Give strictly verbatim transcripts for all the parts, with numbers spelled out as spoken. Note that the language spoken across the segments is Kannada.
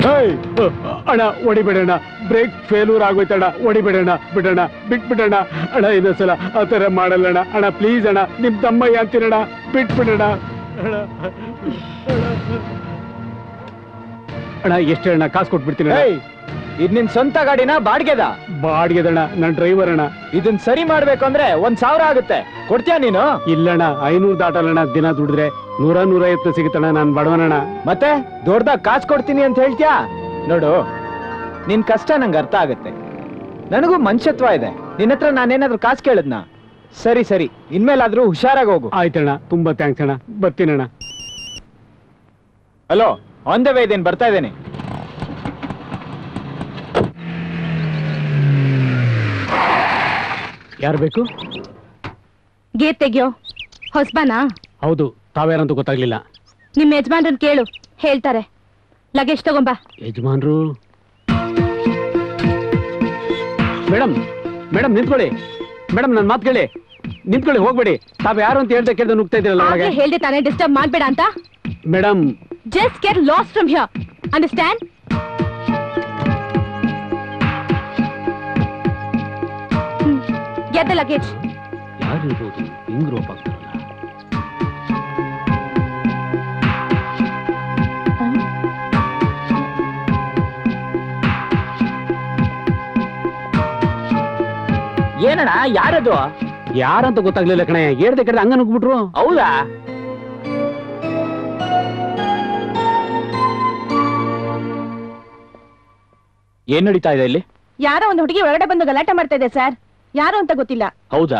ಅಣ್ಣ ಹೊಡಿಬೇಡಣ್ಣ, ಬ್ರೇಕ್ ಫೇಲ್ಯೂರ್ ಆಗೋಯ್ತಣ್ಣ, ಹೊಡಿಬೇಡಣ್ಣ, ಬಿಡೋಣ, ಬಿಟ್ಬಿಡೋಣ ಅಣ್ಣ, ಇನ್ನೊಂದ್ಸಲ ಆ ಥರ ಮಾಡಲ್ಲಣ್ಣ. ಅಣ್ಣ ಪ್ಲೀಸ್ ಅಣ್ಣ, ನಿಮ್ ತಮ್ಮಯ್ಯ ಅಂತೀರಣ್ಣ, ಬಿಟ್ಬಿಡೋಣ ಅಣ್ಣ. ಅಣ್ಣ ಎಷ್ಟು ಅಣ್ಣ, ಕಾಸು ಕೊಟ್ಬಿಡ್ತೀನಿ. ಇದ್ ನಿನ್ ಸ್ವಂತ ಗಾಡಿನ ಬಾಡ್ಗೆದ? ಬಾಡ್ಗೆದಣ್ಣ, ನನ್ ಡ್ರೈವರ್ ಅಣ್ಣ. ಇದನ್ ಸರಿ ಮಾಡ್ಬೇಕು ಅಂದ್ರೆ ಒಂದ್ ಸಾವಿರ ಆಗುತ್ತೆ, ಕೊಡ್ತೀಯ ನೀನು? ಇಲ್ಲಣ್ಣ, ಐನೂರು ದಾಟಲ್ಲಣ್ಣ, ದಿನ ದುಡಿದ್ರೆ ನೂರ ನೂರೈವತ್ತು ಸಿಗುತ್ತಣ್ಣ, ನಾನ್ ಬಡವನಣ್ಣ. ಮತ್ತೆ ದೊಡ್ಡದಾಗ ಕಾಸು ಕೊಡ್ತೀನಿ ಅಂತ ಹೇಳ್ತೀಯಾ? ನೋಡು, ನಿನ್ ಕಷ್ಟ ನಂಗೆ ಅರ್ಥ ಆಗುತ್ತೆ, ನನಗೂ ಮನುಷ್ಯತ್ವ ಇದೆ. ನಿನ್ನ ಹತ್ರ ನಾನೇನಾದ್ರೂ ಕಾಸು ಕೇಳಿದ್ನ? ಸರಿ ಸರಿ, ಇನ್ಮೇಲಾದ್ರೂ ಹುಷಾರಾಗಿ ಹೋಗು. ಆಯ್ತಣ್ಣ, ತುಂಬಾ ಥ್ಯಾಂಕ್ಸ್ ಅಣ್ಣ, ಬರ್ತೀನಣ್ಣ. ಹಲೋ, ಆನ್ ದ ವೇ ಇದೇನು, ಬರ್ತಾ ಇದ್ದೇನೆ. ಯಾರು ಬೇಕು? ಗೇಟ್ ತೆಗಿಯೋ. ಹೊಸಬನಾ? ಹೌದು, ತಾವ್ಯಾರಂತೂ ಗೊತ್ತಾಗ್ಲಿಲ್ಲ. ನಿಮ್ ಯಜಮಾನ್ರನ್ ಕೇಳು, ಹೇಳ್ತಾರೆ. ಲಗೇಜ್ ತಗೊಂಬಾ. ಯಜಮಾನ್ರು? ಮೇಡಮ್ ಮೇಡಮ್ ನಿಂತ್ಕೊಳ್ಳಿ. ಮೇಡಮ್ ನನ್ ಮಾತು ಕೇಳಿ, ನಿಂತ್ಕೊಳ್ಳಿ, ಹೋಗ್ಬೇಡಿ. ತಾವ್ ಯಾರು ಅಂತ ಹೇಳ್ದೆ ಕೇಳ್ದೆ ನುಗ್ತಾ ಇದ್ದೀರಲ್ಲ ಒಳಗೆ. ಹೇಳ್ದೆ ತಾನೇ ಡಿಸ್ಟರ್ಬ್ ಮಾಡ್ಬೇಡ ಅಂತ. Madam just get lost from here, understand? Get the luggage. ಯಾರು ಇರ್ಬೋದು ಹಿಂಗ್ ರೋಪ್ ಆಗ್ತಾರಲ್ಲ? ಏನಣ್ಣ, ಯಾರದು? ಯಾರಂತ ಗೊತ್ತಾಗ್ಲಿಲ್ಲ ಕಣೆ, ಹೇಳ್ದೆ ಕಡೆ ಹಂಗ ನುಗ್ಬಿಟ್ರು. ಹೌದಾ? ಏನ್ ನಡೀತಾ ಇದೆ ಇಲ್ಲಿ? ಯಾರೋ ಒಂದು ಹುಡುಗಿ ಒಳಗಡೆ ಬಂದು ಗಲಾಟೆ ಮಾಡ್ತಾ ಇದೆ ಸರ್. ಯಾರು ಅಂತ ಗೊತ್ತಿಲ್ಲ. ಹೌದಾ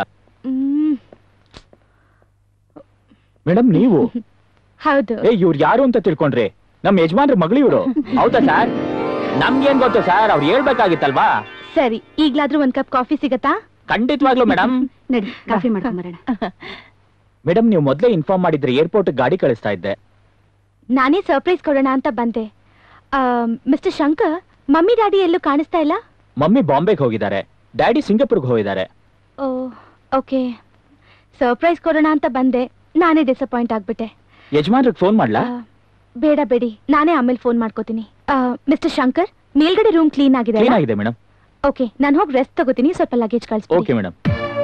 ಮೇಡಮ್, ನೀವು? ಹೌದು. ಏ, ಇವ್ರು ಯಾರು ಅಂತ ತಿಳ್ಕೊಂಡ್ರಿ? ನಮ್ ಯಜಮಾನ್ರ ಮಗಳು ಇವ್ರು. ಹೌದಾ ಸರ್? ನಮ್ಗೇನ್ ಗೊತ್ತು ಸರ್, ಅವ್ರು ಹೇಳ್ಬೇಕಾಗಿತ್ತಲ್ವಾ? ಸರಿ, ಈಗ್ಲಾದ್ರೂ ಒಂದ್ ಕಪ್ ಕಾಫಿ ಸಿಗತ್ತಾ? ಖಂಡಿತವಾಗ್ಲೂ ಮೇಡಮ್. ನಡಿ, ಕಾಫಿ ಮಾಡ್ಕೊಂಬರೋಣ. ಮೇಡಮ್, ನೀವು ಮೊದಲೇ ಇನ್ಫಾರ್ಮ್ ಮಾಡಿದ್ರೆ ಏರ್ಪೋರ್ಟ್ ಗಾಡಿ ಕಳಿಸ್ತಾ ಇದ್ದೆ. ನಾನೇ ಸರ್ಪ್ರೈಸ್ ಕೊಡೋಣ ಅಂತ ಬಂದೆ. ಮಿಸ್ಟರ್ ಶಂಕರ್, ಮಮ್ಮಿ ಡ್ಯಾಡಿ ಎಲ್ಲೂ ಕಾಣಿಸ್ತಾ ಇಲ್ಲ? ಮಮ್ಮಿ ಬಾಂಬೆಗೆ ಹೋಗಿದ್ದಾರೆ, ಡ್ಯಾಡಿ ಸಿಂಗಾಪುರ್ಗೆ ಹೋಗಿದ್ದಾರೆ. ಓ, ಓಕೆ. ಸರ್ಪ್ರೈಸ್ ಕೊಡೋಣ ಅಂತ ಬಂದೆ, ನಾನೇ ಡಿಸಪಾಯಿಂಟ್ ಆಗ್ಬಿಟ್ಟೆ. ಯಜಮಾನ್ರಿಗೆ ಫೋನ್ ಮಾಡ್ಲಾ? ಬೇಡ ಬೇಡಿ, ನಾನೇ ಆಮೇಲೆ ಫೋನ್ ಮಾಡ್ಕೋತೀನಿ. ಮಿಸ್ಟರ್ ಶಂಕರ್, ಮೇಲ್ಗಡೆ ರೂಮ್ ಕ್ಲೀನ್ ಆಗಿದೆ? ಕ್ಲೀನ್ ಆಗಿದೆ ಮೇಡಮ್. ಓಕೆ, ನಾನು ಹೋಗಿ ರೆಸ್ಟ್ ತಗೋತೀನಿ, ಸ್ವಲ್ಪ ಲಗೇಜ್ ಕಳಿಸ್ತೀನಿ. Okay madam.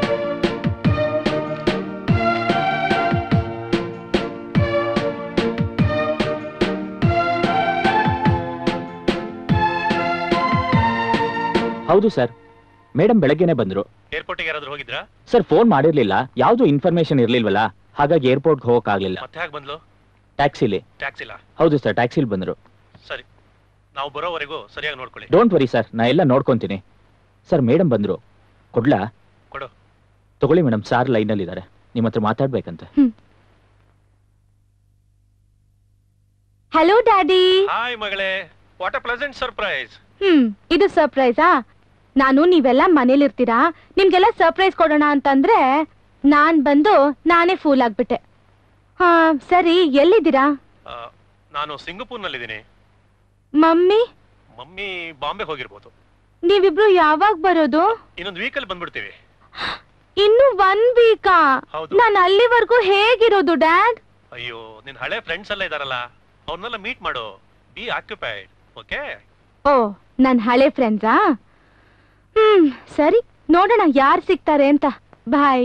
ಹೌದು ಸರ್, ಮೇಡಮ್ ಬೆಳಗ್ಗೆನೆ ಬಂದ್ರು. ಏರ್ಪೋರ್ಟ್ಗೆ ಯಾರಾದ್ರೂ ಹೋಗಿದ್ರಾ? ಸರ್, ಫೋನ್ ಮಾಡಿರ್ಲಿಲ್ಲ, ಯಾವ್ದು ಇನ್ಫಾರ್ಮೇಶನ್ ಇರ್ಲಿಲ್ವಲ್ಲ, ಹಾಗಾಗಿ ಏರ್ಪೋರ್ಟ್ ಹೋಗಕ್ ಆಗ್ಲಿಲ್ಲ. ಮತ್ತೆ ಹೇಗೆ ಬಂದ್ಲು? ಟ್ಯಾಕ್ಸಿಲಿ. ಟ್ಯಾಕ್ಸಿಲಾ? ಹೌದು ಸರ್, ಟ್ಯಾಕ್ಸಿಲಿ ಬಂದ್ರು. ಸರಿ, ನಾವು ಬರೋವರೆಗೂ ಸರಿಯಾಗಿ ನೋಡ್ಕೊಳ್ಳಿ. ಡೋಂಟ್ ವರಿ ಸರ್, ನಾ ಎಲ್ಲ ನೋಡ್ಕೊಂತೀನಿ. ಸರ್, ಮೇಡಮ್ ಬಂದ್ರು, ಕೊಡ್ಲಾ? ಕೊಡು. ತಗೊಳ್ಳಿ ಮೇಡಮ್, ಸಾರ್ ಲೈನಲ್ಲಿ ಇದ್ದಾರೆ, ನಿಮ್ಮ ಹತ್ರ ಮಾತಾಡ್ಬೇಕಂತೆ. Hello daddy. ಹಾಯ್ ಮಗಳೇ, what a pleasant surprise. Hmm ಇದು ಸರ್ಪ್ರೈಸಾ? ನಾನು ನೀವೆಲ್ಲ ಮನೇಲಿರ್ತೀರಾ, ನಿಮ್ಗೆಲ್ಲ ಸರ್ಪ್ರೈಸ್ ಕೊಡೋಣ ಅಂತಂದ್ರೆ ನಾನ್ ಬಂದು ನಾನೇ ಫೂಲ್ ಆಗ್ಬಿಟ್ಟೆ. ಹಾ ಸರಿ, ಎಲ್ಲಿದ್ದೀರಾ? ನಾನು ಸಿಂಗಪೂರ್ನಲ್ಲಿದ್ದೀನಿ. ಮಮ್ಮಿ? ಮಮ್ಮಿ ಬಾಂಬೆ ಹೋಗಿರ್ಬೋದು. ನೀವಿಬ್ರು ಯಾವಾಗ ಬರೋದು? ಇನ್ನೊಂದು ವೀಕಲ್ಲಿ ಬಂದ್ಬಿಡ್ತೀವಿ. ಇನ್ನು ಒನ್ ವೀಕಾ? ಹೌದು. ನಾನು ಅಲ್ಲಿವರೆಗೂ ಹೇಗಿರೋದು ಡ್ಯಾಡ್? ಅಯ್ಯೋ, ನಿನ್ ಹಳೆ ಫ್ರೆಂಡ್ಸ್ ಎಲ್ಲ ಇದಾರಲ್ಲ, ಅವ್ರನ್ನೆಲ್ಲ ಮೀಟ್ ಮಾಡು. B occupied, okay? ಓ, ನನ್ ಹಳೆ ಫ್ರೆಂಡ್ಸಾ? ಹ್ಮ್ ಸರಿ, ನೋಡೋಣ ಯಾರು ಸಿಗ್ತಾರೆ ಅಂತ. ಬಾಯ್.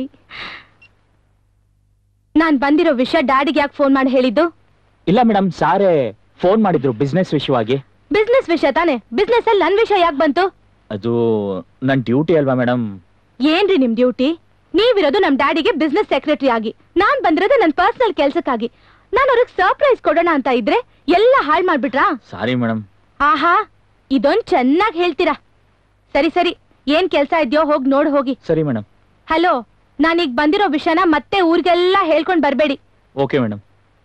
ನಾನ್ ಬಂದಿರೋ ವಿಷಯ ಡ್ಯಾಡಿಗೆ ಯಾಕೆ ಫೋನ್ ಮಾಡಿ ಹೇಳಿದ್ದು? ಇಲ್ಲ ಮೇಡಮ್, ಸಾರೇ ಫೋನ್ ಮಾಡಿದ್ರು ಬಿಸ್ನೆಸ್ ವಿಷಯವಾಗಿ. ಬಿಸ್ನೆಸ್ ವಿಷಯ ತಾನೆ? ಬಿಸ್ನೆಸ್ ಅಲ್ಲಿ ನನ್ ವಿಷಯ ಯಾಕೆ ಬಂತು? ಅದು ನನ್ ಡ್ಯೂಟಿ ಅಲ್ವಾ ಮೇಡಮ್. ಏನ್ರಿ ನಿಮ್ ಡ್ಯೂಟಿ? ನೀವಿರೋದು ನಮ್ ಡ್ಯಾಡಿಗೆ ಬಿಸ್ನೆಸ್ ಸೆಕ್ರೆಟರಿ ಆಗಿ, ನಾನ್ ಬಂದಿರೋದು ನನ್ ಪರ್ಸನಲ್ ಕೆಲ್ಸಕ್ಕಾಗಿ. ನಾನು ಅವ್ರಿಗೆ ಸರ್ಪ್ರೈಸ್ ಕೊಡೋಣ ಅಂತ ಇದ್ರೆ ಎಲ್ಲ ಹಾಳು ಮಾಡ್ಬಿಟ್ರಾ? Sorry madam. ಆಹಾ, ಇದೊಂದ್ ಚೆನ್ನಾಗಿ ಹೇಳ್ತೀರಾ. ಸರಿ ಸರಿ, ಏನ್ ಕೆಲ್ಸ ಇದೆಯೋ ಹೋಗಿ ನೋಡ್ ಹೋಗಿ. ಸರಿ ಮೇಡಮ್. ಹಲೋ, ನಾನೀಗ ಬಂದಿರೋ ವಿಷಯನ ಮತ್ತೆ ಊರಿಗೆಲ್ಲ ಹೇಳ್ಕೊಂಡ್ ಬರ್ಬೇಡಿ. Okay madam.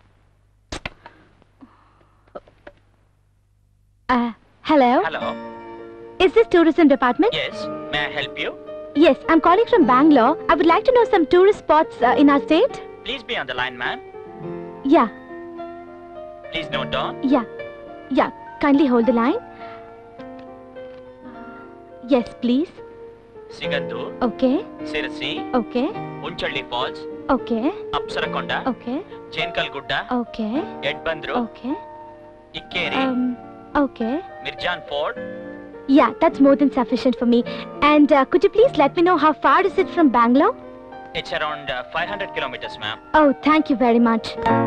Hello. Hello. Is this tourism department? Yes. May I help you? Yes, I'm calling from Bangalore. I would like to know some tourist spots uh, in our state. Please be on the line, ma'am. Yeah. Please note down. Yeah. Yeah. Kindly hold the line. Yes, please. Sigandu. Okay. Sirasi. Okay. Unchalli Falls. Okay. Apsarakonda. Okay. Chenkal Gudda. Okay. Edbandru. Okay. Ikkeri. Um, Okay. Mirjan Ford. Yeah, that's more than sufficient for me. And uh, could you please let me know how far is it from Bangalore? It's around uh, five hundred kilometers, ma'am. Oh, thank you very much.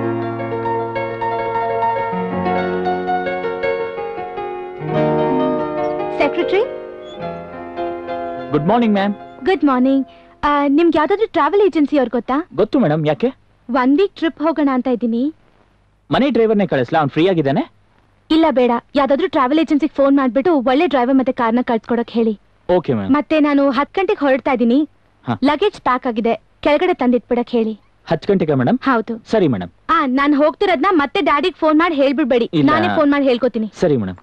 Secretary? Good morning ma'am. Good morning. Uh, ನಿಮ್ಗೆ ಯಾವ್ದಾದ್ರು ಟ್ರಾವೆಲ್ ಏಜೆನ್ಸಿ ಅವ್ರು ಗೊತ್ತಾ? ಗೊತ್ತು ಮೇಡಮ್, ಯಾಕೆ? ಒನ್ ವೀಕ್ ಟ್ರಿಪ್ ಹೋಗೋಣ ಅಂತ ಇದ್ದೀನಿ. ಮನೆ ಡ್ರೈವರ್ನೇ ಕಳಿಸ್ಲಾ? ಅವ್ನು ಫ್ರೀ ಆಗಿದ್ದಾನೆ? ಇಲ್ಲ ಬೇಡ, ಯಾವ್ದಾದ್ರು ಟ್ರಾವೆಲ್ ಏಜೆನ್ಸಿಗೆ ಫೋನ್ ಮಾಡ್ಬಿಟ್ಟು ಒಳ್ಳೆ ಡ್ರೈವರ್ ಮತ್ತೆ ಕಾರ್ನ ಕಳ್ಸ್ಕೊಡಕ್ ಹೇಳಿ. Okay ma'am. ಮತ್ತೆ ನಾನು ಹತ್ತು ಗಂಟೆಗೆ ಹೊರಡ್ತಾ ಇದ್ದೀನಿ. ಹಾ. ಲಗೇಜ್ ಪ್ಯಾಕ್ ಆಗಿದೆ, ಕೆಳಗಡೆ ತಂದಿಟ್ಬಿಡಕ್ ಹೇಳಿ. ಹತ್ತು ಗಂಟೆಗೆ ಮೇಡಮ್? ಹೌದು. ಸರಿ ಮೇಡಮ್. ಆ ನಾನು ಹೋಗ್ತಿರೋದ್ನ ಮತ್ತೆ ಡ್ಯಾಡಿಗೆ ಫೋನ್ ಮಾಡಿ ಹೇಳ್ಬಿಡ್ಬೇಡಿ, ಇಲ್ಲ. ನಾನೇ ಫೋನ್ ಮಾಡಿ ಹೇಳ್ಕೊತೀನಿ. ಸರಿ madam.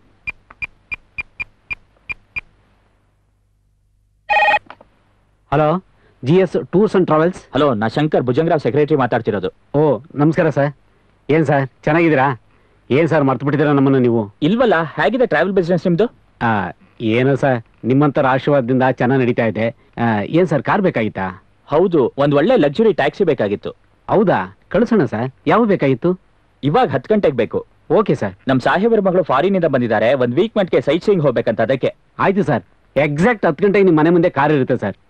Hello, G S tours and travels. Hello, ನಾ ಶಂಕರ್ ಭುಜಂಗರಾವ್ ಸೆಕ್ರೆಟರಿ ಮಾತಾಡ್ತಿರೋದು. ಓ ನಮಸ್ಕಾರ ಸರ್. ಏನ್ ಸರ್ ಚೆನ್ನಾಗಿದ್ದೀರಾ? ಏನ್ ಸರ್ ಮರ್ತು ಬಿಟ್ಟಿದ್ದೀರಾ ನಮ್ಮನ್ನು ನೀವು? ಇಲ್ವಲ್ಲ, ಹೇಗಿದೆ ಟ್ರಾವೆಲ್ ಬಿಸ್ನೆಸ್ ನಿಮ್ದು? ಆ, ಏನೋ ಸರ್ ನಿಮ್ಮಂತರ ಆಶೀರ್ವಾದದಿಂದ ಚೆನ್ನಾಗಿ ನಡೀತಾ ಇದೆ. ಆ, ಏನ್ ಸರ್ ಕಾರ್ ಬೇಕಾಗಿತ್ತಾ? ಹೌದು, ಒಂದ್ ಒಳ್ಳೆ ಲಕ್ಸುರಿ ಟ್ಯಾಕ್ಸಿ ಬೇಕಾಗಿತ್ತು. ಹೌದಾ, ಕಳಿಸೋಣ ಸರ್. ಯಾವ ಬೇಕಾಗಿತ್ತು? ಇವಾಗ ಹತ್ತು ಗಂಟೆಗೆ ಬೇಕು. Okay sir. ನಮ್ ಸಾಹೇಬರ ಮಗಳು ಫಾರಿನ್ ಇಂದ ಬಂದಿದ್ದಾರೆ, ಒಂದ್ ವೀಕ್ ಮಟ್ಗೆ ಸೈಟ್ ಸೀಯಿಂಗ್ ಹೋಗ್ಬೇಕಂತ, ಅದಕ್ಕೆ. ಆಯ್ತು ಸರ್, ಎಕ್ಸಾಕ್ಟ್ ಹತ್ತು ಗಂಟೆಗೆ ನಿಮ್ಮ ಮನೆ ಮುಂದೆ ಕಾರ್ ಇರುತ್ತೆ ಸರ್.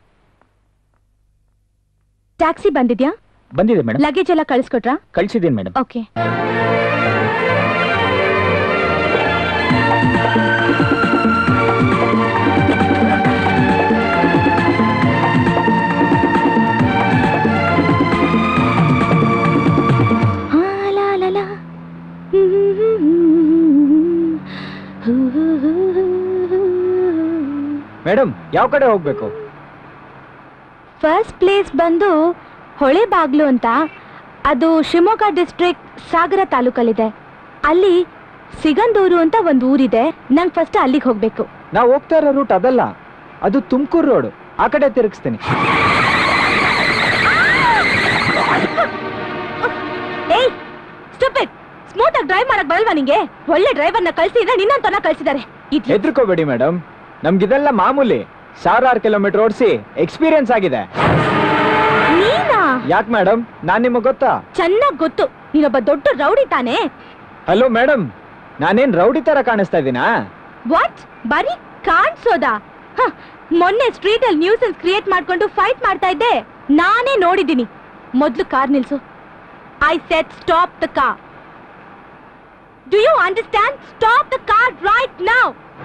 ಟ್ಯಾಕ್ಸಿ ಬಂದಿದ್ಯಾ? ಬಂದಿದೆ ಮೇಡಮ್. ಲಗೇಜ್ ಎಲ್ಲ ಕಳಿಸ್ಕೊಟ್ರಾ? ಕಳ್ಸಿದ್ದೀನಿ ಮೇಡಮ್. ಓಕೆ. ಮೇಡಮ್, ಯಾವ ಕಡೆ ಹೋಗ್ಬೇಕು? ಫಸ್ಟ್ ಪ್ಲೇಸ್ ಬಂದು ಹೊಳೆ ಬಾಗ್ಲು ಅಂತ, ಅದು ಶಿವಮೊಗ್ಗ ಡಿಸ್ಟ್ರಿಕ್ಟ್ ಸಾಗರ ತಾಲೂಕಲ್ಲಿದೆ. ಅಲ್ಲಿ ಸಿಗಂದೂರು ಅಂತ ಒಂದು ಊರಿದೆ, ನಂಗೆ ಫಸ್ಟ್ ಅಲ್ಲಿಗೆ ಹೋಗ್ಬೇಕು. ನಾವು ಹೋಗ್ತಾ ಇರೋ ರೂಟ್ ಅದಲ್ಲ, ಅದು ತುಮಕೂರು ರೋಡ್. ಆ ಕಡೆ ತಿರುಗಿಸ್ತೀನಿ. ಏಯ್ ಸ್ಟುಪಿಡ್, ಸ್ಮೂತ್ ಆಗಿ ಡ್ರೈವ್ ಮಾಡಕ್ ಬರಲ್ವಾ ನಿಂಗೆ? ಒಳ್ಳೆ ಡ್ರೈವರ್ನ ಕಳ್ಸಿದ್ರೆ ನಿನ್ನಂತನ ಕಳ್ಸಿದ್ದಾರೆ. ಹೆದರ್ಕೋಬೇಡಿ ಮೇಡಮ್, ನಮ್ಗಿದೆಲ್ಲ ಮಾಮೂಲಿ. ಸಾವಿರಾರು ಕಿಲೋಮೀಟರ್ ಓಡಿಸಿ ಎಕ್ಸ್ಪೀರಿಯನ್ಸ್ ಆಗಿದೆ. ನೀನಾ? ಯಾಕೆ ಮೇಡಮ್, ನಾನ್ ನಿಮಗ್ ಗೊತ್ತಾ? ಚೆನ್ನಾಗ್ ಗೊತ್ತು, ನೀನೊಬ್ಬ ದೊಡ್ಡ ರೌಡಿ ತಾನೆ. ಹಲೋ ಮೇಡಮ್, ನಾನೇನ್ ರೌಡಿ ತರ ಕಾಣಿಸ್ತಾ ಇದ್ದೀನಾ? ವಾಟ್, ಬರೀ ಕಾಣಿಸೋದಾ? ಮೊನ್ನೆ ಸ್ಟ್ರೀಟ್ ಅಲ್ಲಿ ನ್ಯೂಸೆನ್ಸ್ ಕ್ರಿಯೇಟ್ ಮಾಡ್ಕೊಂಡು ಫೈಟ್ ಮಾಡ್ತಾ ಇದ್ದೆ, ನಾನೇ ನೋಡಿದ್ದೀನಿ. ಮೊದ್ಲು ಕಾರ್ ನಿಲ್ಸು. I said stop the car. Do you understand? Stop the car right now.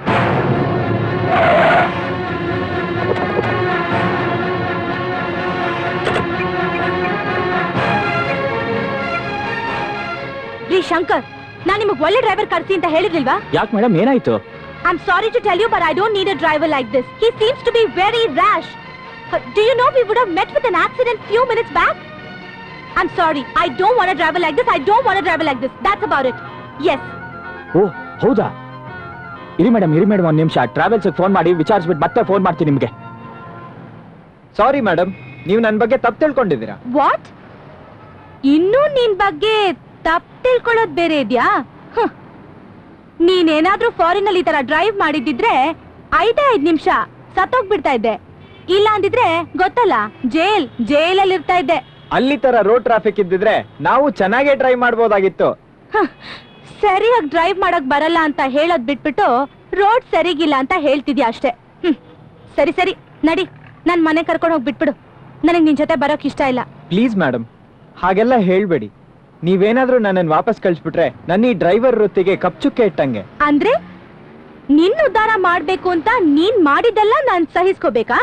ರೀ ಶಂಕರ್, ನಾನ್ ನಿಮಗ್ ಒಳ್ಳೆ ಡ್ರೈವರ್ ಕರ್ಸಿ ಅಂತ ಹೇಳಿರ್ಲಿಲ್ವಾ? ಯಾಕೆ ಮೇಡಮ್, ಏನಾಯ್ತು? I'm sorry to tell you, but I don't need a driver like this. He seems to be very rash. Uh, do you know we would have met with an accident few minutes back? I'm sorry. I don't want a driver like this. I don't want a driver like this. That's about it. Yes. ಓ ಹೌದಾ? ಇರಿ ಮೇಡಮ್, ಇರಿ ಮೇಡಮ್, ಒಂದ್ ನಿಮಿಷ ಟ್ರಾವೆಲ್ಸ್ ಫೋನ್ ಮಾಡಿ ವಿಚಾರಿಸ್ಬಿಟ್ಟು ಮತ್ತೆ ಫೋನ್ ಮಾಡ್ತೀನಿ ನಿಮ್ಗೆ. ಸಾರಿ ಮೇಡಮ್, ನೀವು ನನ್ನ ಬಗ್ಗೆ ತಪ್ಪು ತಿಳ್ಕೊಂಡಿದ್ದೀರಾ. ವಾಟ್? ಇನ್ನೂ ನಿನ್ ಬಗ್ಗೆ ತಪ್ಪು ತಿಳ್ಕೊಳ್ಳೋದು ಬೇರೆ ಇದೆಯಾ? ನೀನೇನಾದ್ರೂ ಫಾರಿನ್ ಅಲ್ಲಿ ಈ ತರ ಡ್ರೈವ್ ಮಾಡಿದ್ದಿದ್ರೆ ಐದೇ ಐದ್ ನಿಮಿಷ ಸತ್ತೋಗ್ಬಿಡ್ತಾ ಇದ್ದೆ. ಇಲ್ಲ ಅಂದಿದ್ರೆ ಗೊತ್ತಲ್ಲ, ಜೈಲ್ ಜೈಲಲ್ಲಿ ಇರ್ತಾ ಇದ್ದೆ. ಅಲ್ಲಿ ತರ ರೋಡ್ ಟ್ರಾಫಿಕ್ ಇದ್ದಿದ್ರೆ ನಾವು ಚೆನ್ನಾಗೇ ಡ್ರೈವ್ ಮಾಡ್ಬೋದಾಗಿತ್ತು. ಸರಿಯಾಗಿ ಡ್ರೈವ್ ಮಾಡಕ್ ಬರಲ್ಲ ಅಂತ ಹೇಳೋದ್ ಬಿಟ್ಬಿಟ್ಟು ರೋಡ್ ಸರಿಗಿಲ್ಲ ಅಂತ ಹೇಳ್ತಿದ್ಯಾ ಅಷ್ಟೇ. ಹ್ಮ್ ಸರಿ ಸರಿ ನಡಿ, ನನ್ ಮನೆ ಕರ್ಕೊಂಡು ಹೋಗಿ ಬಿಟ್ಬಿಡು. ನನಗ್ ನಿನ್ ಜೊತೆ ಬರೋಕ್ ಇಷ್ಟ ಇಲ್ಲ. ಪ್ಲೀಸ್ ಮೇಡಮ್, ಹಾಗೆಲ್ಲ ಹೇಳ್ಬೇಡಿ. ನೀವೇನಾದ್ರೂ ನನ್ನನ್ನು ವಾಪಸ್ ಕಳಿಸ್ಬಿಟ್ರೆ ನನ್ನ ಈ ಡ್ರೈವರ್ ವೃತ್ತಿಗೆ ಕಪ್ಚುಕ್ಕೆ ಇಟ್ಟಂಗೆ. ಅಂದ್ರೆ ನಿನ್ ಉದ್ಧಾರ ಮಾಡ್ಬೇಕು ಅಂತ ನೀನ್ ಮಾಡಿದ್ದೆಲ್ಲ ನಾನ್ ಸಹಿಸ್ಕೋಬೇಕಾ?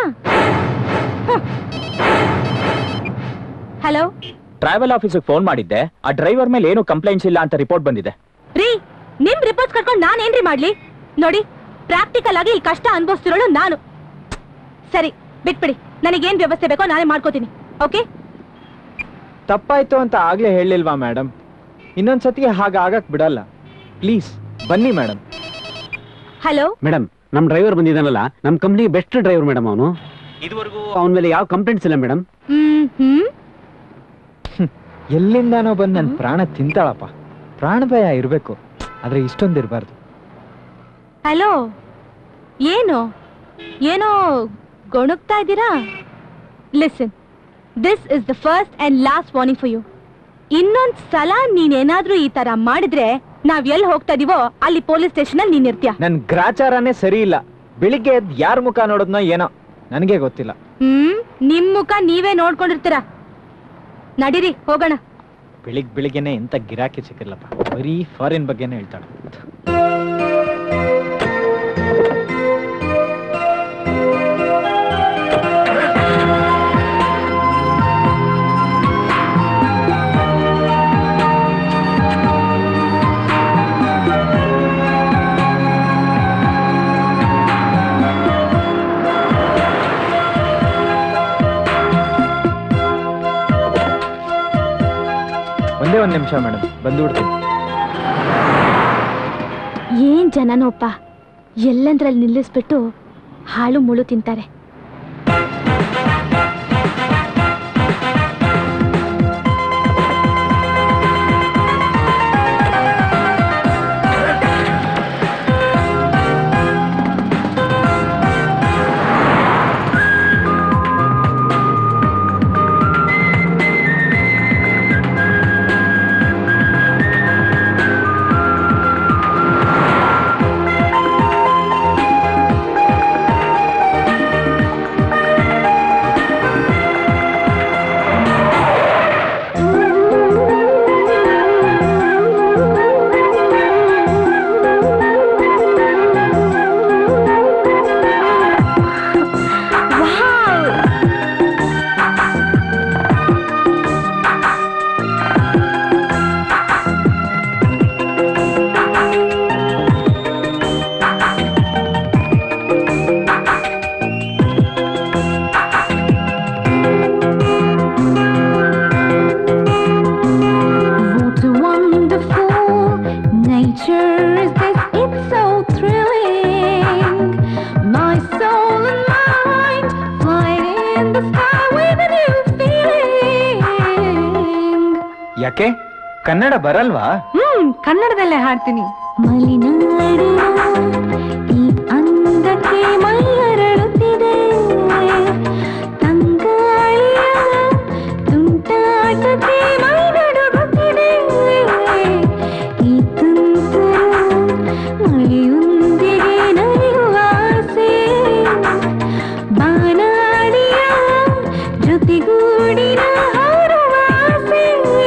ಹಲೋ, ಟ್ರಾವೆಲ್ ಆಫೀಸಿಗೆ ಫೋನ್ ಮಾಡಿದ್ದೆ. ಆ ಡ್ರೈವರ್ ಮೇಲೆ ಏನು ಕಂಪ್ಲೇಂಟ್ಸ್ ಇಲ್ಲ ಅಂತ ರಿಪೋರ್ಟ್ ಬಂದಿದೆ. ರೀ, ನಿಮ್ ರಿಪೋರ್ಟ್ಸ್ ಕಟ್ಕೊಂಡು ನಾನ್ ಏನ್ರಿ ಮಾಡ್ಲಿ? ನೋಡಿ, ಪ್ರಾಕ್ಟಿಕಲ್ ಆಗಿ ಇಲ್ಲಿ ಕಷ್ಟ ಅನ್ಭವಿಸ್ತಿರೋಳು ನಾನು. ಸರಿ ಬಿಟ್ಬಿಡಿ, ನನಗೇನ್ ವ್ಯವಸ್ಥೆ ಬೇಕೋ ನಾನೇ ಮಾಡ್ಕೋತೀನಿ. ಓಕೆ? ತಪ್ಪಾಯ್ತು ಅಂತ ಆಗ್ಲೇ ಹೇಳಿಲ್ವಾ ಮೇಡಮ್? ಇನ್ನೊಂದ್ಸತಿ ಹಾಗೆ ಆಗಕ್ ಬಿಡಲ್ಲ. ಪ್ಲೀಸ್ ಬನ್ನಿ ಮೇಡಮ್. ಹಲೋ ಮೇಡಮ್, ನಮ್ ಡ್ರೈವರ್ ಬಂದಿದ್ದಾನಲ್ಲ, ನಮ್ ಕಂಪ್ನಿ ಬೆಸ್ಟ್ ಡ್ರೈವರ್ ಮೇಡಮ್. ಅವನು ಇದುವರೆಗೂ ಅವನ ಮೇಲೆ ಯಾವ ಕಂಪ್ಲೇಂಟ್ಸ್ ಇಲ್ಲ ಮೇಡಮ್. ಹ್ಮ್ ಹ್ಮ್ ಎಲ್ಲಿಂದಾನೋ ಬಂದ್ ನನ್ ಪ್ರಾಣ ತಿಂತಾಳಪ್ಪ. ಪ್ರಾಣ ಭಯ ಇರ್ಬೇಕು, ಆದ್ರೆ ಇಷ್ಟೊಂದಿರ್ಬಾರ್ದು. ಹಲೋ, ಏನು ಏನೋ ಗೊಣಗ್ತಾ ಇದ್ದೀರಾ? Listen, this is the first and last warning for you. ಇನ್ನೊಂದ್ ಸಲ ನೀನೇನಾದ್ರೂ ಈ ತರ ಮಾಡಿದ್ರೆ ನಾವ್ ಎಲ್ಲಿ ಹೋಗ್ತಾ ಇದೀವೋ ಅಲ್ಲಿ ಪೊಲೀಸ್ ಸ್ಟೇಷನ್ ಅಲ್ಲಿ ನೀನ್ ಇರ್ತೀಯ. ನನ್ ಗ್ರಾಚಾರನೇ ಸರಿ ಇಲ್ಲ. ಬೆಳಿಗ್ಗೆ ಎದ್ದು ಯಾರ ಮುಖ ನೋಡೋದ್ನೋ ಏನೋ ನನಗೆ ಗೊತ್ತಿಲ್ಲ. ಹ್ಮ್ ನಿಮ್ ಮುಖ ನೀವೇ ನೋಡ್ಕೊಂಡಿರ್ತೀರ. ನಡೀರಿ ಹೋಗೋಣ. ಬೆಳಿಗ್ ಬೆಳಿಗ್ಗೆನೆ ಎಂತ ಗಿರಾಕಿ ಸಿಕ್ಕಿರ್ಲಪ್ಪ, ಬರೀ ಫಾರಿನ್ ಬಗ್ಗೆನೇ ಹೇಳ್ತಾಳೆ. ಒಂದೇ ಒಂದ್ ನಿಮಿಷ ಮೇಡಮ್, ಬಂದು ಬಿಡ್ತೀನಿ. ಏನ್ ಜನನೋಪ್ಪ, ಎಲ್ಲಂದ್ರಲ್ಲಿ ನಿಲ್ಲಿಸ್ಬಿಟ್ಟು ಹಾಳು ಮುಳು ತಿಂತಾರೆ. ಯಾಕೆ ಕನ್ನಡ ಬರಲ್ವಾ? ಹ್ಮ್ ಕನ್ನಡದಲ್ಲೇ ಹಾಡ್ತೀನಿ. ಮಲಿನಾಡು ಈ ಅಂದಕ್ಕೆ ಮೈಯರಳುತ್ತಿದೆ, ತಂಗಾಳಿಯ ತುಂಟಾಟಕ್ಕೆ ಮೈ ನಡುಗುತ್ತಿದೆ, ಈ ತುಂತುರು ಮಳೆಯೊಂದಿಗೆ ನಲಿಯುವ ಆಸೆ, ಬಾನಾಡಿಯ ಜೊತೆಗೂಡಿನ ಹಾರುವ ಆಸೆ,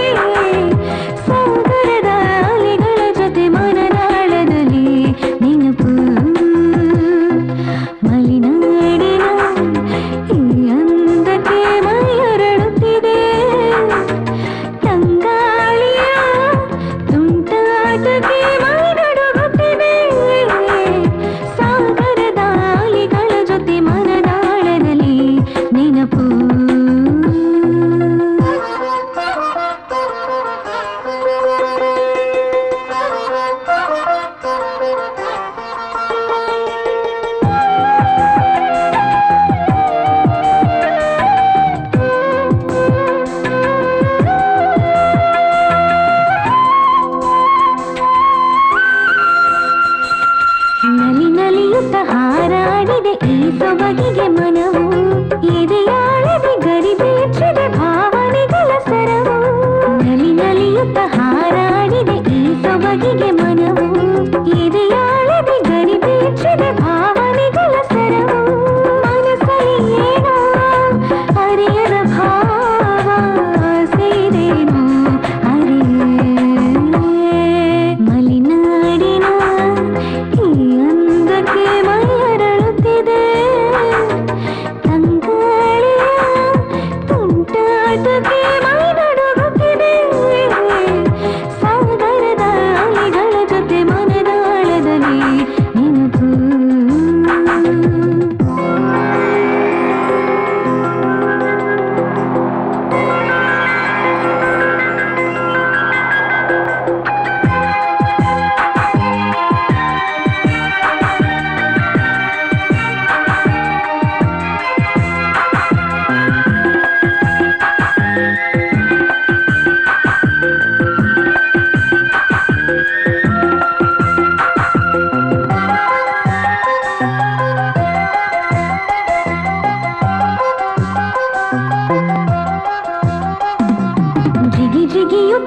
ಸಾಗರದ ಅಲೆಗಳ ಜೊತೆ ಮನದಾಳದಲ್ಲಿ ನೆನಪು, ಮಲೆನಾಡಿನ ಈ ಅಂದಕ್ಕೆ ಮೈಯರಳುತ್ತಿದೆ, ತಂಗಾಳಿಯ ತುಂಟಾಟಕ್ಕೆ ಮೈ ನಡುಗುತ್ತಿದೆ, ಸಾಗರದ ಅಲೆಗಳ ಜೊತೆ ಮನದಾಳದಲ್ಲಿ ನೆನಪು.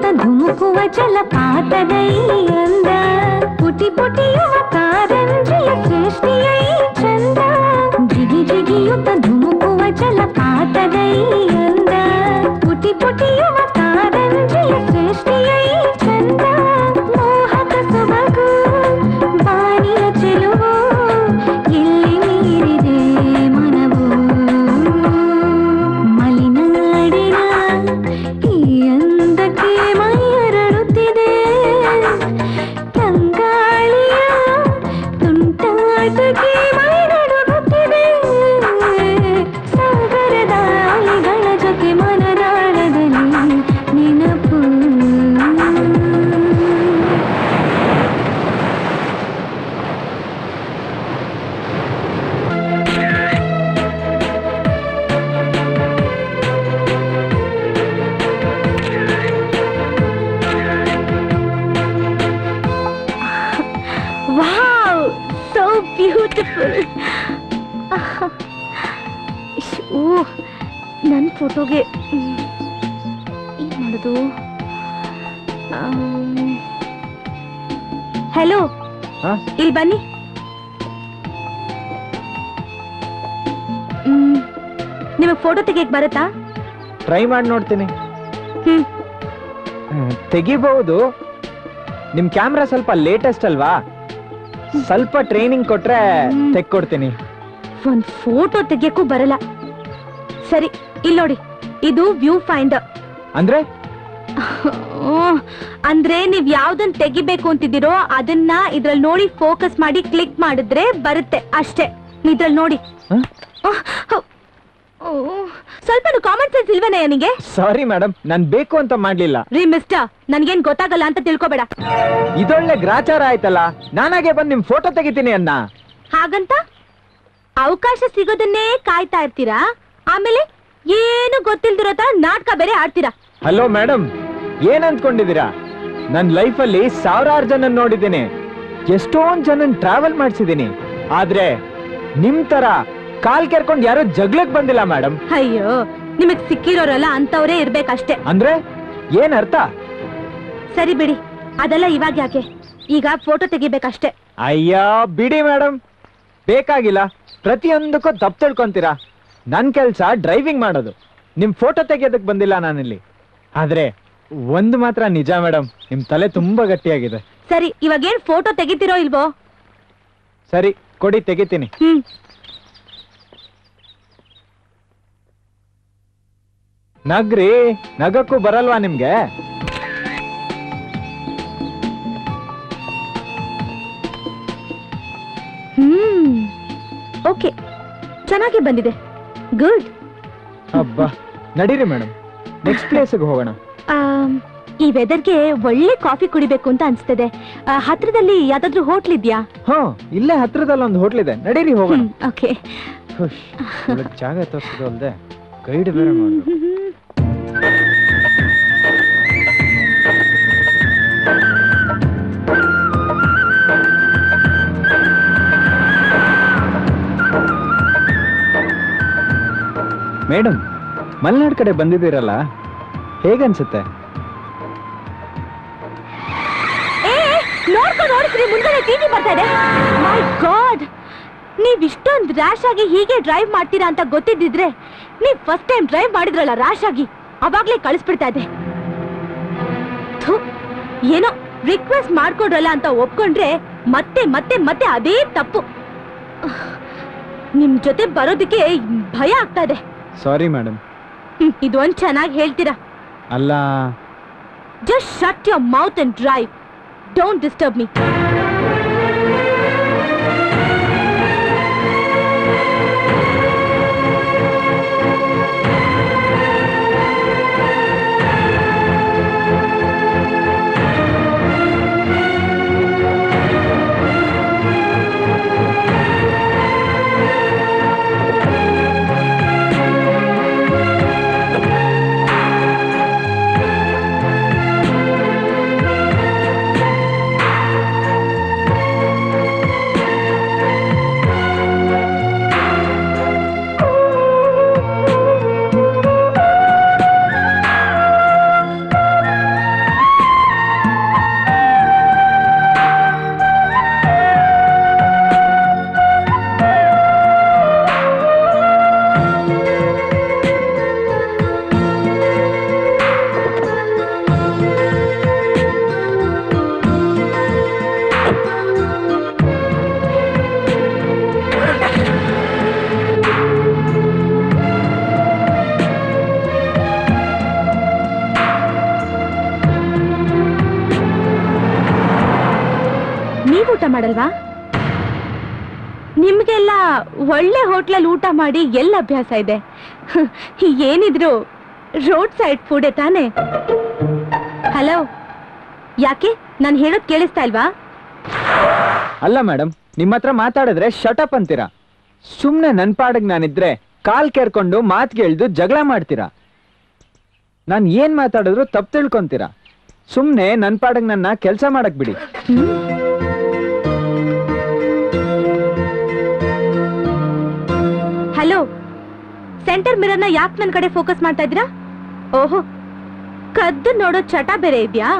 ಧುಮುಕುವ ಜಲಪಾತದ ಈ ಅಂದ ಪುಟಿ ಪುಟಿಯುವ ಕಾರಂಜಿಯ ಸೃಷ್ಟಿಯ ಈ ಚಂದ ಜಿಗಿ ಜಿಗಿಯುತ್ತ ಧುಮುಕುವ ಜಲಪಾತದ ಈ ಅಂದ ಪುಟಿ ಪುಟಿಯುವ ಕಾರಂಜಿಯ ಸೃಷ್ಟಿಯ ಈ ಚಂದ ಮೋಹಕ ಸೊಬಗು ಬಾನಿಯ ಚೆಲುವು ಎಲ್ಲಿ ಮೀರಿದೆ ಮನವು ಮಲೆನಾಡಿನ ಈ ಅಂದಕ್ಕೆ ಮೈಯರಳುತ್ತಿದೆ ತಂಗಾಳಿಯ ತುಂಟಾಟಕ್ಕೆ ಮೈನಡುಗುತ್ತಿದೆ ಸಾಗರದ ಅಲೆಗಳ ಜೊತೆ ಮನದಾಳದಲ್ಲಿ ನೆನಪು ವಾವ್ ಸೋ ಬ್ಯೂಟಿಫುಲ್. ಓ ನನ್ನ ಫೋಟೋಗೆ ಏನು ಮಾಡೋದು? ಹಲೋ, ಹಾ? ಇಲ್ಲಿ ಬನ್ನಿ. ನಿಮಗೆ ಫೋಟೋ ತೆಗಿಯಕ್ಕೆ ಬರುತ್ತಾ? ಟ್ರೈ ಮಾಡಿ ನೋಡ್ತೀನಿ. ಹ್ಮ್ ಹ್ಮ್, ತೆಗಿಬಹುದು. ನಿಮ್ ಕ್ಯಾಮ್ರಾ ಸ್ವಲ್ಪ ಲೇಟೆಸ್ಟ್ ಅಲ್ವಾ? ಸ್ವಲ್ಪ ಟ್ರೈನಿಂಗ್ ಕೊಟ್ರೆ ಹ್ಮ್. ತೆಕ್ಕೊಡ್ತೀನಿ. ಒಂದ್ ಫೋಟೋ ತೆಗಿಯಕ್ಕೂ ಬರಲ್ಲ. ಸರಿ, ಇಲ್ಲಿ ನೋಡಿ, ಇದು ವ್ಯೂ ಫೈಂಡರ್. ಅಂದ್ರೆ ಅಂದ್ರೆ ನೀವ್ ಯಾವ್ದನ್ ತೆಗಿಬೇಕು ಅಂತಿದ್ದೀರೋ ಅದನ್ನ ಇದ್ರಲ್ಲಿ ನೋಡಿ ಫೋಕಸ್ ಮಾಡಿ ಕ್ಲಿಕ್ ಮಾಡಿದ್ರೆ ಬರುತ್ತೆ ಅಷ್ಟೇ. ಇದ್ರಲ್ಲಿ ನೋಡಿ. ಹ? ಆಹ್, ಹೌ. ಓ, ಸ್ವಲ್ಪನೂ ಕಾಮನ್ ಸೆನ್ಸ್ ಇಲ್ವೇನೆ ನನಗೆ? ಸಾರಿ ಮೇಡಮ್, ನಾನ್ ಬೇಕು ಅಂತ ಮಾಡ್ಲಿಲ್ಲ. ರೀ ಮಿಸ್ಟರ್, ನನ್ಗೇನ್ ಗೊತ್ತಾಗಲ್ಲ ಅಂತ ತಿಳ್ಕೊಬೇಡ. ಇದೊಳ್ಳೆ ಗ್ರಾಚಾರ ಆಯ್ತಲ್ಲ. ನಾನಾಗೆ ಬಂದ್ ನಿಮ್ ಫೋಟೋ ತೆಗಿತೀನಿ ಅನ್ನ. ಹಾಗಂತ ಅವಕಾಶ ಸಿಗೋದನ್ನೇ ಕಾಯ್ತಾ ಇರ್ತೀರಾ, ಆಮೇಲೆ ಏನು ಗೊತ್ತಿಲ್ದಿರೋ ತರ ನಾಟಕ ಬೇರೆ ಆಡ್ತೀರಾ. ಹಲೋ ಮೇಡಮ್, ಏನ್ ಅನ್ಕೊಂಡಿದೀರಾ? ನನ್ ಲೈಫಲ್ಲಿ ಸಾವಿರಾರು ಜನ ನೋಡಿದ್ದೀನಿ, ಎಷ್ಟೊಂದ್ ಜನನ್ ಟ್ರಾವೆಲ್ ಮಾಡ್ಸಿದೀನಿ. ಆದ್ರೆ ನಿಮ್ ತರ ಕಾಲ್ ಕೆರ್ಕೊಂಡ್ ಯಾರು ಜಗ್ಲಕ್ ಬಂದಿಲ್ಲ ಮೇಡಮ್. ಅಯ್ಯೋ, ನಿಮಗ್ ಸಿಕ್ಕಿರೋರಲ್ಲ ಅಂತವ್ರೇ ಇರ್ಬೇಕಷ್ಟೇ. ಅಂದ್ರೆ ಏನ್ ಅರ್ಥ? ಸರಿ ಬಿಡಿ, ಅದೆಲ್ಲ ಇವಾಗ ಯಾಕೆ, ಈಗ ಫೋಟೋ ತೆಗಿಬೇಕಷ್ಟೇ. ಅಯ್ಯ ಬಿಡಿ ಮೇಡಮ್, ಬೇಕಾಗಿಲ್ಲ. ಪ್ರತಿಯೊಂದಕ್ಕೂ ತಪ್ಪು ತಿಳ್ಕೊಂತೀರಾ. ನನ್ ಕೆಲ್ಸ ಡ್ರೈವಿಂಗ್ ಮಾಡೋದು, ನಿಮ್ ಫೋಟೋ ತೆಗಿಯೋದಕ್ ಬಂದಿಲ್ಲ ನಾನಿಲ್ಲಿ. ಆದ್ರೆ ಒಂದು ಮಾತ್ರ ನಿಜ ಮೇಡಮ್, ನಿಮ್ ತಲೆ ತುಂಬಾ ಗಟ್ಟಿಯಾಗಿದೆ. ಸರಿ, ಇವಾಗೇನ್ ಫೋಟೋ ತೆಗಿತಿರೋ ಇಲ್ವೋ? ಸರಿ ಕೊಡಿ, ತೆಗಿತೀನಿ. ಹ್ಮ್ ನಗ್ರಿ, ನಗಕ್ಕೂ ಬರಲ್ವಾ ನಿಮ್ಗೆ? ಹ್ಮ್ ಓಕೆ, ಚೆನ್ನಾಗಿ ಬಂದಿದೆ. ಗುಡ್. ಅಬ್ಬಾ, ನಡೀರಿ ಮೇಡಮ್, ನೆಕ್ಸ್ಟ್ ಪ್ಲೇಸ್ಗೆ ಹೋಗೋಣ. ಈ ವೆದರ್ಗೆ ಒಳ್ಳೆ ಕಾಫಿ ಕುಡಿಬೇಕು ಅಂತ ಅನ್ಸ್ತದೆ. ಆ, ಹತ್ರದಲ್ಲಿ ಯಾವ್ದಾದ್ರು ಹೋಟ್ಲ್ ಇದ್ಯಾ? ಹಾ, ಇಲ್ಲೇ ಹತ್ರದಲ್ಲಿ ಒಂದು ಹೋಟ್ಲ್ ಇದೆ, ನಡೀರಿ ಹೋಗೋಣ. ಓಕೆ. ಖುಷ್, ಒಳ್ಳೆ ಜಾಗ ತೋರಿಸೋದು ಅಲ್ದೆ ಗೈಡ್ ಬೇರೆ ಮಾಡೋದು. ಮೇಡಮ್, ಮಲೆನಾಡ್ ಕಡೆ ಬಂದಿದ್ದೀರಲ್ಲ, ಹೇಗನ್ಸುತ್ತೆ? ನೋಡ್ಕೊಂಡು ನೋಡಿದ್ರಿ, ಮುಂದೆ ಟಿಟಿ ಬರ್ತಾ ಇದೆ. ಮೈ ಗಾಡ್, ನೀವ್ ಇಷ್ಟೊಂದು ರ್ಯಾಶ್ ಆಗಿ ಹೀಗೆ ಡ್ರೈವ್ ಮಾಡ್ತೀರಾ ಅಂತ ಗೊತ್ತಿದ್ದಿದ್ರೆ ನೀವ್ ಫಸ್ಟ್ ಟೈಮ್ ಡ್ರೈವ್ ಮಾಡಿದ್ರಲ್ಲ ರ್ಯಾಶ್ ಆಗಿ, ಅವಾಗ್ಲೇ ಕಳಿಸ್ಬಿಡ್ತಾ ಇದೆ. ಥು, ಏನೋ ರಿಕ್ವೆಸ್ಟ್ ಮಾಡ್ಕೊಡ್ರಲ್ಲ ಅಂತ ಒಪ್ಕೊಂಡ್ರೆ ಮತ್ತೆ ಮತ್ತೆ ಮತ್ತೆ ಅದೇ ತಪ್ಪು. ನಿಮ್ ಜೊತೆ ಬರೋದಕ್ಕೆ ಭಯ ಆಗ್ತಾ ಇದೆ. Sorry madam. ಇದು ಒಂದ್ ಚೆನ್ನಾಗಿ ಹೇಳ್ತೀರಾ? ಅಲ್ಲ, just shut your mouth and drive. Don't disturb me. ಮಾಡಲ್ವಾ? ನಿಮ್ಗೆಲ್ಲ ಒಳ್ಳೆ ಹೋಟ್ಲಲ್ಲಿ ಊಟ ಮಾಡಿ ಎಲ್ಲ ಅಭ್ಯಾಸ ಇದೆ. ಏನಿದ್ರು ರೋಡ್ ಸೈಡ್ ಫುಡ್ ತಾನೆ. ಹಲೋ, ಯಾಕೆ ನಾನು ಹೇಳೋದ್ ಕೇಳಿಸ್ತಾ ಇಲ್ವಾ? ಅಲ್ಲ ಮೇಡಮ್, ನಿಮ್ಮ ಹತ್ರ ಮಾತಾಡಿದ್ರೆ ಶಟಪ್ ಅಂತೀರಾ. ಸುಮ್ನೆ ನನ್ ಪಾಡಿಗೆ ನಾನಿದ್ರೆ ಕಾಲ್ ಕೇರ್ಕೊಂಡು ಮಾತ್ಗೆ ಎಳ್ದು ಜಗಳ ಮಾಡ್ತೀರಾ. ನಾನ್ ಏನ್ ಮಾತಾಡಿದ್ರು ತಪ್ಪು ತಿಳ್ಕೊಂತೀರಾ. ಸುಮ್ನೆ ನನ್ ಪಾಡಿಗೆ ನನ್ನ ಕೆಲಸ ಮಾಡಕ್ ಬಿಡಿ. ಹಲೋ, ಸೆಂಟರ್ ಮಿರರ್ನ ಯಾಕೆ ನನ್ನ ಕಡೆ ಫೋಕಸ್ ಮಾಡ್ತಾ ಇದ್ದೀರಾ? ಓಹೋ, ಕದ್ದು ನೋಡೋ ಚಟ ಬೇರೆ ಇದ್ಯಾ?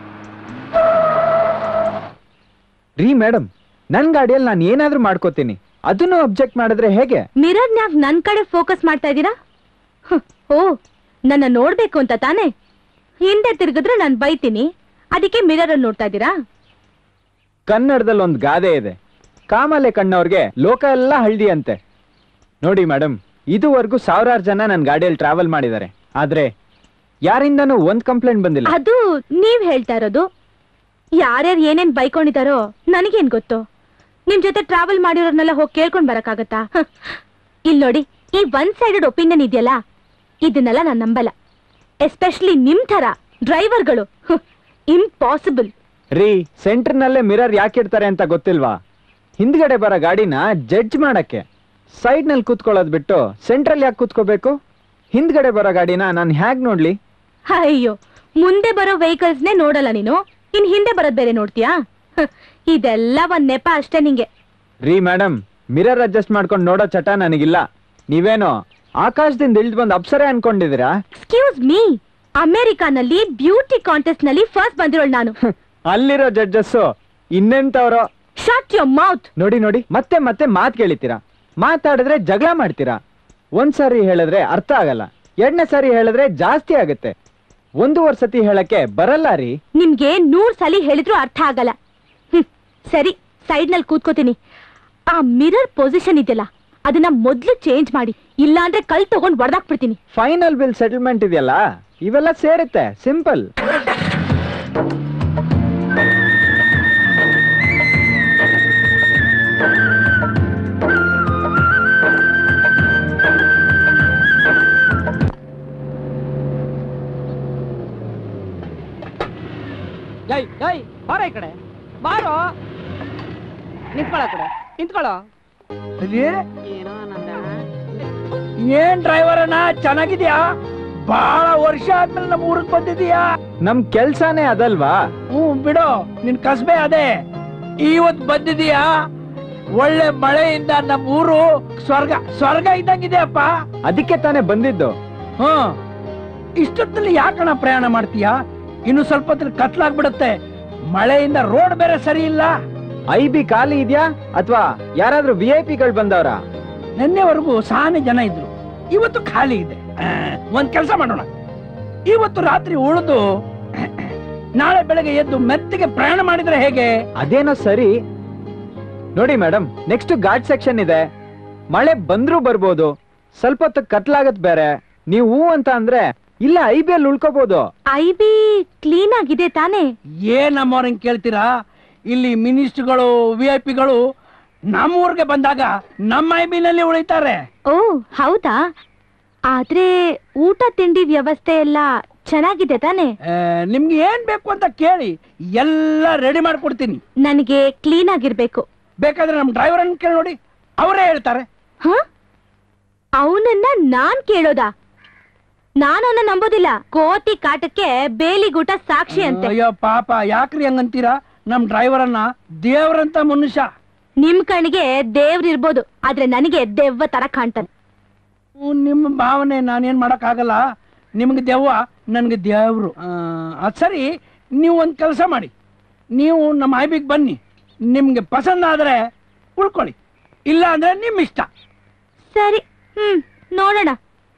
ರೀ ಮೇಡಮ್, ನನ್ ಗಾಡಿಯಲ್ಲಿ ನಾನು ಏನಾದ್ರೂ ಮಾಡ್ಕೋತೀನಿ, ಅದನ್ನು ಅಬ್ಜೆಕ್ಟ್ ಮಾಡಿದ್ರೆ ಹೇಗೆ? ಮಿರರ್ನ್ಯಾಗ ನನ್ ಕಡೆ ಫೋಕಸ್ ಮಾಡ್ತಾ ಇದ್ದೀರಾ? ಓ, ನನ್ನ ನೋಡ್ಬೇಕು ಅಂತ ತಾನೆ? ಹಿಂದೆ ತಿರುಗಿದ್ರೆ ನಾನು ಬೈತೀನಿ, ಅದಕ್ಕೆ ಮಿರರ್ ಅಲ್ಲಿ ನೋಡ್ತಾ ಇದ್ದೀರಾ? ಕನ್ನಡದಲ್ಲಿ ಒಂದು ಗಾದೆ ಇದೆ, ಕಾಮಲೆ ಕಣ್ಣವ್ರಿಗೆ ಲೋಕ ಎಲ್ಲ ಹಳ್ದಿ ಅಂತೆ. ನೋಡಿ ಮೇಡಮ್, ಇದುವರೆಗೂ ಸಾವಿರಾರು ಜನ ನನ್ನ ಗಾಡಿಯಲ್ಲಿ ಟ್ರಾವೆಲ್ ಮಾಡಿದ್ದಾರೆ, ಆದ್ರೆ ಯಾರಿಂದನೂ ಒಂದ್ ಕಂಪ್ಲೇಂಟ್ ಬಂದಿಲ್ಲ. ಅದು ನೀವ್ ಹೇಳ್ತಾ ಇರೋದು. ಯಾರ್ಯಾರು ಏನೇನ್ ಬೈಕೊಂಡಿದಾರೋ ನನಗೇನ್ ಗೊತ್ತು? ನಿಮ್ ಜೊತೆ ಟ್ರಾವೆಲ್ ಮಾಡಿರೋರ್ನೆಲ್ಲ ಹೋಗಿ ಕೇಳ್ಕೊಂಡ್ ಬರಕ್ಕಾಗತ್ತಾ? ಇಲ್ ನೋಡಿ, ಈ ಒನ್ ಸೈಡೆಡ್ ಒಪಿನಿಯನ್ ಇದೆಯಲ್ಲ, ಇದನ್ನೆಲ್ಲ ನಾನ್ ನಂಬಲ್ಲ. ಎಸ್ಪೆಷಲಿ ನಿಮ್ ತರ ಡ್ರೈವರ್ಗಳು ಇಂಪಾಸಿಬಲ್. ರೀ, ಸೆಂಟರ್ನಲ್ಲೇ ಮಿರರ್ ಯಾಕೆ ಇಡ್ತಾರೆ ಅಂತ ಗೊತ್ತಿಲ್ವಾ? ಹಿಂದ್ಗಡೆ ಬರೋ ಗಾಡಿನ ಜಡ್ಜ್ ಮಾಡಕ್ಕೆ. ಸೈಡ್ ನಲ್ಲಿ ಕೂತ್ಕೊಳ್ಳೋದ್ ಬಿಟ್ಟು ಸೆಂಟ್ರಲ್ ಯಾಕೆ ಕೂತ್ಕೋಬೇಕು? ಹಿಂದ್ಗಡೆ ಬರೋ ಗಾಡಿನ ನಾನು ಹ್ಯಾಗ್ ನೋಡ್ಲಿ? ಅಯ್ಯೋ, ಮುಂದೆ ಬರೋ ವೆಹಿಕಲ್ಸ್ನೇ ನೋಡಲ್ಲ ನೀನು, ಇನ್ ಹಿಂದೆ ಬರೋದ್ ಬೇರೆ ನೋಡ್ತೀಯಾ? ಇದೆಲ್ಲ ಒಂದ್ ನೆಪ ಅಷ್ಟೇ ನಿಂಗೆ. ರೀ ಮೇಡಮ್, ಮಿರರ್ ಅಡ್ಜಸ್ಟ್ ಮಾಡ್ಕೊಂಡು ನೋಡೋ ಚಟ ನನಗಿಲ್ಲ. ನೀವೇನೋ ಆಕಾಶದಿಂದ ಇಳ್ದು ಬಂದ್ ಅಪ್ಸರೆ ಅನ್ಕೊಂಡಿದ್ದೀರಾ? ಎಕ್ಸ್ಕ್ಯೂಸ್ ಮೀ, ಅಮೆರಿಕಾನಲ್ಲಿ ಬ್ಯೂಟಿ ಕಾಂಟೆಸ್ಟ್ ನಲ್ಲಿ ಫಸ್ಟ್ ಬಂದಿರೋಳು ನಾನು. ಅಲ್ಲಿರೋ ಜಡ್ಜಸ್ಸು ಇನ್ನೆಂತವ್ರೋ. Shut your mouth. ನೋಡಿ ನೋಡಿ, ಮತ್ತೆ ಮತ್ತೆ ಮಾತ್ ಕೇಳಿತೀರಾ. ಮಾತಾಡಿದ್ರೆ ಜಗಳ ಮಾಡ್ತೀರಾ. ಒಂದ್ ಸಾರಿ ಹೇಳಿದ್ರೆ ಅರ್ಥ ಆಗಲ್ಲ, ಎರಡನೇ ಸಾರಿ ಹೇಳಿದ್ರೆ ಜಾಸ್ತಿ ಆಗುತ್ತೆ. ಒಂದೂವರೆ ಸತಿ ಹೇಳಕ್ಕೆ ಬರಲ್ಲ ರೀ. ನಿಮ್ಗೆ ನೂರ್ ಸಲಿ ಹೇಳಿದ್ರು ಅರ್ಥ ಆಗಲ್ಲ. ಹ್ಮ್, ಸರಿ, ಸೈಡ್ ನಲ್ಲಿ ಕೂತ್ಕೋತೀನಿ. ಆ ಮಿರರ್ ಪೊಸಿಷನ್ ಇದೆಯಲ್ಲ, ಅದನ್ನ ಮೊದ್ಲು ಚೇಂಜ್ ಮಾಡಿ, ಇಲ್ಲ ಅಂದ್ರೆ ಕಲ್ ತಗೊಂಡ್ ಹೊಡೆದಾಕ್ಬಿಡ್ತೀನಿ. ಫೈನಲ್ ಬಿಲ್ ಸೆಟಲ್ಮೆಂಟ್ ಇದೆಯಲ್ಲ, ಇವೆಲ್ಲ ಸೇರುತ್ತೆ, ಸಿಂಪಲ್. ಜೈ ಜೈ ಬಾರ ಈ ಕಡೆ ಬಾರೋ. ನಿಂತ್ಕೊಳ್ಳೋ ಕಡೆ ನಿಂತ್ಕೊಳ್ಳೋ. ಏನೋ ನಂದ ಏನ್ ಡ್ರೈವರ್ ಅಣ್ಣ, ಚೆನ್ನಾಗಿದ್ಯಾ? ಬಹಳ ವರ್ಷ ಆದ್ಮೇಲೆ ನಮ್ಮ ಊರಿಗೆ ಬಂದಿದೀಯಾ? ನಮ್ ಕೆಲ್ಸಾನೇ ಅದಲ್ವಾ? ಹ್ಮ್ ಬಿಡು, ನಿನ್ ಕಸ್ಬೆ ಅದೇ. ಇವತ್ ಬಂದಿದೀಯಾ? ಒಳ್ಳೆ ಮಳೆಯಿಂದ ನಮ್ಮ ಊರು ಸ್ವರ್ಗ ಸ್ವರ್ಗ ಇದ್ದಂಗಿದೆ ಅಪ್ಪ. ಅದಕ್ಕೆ ತಾನೇ ಬಂದಿದ್ದು. ಹ್ಮ್, ಇಷ್ಟೊತ್ತಲ್ಲಿ ಯಾಕಣ್ಣ ಪ್ರಯಾಣ ಮಾಡ್ತೀಯಾ? ಇನ್ನು ಸ್ವಲ್ಪ ಹೊತ್ತಲ್ಲಿ ಕತ್ಲಾಗ್ಬಿಡುತ್ತೆ. ಮಳೆಯಿಂದ ರೋಡ್ ಬೇರೆ ಸರಿ ಇಲ್ಲ. ಐ ಬಿ ಖಾಲಿ ಇದ್ಯಾ ಅಥವಾ ಯಾರಾದ್ರೂ ವಿ ಐ ಪಿಗಳು ಬಂದವ್ರ? ನಿನ್ನೆವರೆಗೂ ಸಾನೆ ಜನ ಇದ್ರು, ಇವತ್ತು ಖಾಲಿ ಇದೆ. ಒಂದ್ ಕೆಲಸ ಮಾಡೋಣ, ಇವತ್ತು ರಾತ್ರಿ ಉಳಿದು ನಾಳೆ ಬೆಳಗ್ಗೆ ಎದ್ದು ಮೆತ್ತಿಗೆ ಪ್ರಯಾಣ ಮಾಡಿದ್ರೆ ಹೇಗೆ? ಅದೇನೋ ಸರಿ. ನೋಡಿ ಮೇಡಮ್, ನೆಕ್ಸ್ಟ್ ಘಾಟ್ ಸೆಕ್ಷನ್ ಇದೆ, ಮಳೆ ಬಂದ್ರೂ ಬರ್ಬೋದು, ಸ್ವಲ್ಪ ಹೊತ್ತು ಕತ್ಲಾಗತ್ ಬೇರೆ. ನೀವು ಹೂ ಅಂತ ಅಂದ್ರೆ ಇಲ್ಲ ಐ ಬಿ ಅಲ್ಲಿ ಉಳ್ಕೋಬಹುದು. ಐ ಬಿ ಕ್ಲೀನ್ ಆಗಿದೆ ತಾನೇ? ಏನ್ ನಮ್ಮವ್ರಂಗ್ ಕೇಳ್ತೀರಾ? ಇಲ್ಲಿ ಮಿನಿಸ್ಟ್ರುಗಳು ವಿ ಐ ಪಿಗಳು ನಮ್ಮೂರ್ಗೆ ಬಂದಾಗ ನಮ್ಮ ಐ ಬಿ ನಲ್ಲಿ ಉಳಿತಾರೆ. ಓ ಹೌದಾ? ಆದ್ರೆ ಊಟ ತಿಂಡಿ ವ್ಯವಸ್ಥೆ ಎಲ್ಲ ಚೆನ್ನಾಗಿದೆ ತಾನೆ? ನಿಮ್ಗೆ ಏನ್ ಬೇಕು ಅಂತ ಕೇಳಿ, ಎಲ್ಲ ರೆಡಿ ಮಾಡ್ಕೊಡ್ತೀನಿ. ನನಗೆ ಕ್ಲೀನ್ ಆಗಿರ್ಬೇಕು. ಬೇಕಾದ್ರೆ ನಮ್ ಡ್ರೈವರ್ ಅನ್ನ ಕೇಳಿ ನೋಡಿ, ಅವರೇ ಹೇಳ್ತಾರೆ. ಹ, ಅವನನ್ನ ನಾನ್ ಕೇಳೋದಾ? ನಾನವನ್ನ ನಂಬೋದಿಲ್ಲ. ಕೋತಿ ಕಾಟಕ್ಕೆ ಬೇಲಿಗೂಟ ಸಾಕ್ಷಿ ಅಂತೆ. ಅಯ್ಯೋ ಪಾಪ, ಯಾಕ್ರಿ ಹಂಗಂತೀರಾ? ನಮ್ ಡ್ರೈವರ್ ಅನ್ನ ದೇವ್ರಂತ ಮನುಷ್ಯ. ನಿಮ್ ಕಣ್ಣಿಗೆ ದೇವ್ರಿರ್ಬೋದು, ಆದ್ರೆ ನನಗೆ ದೆವ್ವ ತರ ಕಾಣ್ತಾನೆ. ನಿಮ್ಮ ಭಾವನೆ ನಾನೇನ್ ಮಾಡಕ್ ಆಗಲ್ಲ. ನಿಮ್ಗೆ ದೆವ್ವ, ನನ್ಗೆ ದೇವ್ರು. ಅದ್ ಸರಿ, ನೀವು ಒಂದ್ ಕೆಲಸ ಮಾಡಿ, ನೀವು ನಮ್ಮ ಐಬಿಗ್ ಬನ್ನಿ. ನಿಮ್ಗೆ ಪಸಂದ್ ಆದ್ರೆ ಉಳ್ಕೊಳ್ಳಿ, ಇಲ್ಲ ಅಂದ್ರೆ ನಿಮ್ ಇಷ್ಟ. ಸರಿ, ಹ್ಮ್ ನೋಡೋಣ.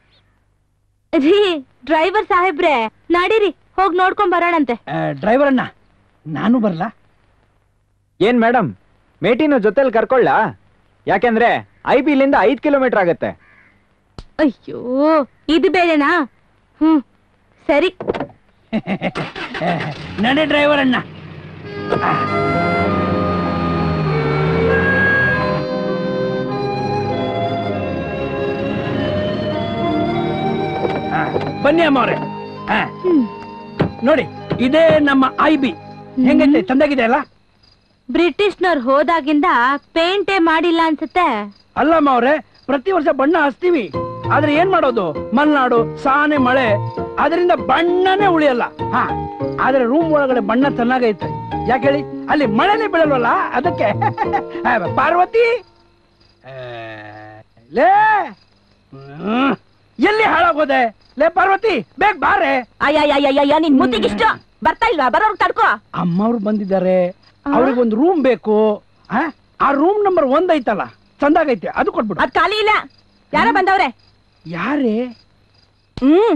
ರೀ ಡ್ರೈವರ್ ಸಾಹೇಬ್ರೆ, ನಡೀರಿ, ಹೋಗಿ ನೋಡ್ಕೊಂಡ್ ಬರೋಣಂತೆ. ಡ್ರೈವರ್ ಅಣ್ಣ, ನಾನು ಬರ್ಲಾ? ಏನ್ ಮೇಡಮ್, ಮೇಟಿನ ಜೊತೆಲಿ ಕರ್ಕೊಳ್ಳ? ಯಾಕೆಂದ್ರೆ ಐ ಬಿ ಇಲ್ಲಿಂದ ಐದ್ ಕಿಲೋಮೀಟರ್ ಆಗತ್ತೆ. ಅಯ್ಯೋ, ಇದು ಬೇರೆನಾ? ಹ್ಮ್ ಸರಿ. ನಡೆ ಡ್ರೈವರ್ ಅಣ್ಣ. ಬನ್ನಿ ಅಮ್ಮವ್ರೆ. ನೋಡಿ ಇದೇ ನಮ್ಮ ಐ ಬಿ. ಹೆಂಗೈತೆ? ಚಂದಾಗಿದೆ ಅಲ್ಲ? ಬ್ರಿಟಿಷ್ನವ್ರು ಹೋದಾಗಿಂದ ಪೇಂಟೇ ಮಾಡಿಲ್ಲ ಅನ್ಸುತ್ತೆ. ಅಲ್ಲಮ್ಮ ಅವ್ರೆ, ಪ್ರತಿ ವರ್ಷ ಬಣ್ಣ ಹಚ್ತೀವಿ, ಆದ್ರೆ ಏನ್ ಮಾಡೋದು, ಮಲೆನಾಡು ಸಾನೆ ಮಳೆ, ಅದರಿಂದ ಬಣ್ಣನೇ ಉಳಿಯಲ್ಲ. ಹಾ, ಆದ್ರೆ ರೂಮ್ ಒಳಗಡೆ ಬಣ್ಣ ಚೆನ್ನಾಗೈತೆ. ಯಾಕೆ ಹೇಳಿ? ಅಲ್ಲಿ ಮಳೆನೇ ಬೀಳಲ್ವಲ್ಲ, ಅದಕ್ಕೆ. ಪಾರ್ವತಿ ಲೇ, ಎಲ್ಲಿ ಹಾಳಾಗೋದೆ? ಲೇ ಪಾರ್ವತಿ, ಬೇಗ ಬಾರೆ. ಅಯ್ಯ ನಿನ್ ಮುತ್ತಿಗಿಷ್ಟ ಬರ್ತಾ ಇಲ್ವಾ? ಬರೋರು ತಡ್ಕೋ. ಅಮ್ಮವ್ರು ಬಂದಿದ್ದಾರೆ, ಅವ್ರಿಗೊಂದು ರೂಮ್ ಬೇಕು. ಆ ರೂಮ್ ನಂಬರ್ ಒಂದ್ ಐತಲ್ಲ, ಚಂದಾಗೈತೆ, ಅದು ಕೊಟ್ಬಿಡು. ಅದ್ ಖಾಲಿ ಇಲ್ಲ. ಯಾರ ಬಂದವ್ರೆ? ಯಾರೇ? ಹ್ಮ್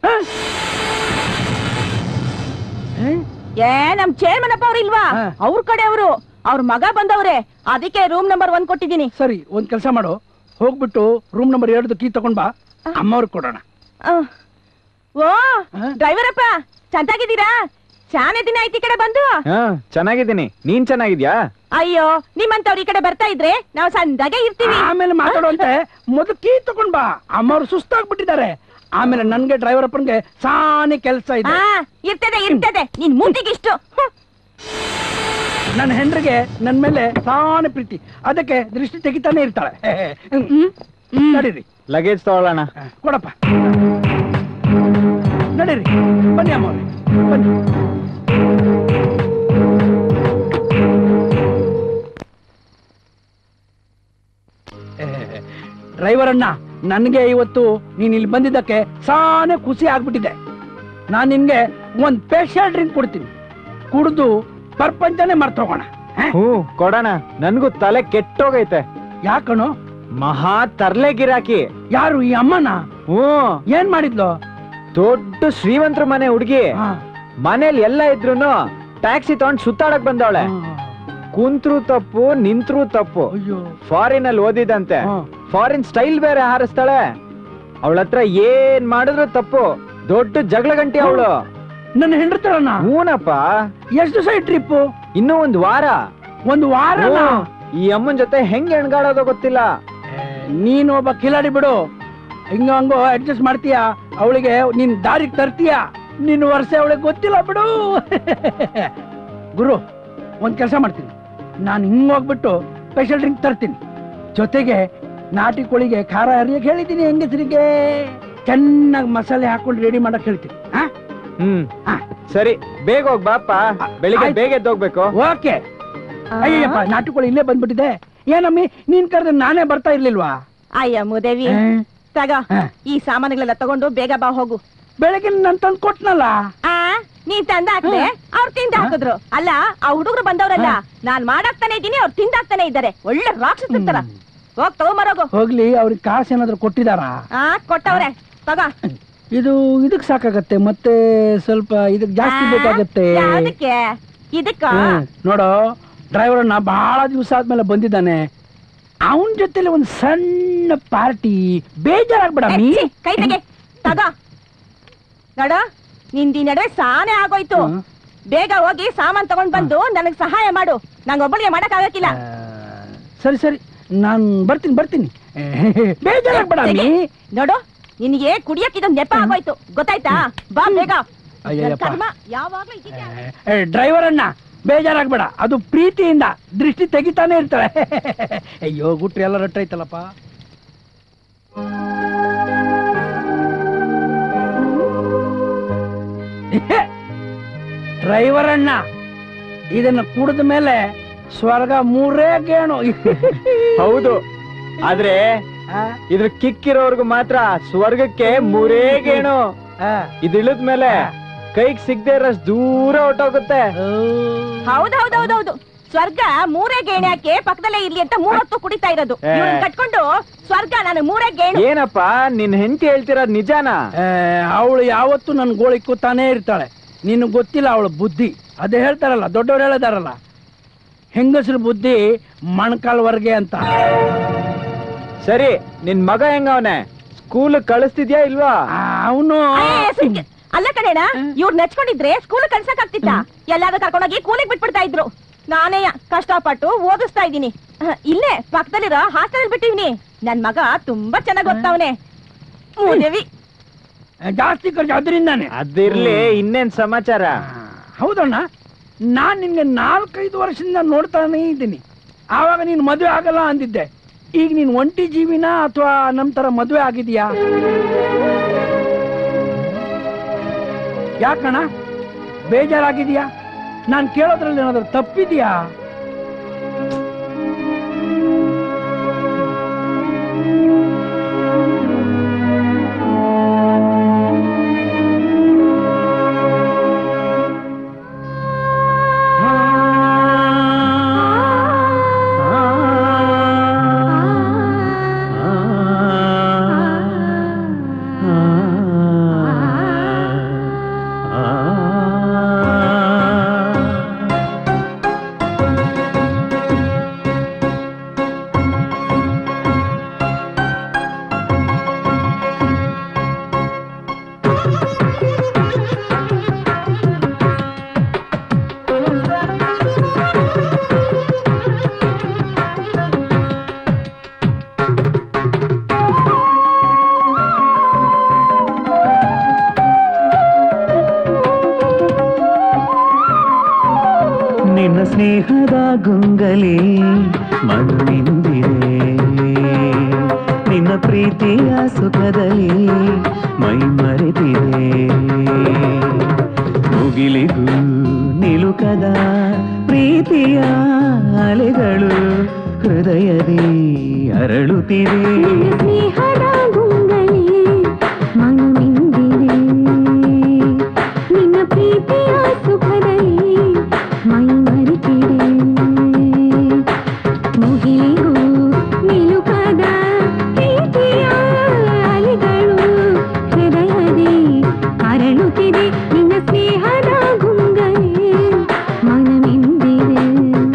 ಏ ನಮ್ ಚೇರ್ಮನ್ ಅಪ್ಪ ಅವ್ರು ಇಲ್ವಾ? ಅವ್ರ ಕಡೆ ಅವರು, ಅವ್ರ ಮಗ ಬಂದವ್ರೆ, ಅದಕ್ಕೆ ರೂಮ್ ನಂಬರ್ ಒಂದ್ ಕೊಟ್ಟಿದ್ದೀನಿ. ಸರಿ, ಒಂದ್ ಕೆಲಸ ಮಾಡು, ಹೋಗ್ಬಿಟ್ಟು ರೂಮ್ ನಂಬರ್ ಎರಡು ಕೀ ತಗೊಂಡ್ ಬಾ, ಅಮ್ಮವ್ರಿಗೆ ಕೊಡೋಣ. ಓ ಡ್ರೈವರ್ ಅಪ್ಪ, ಚೆನ್ನಾಗಿದ್ದೀರಾ? ಚಾನೆ ದಿನ ಐತಿ ಕಡೆ ಬಂದು. ಚೆನ್ನಾಗಿದ್ದೀನಿ, ನೀನ್ ಚೆನ್ನಾಗಿದ್ಯಾ? ಅಯ್ಯೋ, ನಿಮ್ಮಂತವ್ರ ಈ ಕಡೆ ಬರ್ತಾ ಇದ್ರೆ ನಾವು ಸಂದಾಗೆ ಇರ್ತೀವಿ. ಆಮೇಲೆ ಮಾತಾಡುವಂತೆ ಮೊದಲು ಕೀ ತಗೊಂಡ್ ಬಾ, ಅಮ್ಮವ್ರು ಸುಸ್ತಾಗ್ಬಿಟ್ಟಿದ್ದಾರೆ. ಆಮೇಲೆ ನನ್ಗೆ ಡ್ರೈವರ್ ಅಪ್ಪನ್ಗೆ ಸಾನೆ ಕೆಲಸ ಇದೆ. ಇರ್ತದೆ ಇರ್ತದೆ, ನಿನ್ ಮೂತಿಗಿಷ್ಟು. ನನ್ನ ಹೆಂಡ್ರಿಗೆ ನನ್ ಮೇಲೆ ಸಾನೆ ಪ್ರೀತಿ, ಅದಕ್ಕೆ ದೃಷ್ಟಿ ತೆಗಿತಾನೆ ಇರ್ತಾಳೆ. ನಡೀರಿ, ಲಗೇಜ್ ತಗೊಳ್ಳೋಣ. ಕೊಡಪ್ಪ, ನಡೀರಿ, ಬನ್ನಿ ಅಮ್ಮವ್ರೆ, ಬನ್ನಿ. ಡ್ರೈವರ್ ಅಣ್ಣ, ನನ್ಗೆ ಇವತ್ತು ನೀನ್ ಇಲ್ಲಿ ಬಂದಿದ್ದಕ್ಕೆ ಸಾನೆ ಖುಷಿ ಆಗ್ಬಿಟ್ಟಿದೆ. ನಾನ್ ನಿನ್ಗೆ ಒಂದ್ ಸ್ಪೆಷಲ್ ಡ್ರಿಂಕ್ ಕೊಡ್ತೀನಿ, ಕುಡಿದು ಪ್ರಪಂಚನೇ ಮರ್ತೋಗೋಣ. ಹ್ಞೂ ಕೊಡೋಣ, ನನ್ಗೂ ತಲೆ ಕೆಟ್ಟೋಗೈತೆ. ಯಾಕಣು? ಮಹಾ ತರ್ಲೆ ಗಿರಾಕಿ. ಯಾರು? ಈ ಅಮ್ಮನ? ಹ್ಞೂ. ಏನ್ ಮಾಡಿದ್ಲು? ದೊಡ್ಡ ಶ್ರೀಮಂತರ ಮನೆ ಹುಡುಗಿ, ಮನೇಲಿ ಎಲ್ಲ ಇದ್ರುನು ಟ್ಯಾಕ್ಸಿ ತಗೊಂಡ್ ಸುತ್ತಾಡಕ್ ಬಂದವಳೆ. ಕುಂತ್ರು ತಪ್ಪು, ನಿಂತ್ರು ತಪ್ಪು. ಫಾರಿನ್ ಅಲ್ಲಿ ಓದಿದಂತೆ, ಫಾರಿನ್ ಸ್ಟೈಲ್ ಬೇರೆ ಹಾರಿಸ್ತಾಳೆ. ಅವಳ ಹತ್ರ ಏನ್ ಮಾಡಿದ್ರು ತಪ್ಪು. ದೊಡ್ಡ ಜಗಳ ಗಂಟಿ ಅವಳು. ನನ್ನ ಹೆಂಡ್ರತರನ? ಹೂನಪ್ಪ. ಎಷ್ಟು ದಿವಸ ಟ್ರಿಪ್? ಇನ್ನೂ ಒಂದ್ ವಾರ. ಒಂದು ವಾರ? ಈ ಅಮ್ಮನ್ ಜೊತೆ ಹೆಂಗ್ ಹೆಣ್ಗಾಡೋದೋ ಗೊತ್ತಿಲ್ಲ. ನೀನು ಒಬ್ಬ ಕಿಲಾಡಿ ಬಿಡು, ಹಿಂಗ ಹಂಗೋ ಅಡ್ಜಸ್ಟ್ ಮಾಡ್ತೀಯ. ಅವಳಿಗೆ ನೀನ್ ದಾರಿಗೆ ತರ್ತೀಯ, ನಿನ್ ವರ್ಷ ಅವಳಿಗೆ ಗೊತ್ತಿಲ್ಲ ಬಿಡು. ಗುರು, ಒಂದ್ ಕೆಲಸ ಮಾಡ್ತೀನಿ, ನಾನು ಹಿಂಗ್ ಹೋಗ್ಬಿಟ್ಟು ಸ್ಪೆಷಲ್ ಡ್ರಿಂಕ್ ತರ್ತೀನಿ. ಜೊತೆಗೆ ನಾಟಿ ಕೋಳಿಗೆ ಖಾರ ಹರಿಯಕ್ಕೆ ಹೇಳಿದ್ದೀನಿ, ಹೆಂಗಸರಿಗೆ ಚೆನ್ನಾಗಿ ಮಸಾಲೆ ಹಾಕೊಂಡು ರೆಡಿ ಮಾಡಕ್ ಹೇಳ್ತೀನಿ. ಹ್ಮ್ ಸರಿ, ಬೇಗ ಹೋಗ್ ಬಾಪ, ಬೆಳಿಗ್ಗೆ ಬೇಗ ಎದ್ದೋಗ್ಬೇಕು. ಓಕೆ. ಅಯ್ಯಪ್ಪ, ನಾಟಿ ಕೋಳಿ ಇಲ್ಲೇ ಬಂದ್ಬಿಟ್ಟಿದೆ. ಏನಮ್ಮಿ, ನೀನ್ ಕರೆದ್ರೆ ನಾನೇ ಬರ್ತಾ ಇರ್ಲಿಲ್ವಾ? ಅಯ್ಯ ಮುದೇವಿ, ತಗ ಈ ಸಾಮಾನುಗಳೆಲ್ಲ ತಗೊಂಡು ಬೇಗ ಬಾ ಹೋಗು. ಬೆಳಗ್ಗೆ ನನ್ ತಂದ್ ಕೊಟ್ನಲ್ಲ. ಆ ನೀನ್ ತಂದ ಹಾಕ್ದೆ, ಅವ್ರು ತಿಂದ ಹಾಕಿದ್ರು. ಅಲ್ಲ, ಆ ಹುಡುಗರು ಬಂದವ್ರಲ್ಲ, ನಾನ್ ಮಾಡಾಕ್ತಾನೆ ಇದ್ದೀನಿ, ಅವ್ರು ತಿಂದಾಕ್ತಾನೆ ಇದ್ದಾರೆ. ಒಳ್ಳೆ ರಾಕ್ಷಸರ. ಹೋಗ್ ತಗೊಂಬರೋಗು. ಹೋಗ್ಲಿ, ಅವ್ರಿಗೆ ಕಾಸು ಏನಾದ್ರು ಕೊಟ್ಟಿದಾರ? ಆ ಕೊಟ್ಟವ್ರೆ, ತಗ. ಇದು ಇದಕ್ ಸಾಕಾಗತ್ತೆ, ಮತ್ತೆ ಸ್ವಲ್ಪ ಇದಕ್ ಜಾಸ್ತಿ ಬೇಕಾಗತ್ತೆ. ಅದಕ್ಕೆ ಇದಕ್ಕ ನೋಡೋ, ಡ್ರೈವರ್ ಅಣ್ಣ ಬಹಳ ದಿವಸ ಆದ್ಮೇಲೆ ಬಂದಿದ್ದಾನೆ. ಅವನ್ ಜೊತೆಲಿ ಒಂದ್ ಸಣ್ಣ ಪಾರ್ಟಿ. ಬೇಜಾರಾಗ್ಬೇಡ. ಕೈ ತೆಗೆ, ತಗ. ನೋಡ, ನಿಂದಿ ನಡುವೆ ಸಾನೆ ಆಗೋಯ್ತು. ಬೇಗ ಹೋಗಿ ಸಾಮಾನ್ ತಗೊಂಡ್ ಬಂದು ನನಗ್ ಸಹಾಯ ಮಾಡು. ನಂಗೆ ಒಬ್ಬಳಿಗೆ ಮಾಡಕ್ ಆಗಕ್ಕಿಲ್ಲ. ಸರಿ ಸರಿ, ನಾನ್ ಬರ್ತೀನಿ ಬರ್ತೀನಿ. ಬೇಜಾರಾಗ್ಬೇಡ. ನೋಡು, ನಿನಗೆ ಕುಡಿಯಕ್ ಇದೊಂದು ನೆಪ ಆಗೋಯ್ತು, ಗೊತ್ತಾಯ್ತಾ? ಬಾ ಬೇಗ. ಡ್ರೈವರ್ ಅಣ್ಣ, ಬೇಜಾರಾಗ್ಬೇಡ, ಅದು ಪ್ರೀತಿಯಿಂದ ದೃಷ್ಟಿ ತೆಗಿತಾನೆ ಇರ್ತಾಳೆ. ಅಯ್ಯೋ, ಗುಟ್ರಿ ಎಲ್ಲ ರಟ್ಟೈತಲ್ಲಪ್ಪ. ಡ್ರೈವರ್ ಅಣ್ಣ, ಇದನ್ನ ಕುಡಿದ ಮೇಲೆ ಸ್ವರ್ಗ ಮೂರೇ ಗೇಣು. ಹೌದು, ಆದ್ರೆ ಇದ್ರ ಕಿಕ್ಕಿರೋರ್ಗು ಮಾತ್ರ ಸ್ವರ್ಗಕ್ಕೆ ಮೂರೇ ಗೇಣು. ಇದಿಳಿದ್ಮೇಲೆ ಕೈಗೆ ಸಿಗದೆ ಇರೋಷ್ಟು ದೂರ ಹೊಟ್ಟೋಗುತ್ತೆ. ಹೌದೌದೌದೌದು, ಸ್ವರ್ಗ ಮೂರೇ ಗೇಣೆ ಹಾಕಿ ಪಕ್ಕದಲ್ಲೇ ಇರ್ಲಿ ಅಂತ ಮೂರೊತ್ತು ಕುಡಿತಾ ಇರೋದು. ಕಟ್ಕೊಂಡು ಸ್ವರ್ಗ ನಾನು ಮೂರೇ ಗೇಣು. ಏನಪ್ಪಾ ನಿನ್ ಹೆಂಡತಿ ಹೇಳ್ತಿರೋದ್ ನಿಜಾನಾ? ಅವಳು ಯಾವತ್ತು ನನ್ ಗೋಳಿ ಕೂತಾನೇ ಇರ್ತಾಳೆ. ನಿನ್ ಗೊತ್ತಿಲ್ಲ ಅವಳು ಬುದ್ಧಿ. ಅದೇ ಹೇಳ್ತಾರಲ್ಲ, ದೊಡ್ಡವ್ರು ಹೇಳಿದಾರಲ್ಲ, ಹೆಂಗಸ್ರ ಬುದ್ಧಿ ಮಣ್ಕಾಲ್ವರ್ಗೆ ಅಂತ. ಸರಿ, ನಿನ್ ಮಗ ಹೆಂಗವನೆ? ಸ್ಕೂಲ್ ಕಳಿಸ್ತಿದ್ಯಾ ಇಲ್ವಾ? ಅವನು ಅಲ್ಲ ಕಣೇಣ, ಇವ್ರು ನೆಚ್ಕೊಂಡಿದ್ರೆ ಸ್ಕೂಲ್ ಕಳ್ಸಕ್ ಆಗ್ತಿತ್ತ? ಎಲ್ಲಾದ್ರೂ ಕರ್ಕೊಂಡೋಗಿ ಕೂಲಿಗೆ ಬಿಟ್ಬಿಡ್ತಾ ಇದ್ರು. ನಾನೇ ಕಷ್ಟಪಟ್ಟು ಓದಿಸ್ತಾ ಇದ್ದೀನಿ. ಇಲ್ಲೇ ಪಕ್ಕದಲ್ಲಿರೋ ಹಾಸ್ಟೆಲ್ ಬಿಟ್ಟಿವ್ನಿ. ನನ್ ಮಗ ತುಂಬಾ ಚೆನ್ನಾಗ್ ಓದ್ತಾವನೆ. ಮೂದೇವಿ. ಜಾಸ್ತಿ ಖರ್ಚು ಅದರಿಂದಾನೆ. ಅದಿರ್ಲಿ, ಇನ್ನೇನ್ ಸಮಾಚಾರ? ಹೌದಣ್ಣ, ನಾನ್ ನಿನ್ಗೆ ನಾಲ್ಕೈದು ವರ್ಷದಿಂದ ನೋಡ್ತಾನೆ ಇದ್ದೀನಿ. ಆವಾಗ ನೀನು ಮದುವೆ ಆಗಲ್ಲ ಅಂದಿದ್ದೆ. ಈಗ ನೀನು ಒಂಟಿ ಜೀವಿನ ಅಥವಾ ನಮ್ ತರ ಮದುವೆ ಆಗಿದೀಯಾ? ಯಾಕಣ್ಣ ಬೇಜಾರಾಗಿದೀಯಾ? ನಾನು ಕೇಳೋದ್ರಲ್ಲಿ ಏನಾದ್ರು ತಪ್ಪಿದ್ಯಾ? ಸ್ನೇಹದ ಗುಂಗಲಿ ಮನವಿಂದಿರೆ, ನಿನ್ನ ಪ್ರೀತಿಯ ಸುಖದಲ್ಲಿ ಮೈ ಮರೆತಿದೆ. ಮುಗಿಲಿಗೂ ನಿಲುಕದ ಪ್ರೀತಿಯ ಅಲೆಗಳು ಹೃದಯದಿ ಅರಳುತ್ತಿದೆ. ಸ್ನೇಹದ ಗುಂಗಲಿ ಮನವಿಂದಿರೆ, ನಿನ್ನ ಪ್ರೀತಿಯ ಸುಖದಲ್ಲಿ ಮೈ ಮರೆತಿದೆ. ಮುಗಿಲಿಗೂ ನಿಲುಕದ ಪ್ರೀತಿಯ ಅಲೆಗಳು ಹೃದಯದಿ ಅರಳುತ್ತಿದೆ. ನಿನ್ನ ಸ್ನೇಹದ ಗುಂಗಲಿ ಮನವಿಂದಿರೆ.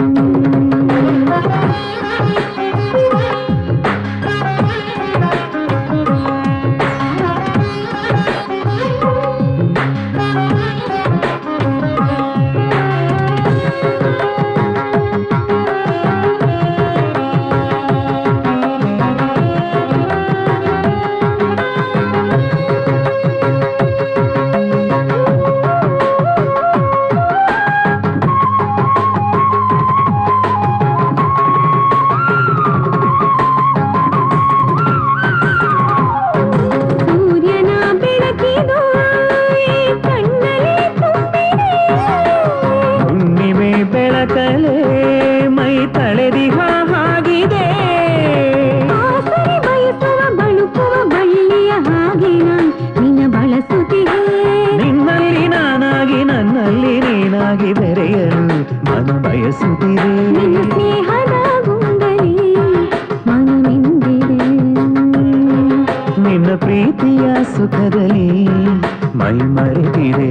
ನಿನ್ನ ಪ್ರೀತಿಯ ಸುಖದಲ್ಲಿ ಮೈ ಮರೆತಿದೆ.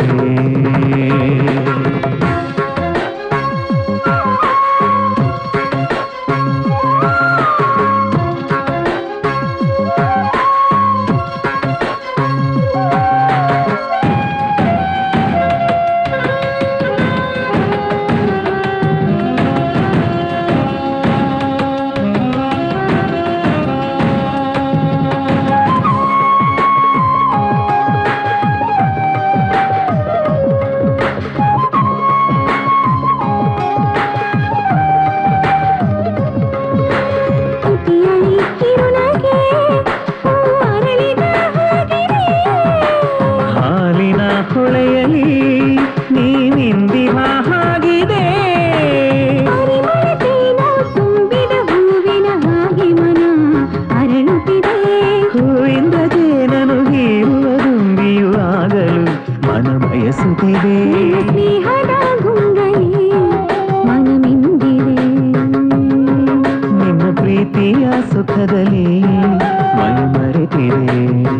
ನಿನ್ನ ಪ್ರೀತಿಯ ಸುಖದಲ್ಲಿ ಮೈ ಮರೆತಿದೆ.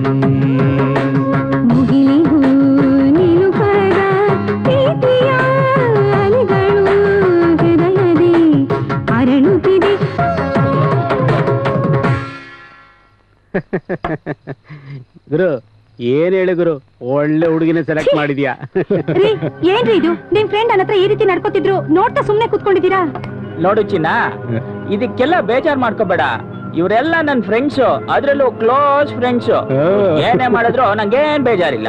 ಮುಗಿಲಿಗೂ ನಿಲುಕದ ಪ್ರೀತಿಯ ಅಲೆಗಳು ಹೃದಯದಿ ಅರಳುತ್ತಿದೆ. ಗುರು ಏನ್ ಹೇಳಿ ಗುರು, ಒಳ್ಳೆ ಹುಡುಗಿನ ಸೆಲೆಕ್ಟ್ ಮಾಡಿದ್ಯಾ. ಏನ್ರಿ ಇದು, ನಿಮ್ ಫ್ರೆಂಡ್ ನನ್ನ ಹತ್ರ ಈ ರೀತಿ ನಡ್ಕೋತಿದ್ರು ನೋಡ್ತಾ ಸುಮ್ನೆ ಕೂತ್ಕೊಂಡಿದ್ದೀರಾ? ನೋಡು ಚಿನ್ನ, ಇದಕ್ಕೆಲ್ಲ ಬೇಜಾರ್ ಮಾಡ್ಕೋಬೇಡ. ಇವರೆಲ್ಲ ನನ್ನ ಫ್ರೆಂಡ್ಸು, ಅದ್ರಲ್ಲೂ ಕ್ಲೋಸ್ ಫ್ರೆಂಡ್ಸು. ಏನೇ ಮಾಡಿದ್ರು ನಂಗೇನ್ ಬೇಜಾರಿಲ್ಲ.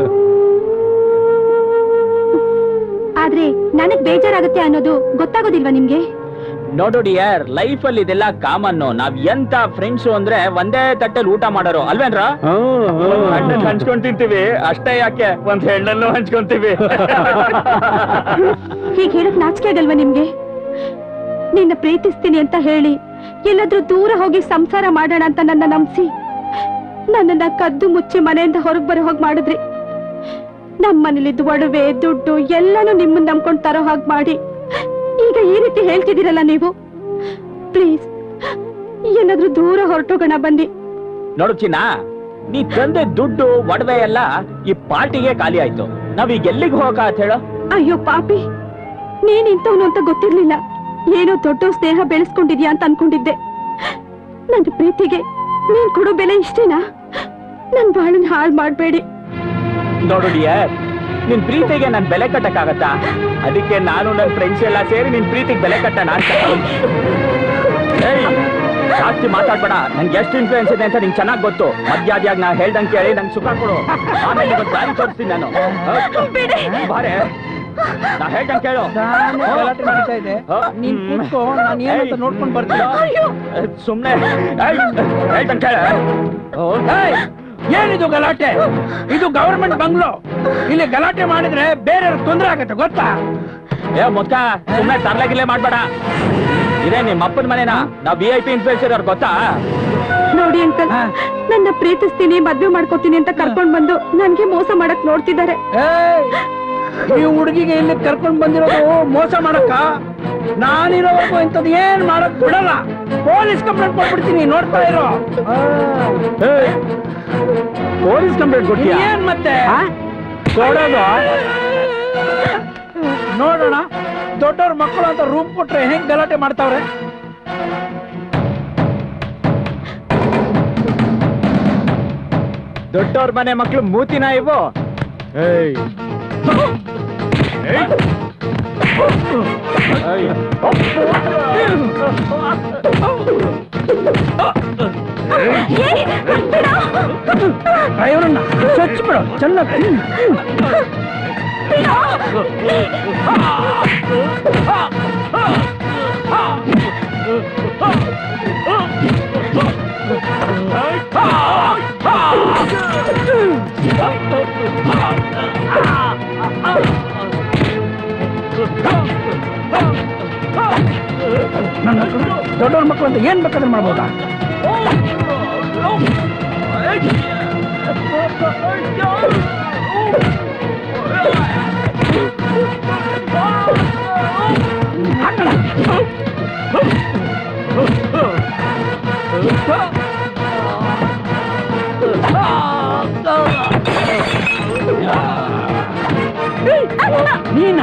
ಆದ್ರೆ ನನಗ್ ಬೇಜಾರಾಗುತ್ತೆ ಅನ್ನೋದು ಗೊತ್ತಾಗೋದಿಲ್ವಾ ನಿಮ್ಗೆ? ನೋಡು ಡಿಯರ್, ಲೈಫ್ ಅಲ್ಲಿ ಇದೆಲ್ಲ ಕಾಮನ್ನು. ನಾವ್ ಎಂತ ಫ್ರೆಂಡ್ಸು ಅಂದ್ರೆ ಒಂದೇ ತಟ್ಟೆಲ್ ಊಟ ಮಾಡೋರು ಅಲ್ವೇನ್ರ? ಹಂಚ್ಕೊಂಡ್ ತಿಂತೀವಿ ಅಷ್ಟೇ, ಯಾಕೆ ಒಂದ್ ಹೆಣ್ಣನ್ನು ಹಂಚ್ಕೊಂತೀವಿ. ಹೀಗೆ ಹೇಳಕ್ ನಾಚಿಕೆ ಆಗಲ್ವಾ ನಿಮ್ಗೆ? ನಿನ್ನ ಪ್ರೀತಿಸ್ತೀನಿ ಅಂತ ಹೇಳಿ ಎಲ್ಲಾದ್ರೂ ದೂರ ಹೋಗಿ ಸಂಸಾರ ಮಾಡೋಣ ಅಂತ ನನ್ನ ನಂಬಿಸಿ ನನ್ನನ್ನ ಕದ್ದು ಮುಚ್ಚಿ ಮನೆಯಿಂದ ಹೊರಗ್ ಬರೋ ಹೋಗ್ ಮಾಡಿದ್ರಿ. ನಮ್ಮನೇಲಿದ್ದು ಒಡವೆ ದುಡ್ಡು ಎಲ್ಲಾನು ನಿಮ್ಮನ್ನ ನಂಬ್ಕೊಂಡ್ ತರೋ ಹಾಗೆ ಮಾಡಿ ಈಗ ಈ ರೀತಿ ಹೇಳ್ತಿದ್ದೀರಲ್ಲ ನೀವು. ಪ್ಲೀಸ್ ಏನಾದ್ರೂ ದೂರ ಹೊರಟೋಗೋಣ ಬನ್ನಿ. ನೋಡು ಚಿನ್ನ, ನೀ ತಂದೆ ದುಡ್ಡು ಒಡವೆ ಎಲ್ಲ ಈ ಪಾರ್ಟಿಗೆ ಖಾಲಿ ಆಯ್ತು. ನಾವೀಗ ಎಲ್ಲಿಗೆ ಹೋಗಕ್ ಹೇಳೋ? ಅಯ್ಯೋ ಪಾಪಿ, ನೀನ್ ಇಂಥವ್ನು ಅಂತ ಗೊತ್ತಿರ್ಲಿಲ್ಲ. ಏನೋ ದೊಡ್ಡ ಸ್ನೇಹ ಬೆಳೆಸ್ಕೊಂಡಿದ್ಯಾ ಅಂತ ಅನ್ಕೊಂಡಿದ್ದೆ. ನನ್ನ ಪ್ರೀತಿಗೆ ನೀನ್ ಕೊಡೋ ಬೆಲೆ ಇಷ್ಟೇನಾ? ನನ್ ಬಾಳನ್ ಹಾಳು ಮಾಡ್ಬೇಡಿ. ನೋಡು ಡಿಯರ್, ನಿನ್ ಪ್ರೀತಿಗೆ ನನ್ ಬೆಲೆ ಕಟ್ಟಕ್ಕಾಗತ್ತಾ? ಅದಕ್ಕೆ ನಾನು ನನ್ ಫ್ರೆಂಡ್ಸ್ ಎಲ್ಲ ಸೇರಿ ನಿನ್ ಪ್ರೀತಿಗೆ ಬೆಲೆ ಕಟ್ಟಣ ಅಂತ. ಜಾಸ್ತಿ ಮಾತಾಡ್ಬೇಡ, ನಂಗೆ ಎಷ್ಟು ಇನ್ಫ್ಲೂಯೆನ್ಸ್ ಇದೆ ಅಂತ ನಿಂಗೆ ಚೆನ್ನಾಗಿ ಗೊತ್ತು. ಮಧ್ಯಾದ್ಯಾಗ ನಾ ಹೇಳ್ದಂಗೆ ಕೇಳಿ ನಂಗೆ ಸುಖ ಕೊಡು, ಆಮೇಲೆ ಇವತ್ತು ದಾರಿ ತೋರಿಸ್ತೀನಿ ನಾನು. ಬಾರೆ, ನಾ ಹೇಳ್ದಂಗೆ ಕೇಳು. ಗಲಾಟೆ ನಡೀತಾ ಇದೆ, ನೀನ್ ಕೂತ್ಕೋ, ನಾನು ಏನಂತ ನೋಡ್ಕೊಂಡ್ ಬರ್ತೀನಿ. ಸುಮ್ನೆ ಹೇಳ್ದಂಗೆ ಕೇಳ. ಏನಿದು ಗಲಾಟೆ? ಇದು ಗವರ್ಮೆಂಟ್ ಬಂಗ್ಲೋ. ಇಲ್ಲಿ ಗಲಾಟೆ ಮಾಡಿದ್ರೆ ಬೇರೆ ತೊಂದರೆ ಆಗತ್ತೆ ಗೊತ್ತಾ? ಏ ಮುದ್ಕ, ಸುಮ್ನೆ ತರ್ಲಾಗಿಲ್ಲೇ ಮಾಡ್ಬೇಡ. ಇದೇ ನಿಮ್ಮ ಅಪ್ಪನ ಮನೆನಾ? ನಾವ್ ವಿ ಐ ಪಿ ಇನ್ಫ್ಲೂಯೆನ್ಸರ್ ಅವ್ರು ಗೊತ್ತಾ? ನೋಡಿ ಅಂಕಲ್, ನನ್ನ ಪ್ರೀತಿಸ್ತೀನಿ ಮದ್ವೆ ಮಾಡ್ಕೋತೀನಿ ಅಂತ ಕರ್ಕೊಂಡ್ ಬಂದು ನನ್ಗೆ ಮೋಸ ಮಾಡಕ್ ನೋಡ್ತಿದ್ದಾರೆ. ಈ ಹುಡುಗಿಗೆ ಇಲ್ಲಿ ಕರ್ಕೊಂಡ್ ಬಂದಿರೋದು ಮೋಸ ಮಾಡಕ್ಕ? ನಾನಿರೋವರೆಗೂ ಇಂಥದ್ದು ಏನ್ ಮಾಡಕ್ ಬಿಡಲ್ಲ. ಪೊಲೀಸ್ ಕಂಪ್ಲೇಂಟ್ ಕೊಟ್ಬಿಡ್ತೀನಿ, ನೋಡ್ತಾ ಇರೋ. ಪೊಲೀಸ್ ಕಂಪ್ಲೇಂಟ್ ಕೊಡ್ತೀಯ? ಏನ್ ಮತ್ತೆ ಕೊಡೋದು? ನೋಡೋಣ, ದೊಡ್ಡವ್ರ ಮಕ್ಕಳು ಅಂತ ರೂಮ್ ಕೊಟ್ರೆ ಹೆಂಗ್ ಗಲಾಟೆ ಮಾಡ್ತಾವ್ರೆ. ದೊಡ್ಡವ್ರ ಮನೆ ಮಕ್ಳು ಮೂತಿನ ಇವು. ಏಯ್ ಡ್ರೈವರನ್ನ ಸ್ವಚ್ಛ ಬಿಡು ಚೆನ್ನಾಗಿ. ನನ್ನ ಮಕ್ಕಳು ದೊಡ್ಡವ್ರ ಮಕ್ಕಳು ಅಂತ ಏನ್ ಬೇಕಾದ್ರೆ ಮಾಡ್ಬೋದಾ? ನೀನ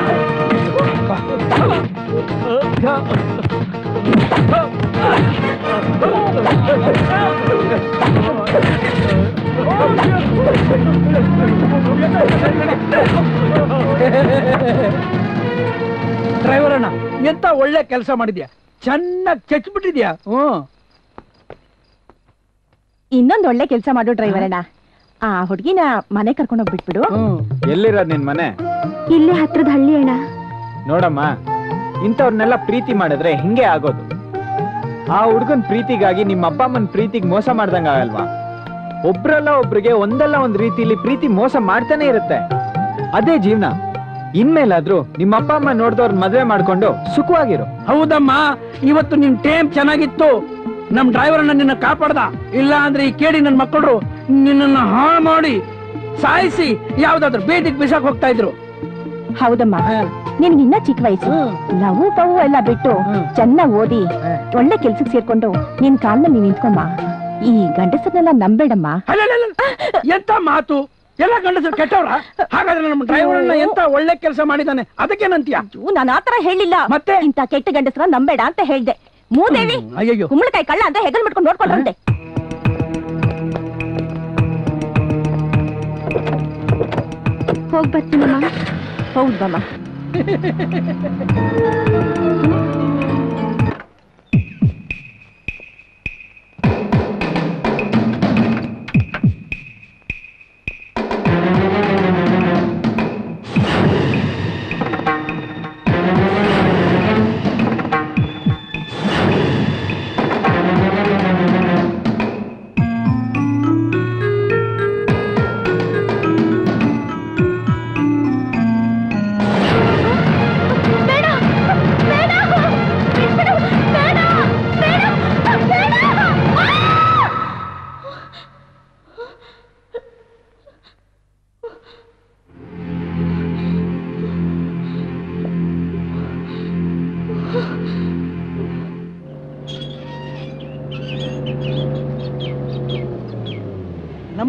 ಡ್ರೈವರ್ ಅಣ್ಣ, ಎಂತ ಒಳ್ಳೆ ಕೆಲಸ ಮಾಡಿದ್ಯಾ, ಚೆನ್ನಾಗಿ ಚಚ್ಬಿಟ್ಟಿದ್ಯಾ. ಹ್ಮ್, ಇನ್ನೊಂದ್ ಒಳ್ಳೆ ಕೆಲಸ ಮಾಡು ಡ್ರೈವರ್ ಅಣ್ಣ. ಆ ಹುಡ್ಗಿನ ಮನೆ ಕರ್ಕೊಂಡೋಗ್ ಬಿಟ್ಬಿಡು. ಎಲ್ಲಿರೋದ್ ನಿನ್ ಮನೆ? ಇಲ್ಲೇ ಹತ್ರದ ಹಳ್ಳಿ ಅಣ್ಣ. ನೋಡಮ್ಮ, ಇಂಥವ್ರನ್ನೆಲ್ಲ ಪ್ರೀತಿ ಮಾಡಿದ್ರೆ ಹಿಂಗೆ ಆಗೋದು. ಆ ಹುಡ್ಗನ್ ಪ್ರೀತಿಗಾಗಿ ನಿಮ್ಮ ಅಪ್ಪ ಅಮ್ಮನ್ ಪ್ರೀತಿಗೆ ಮೋಸ ಮಾಡ್ದಂಗ ಆಗಲ್ವಾ? ಒಬ್ರಲ್ಲ ಒಬ್ರಿಗೆ ಒಂದಲ್ಲ ಒಂದ್ ರೀತಿಲಿ ಪ್ರೀತಿ ಮೋಸ ಮಾಡ್ತಾನೆ ಇರುತ್ತೆ. ಅದೇ ಜೀವನ. ಇನ್ಮೇಲಾದ್ರೂ ನಿಮ್ಮ ಅಪ್ಪ ಅಮ್ಮ ನೋಡ್ದವ್ರ ಮದ್ವೆ ಮಾಡ್ಕೊಂಡು ಸುಖವಾಗಿರು. ಹೌದಮ್ಮ, ಇವತ್ತು ನಿನ್ ಟೈಮ್ ಚೆನ್ನಾಗಿತ್ತು. ನಮ್ ಡ್ರೈವರ್ ನಿನ್ನ ಕಾಪಾಡ್ದ. ಇಲ್ಲ ಅಂದ್ರೆ ಈ ಕೇಳಿ ನನ್ ಮಕ್ಕಳು ನಿನ್ನ ಹಾಳು ಮಾಡಿ ಸಾಯಿಸಿ ಯಾವ್ದಾದ್ರು ಬೇದಿಗೆ ಬಿಸಾಕ್ ಹೋಗ್ತಾ ಇದ್ರು. ಹೌದಮ್ಮ, ನಿನ್ಗೆ ಇನ್ನ ಚಿಕ್ಕ ವಯಸ್ಸು. ಲವು ಪವು ಎಲ್ಲ ಬಿಟ್ಟು ಚೆನ್ನಾಗ್ ಓದಿ ಒಳ್ಳೆ ಕೆಲ್ಸಕ್ಕೆ ಸೇರ್ಕೊಂಡು ನಿನ್ ಕಾಲ್ನ ನೀನ್ ನಿಂತ್ಕೊಮ್ಮ. ಈ ಗಂಡಸರನ್ನೆಲ್ಲ ನಂಬೇಡಮ್ಮ. ಎಂತ ಮಾತು! ಎಲ್ಲ ಗಂಡಸರು ಕೆಟ್ಟವ್ರ? ಹಾಗಾದ್ರೆ ನಮ್ಮ ಡ್ರೈವರ್ ಎಂತ ಒಳ್ಳೆ ಕೆಲಸ ಮಾಡಿದಾನೆ, ಅದಕ್ಕೇನಂತೀಯ? ನಾನು ಆತರ ಹೇಳಿಲ್ಲ. ಮತ್ತೆ ಇಂತ ಕೆಟ್ಟ ಗಂಡಸರ ನಂಬೇಡ ಅಂತ ಹೇಳ್ದೆ. ಮೂದೇವಿ ಅಯ್ಯೋ ಕುಂಬಳಕಾಯಿ ಕಳ್ಳ ಅಂತ ಹೆಗಲ್ ಮಾಡ್ಕೊಂಡು ನೋಡ್ಕೊಂಡ್ರಂತೆ. ಹೋಗ್ ಬರ್ತೀನಮ್ಮ. ಹೌದಮ್ಮ.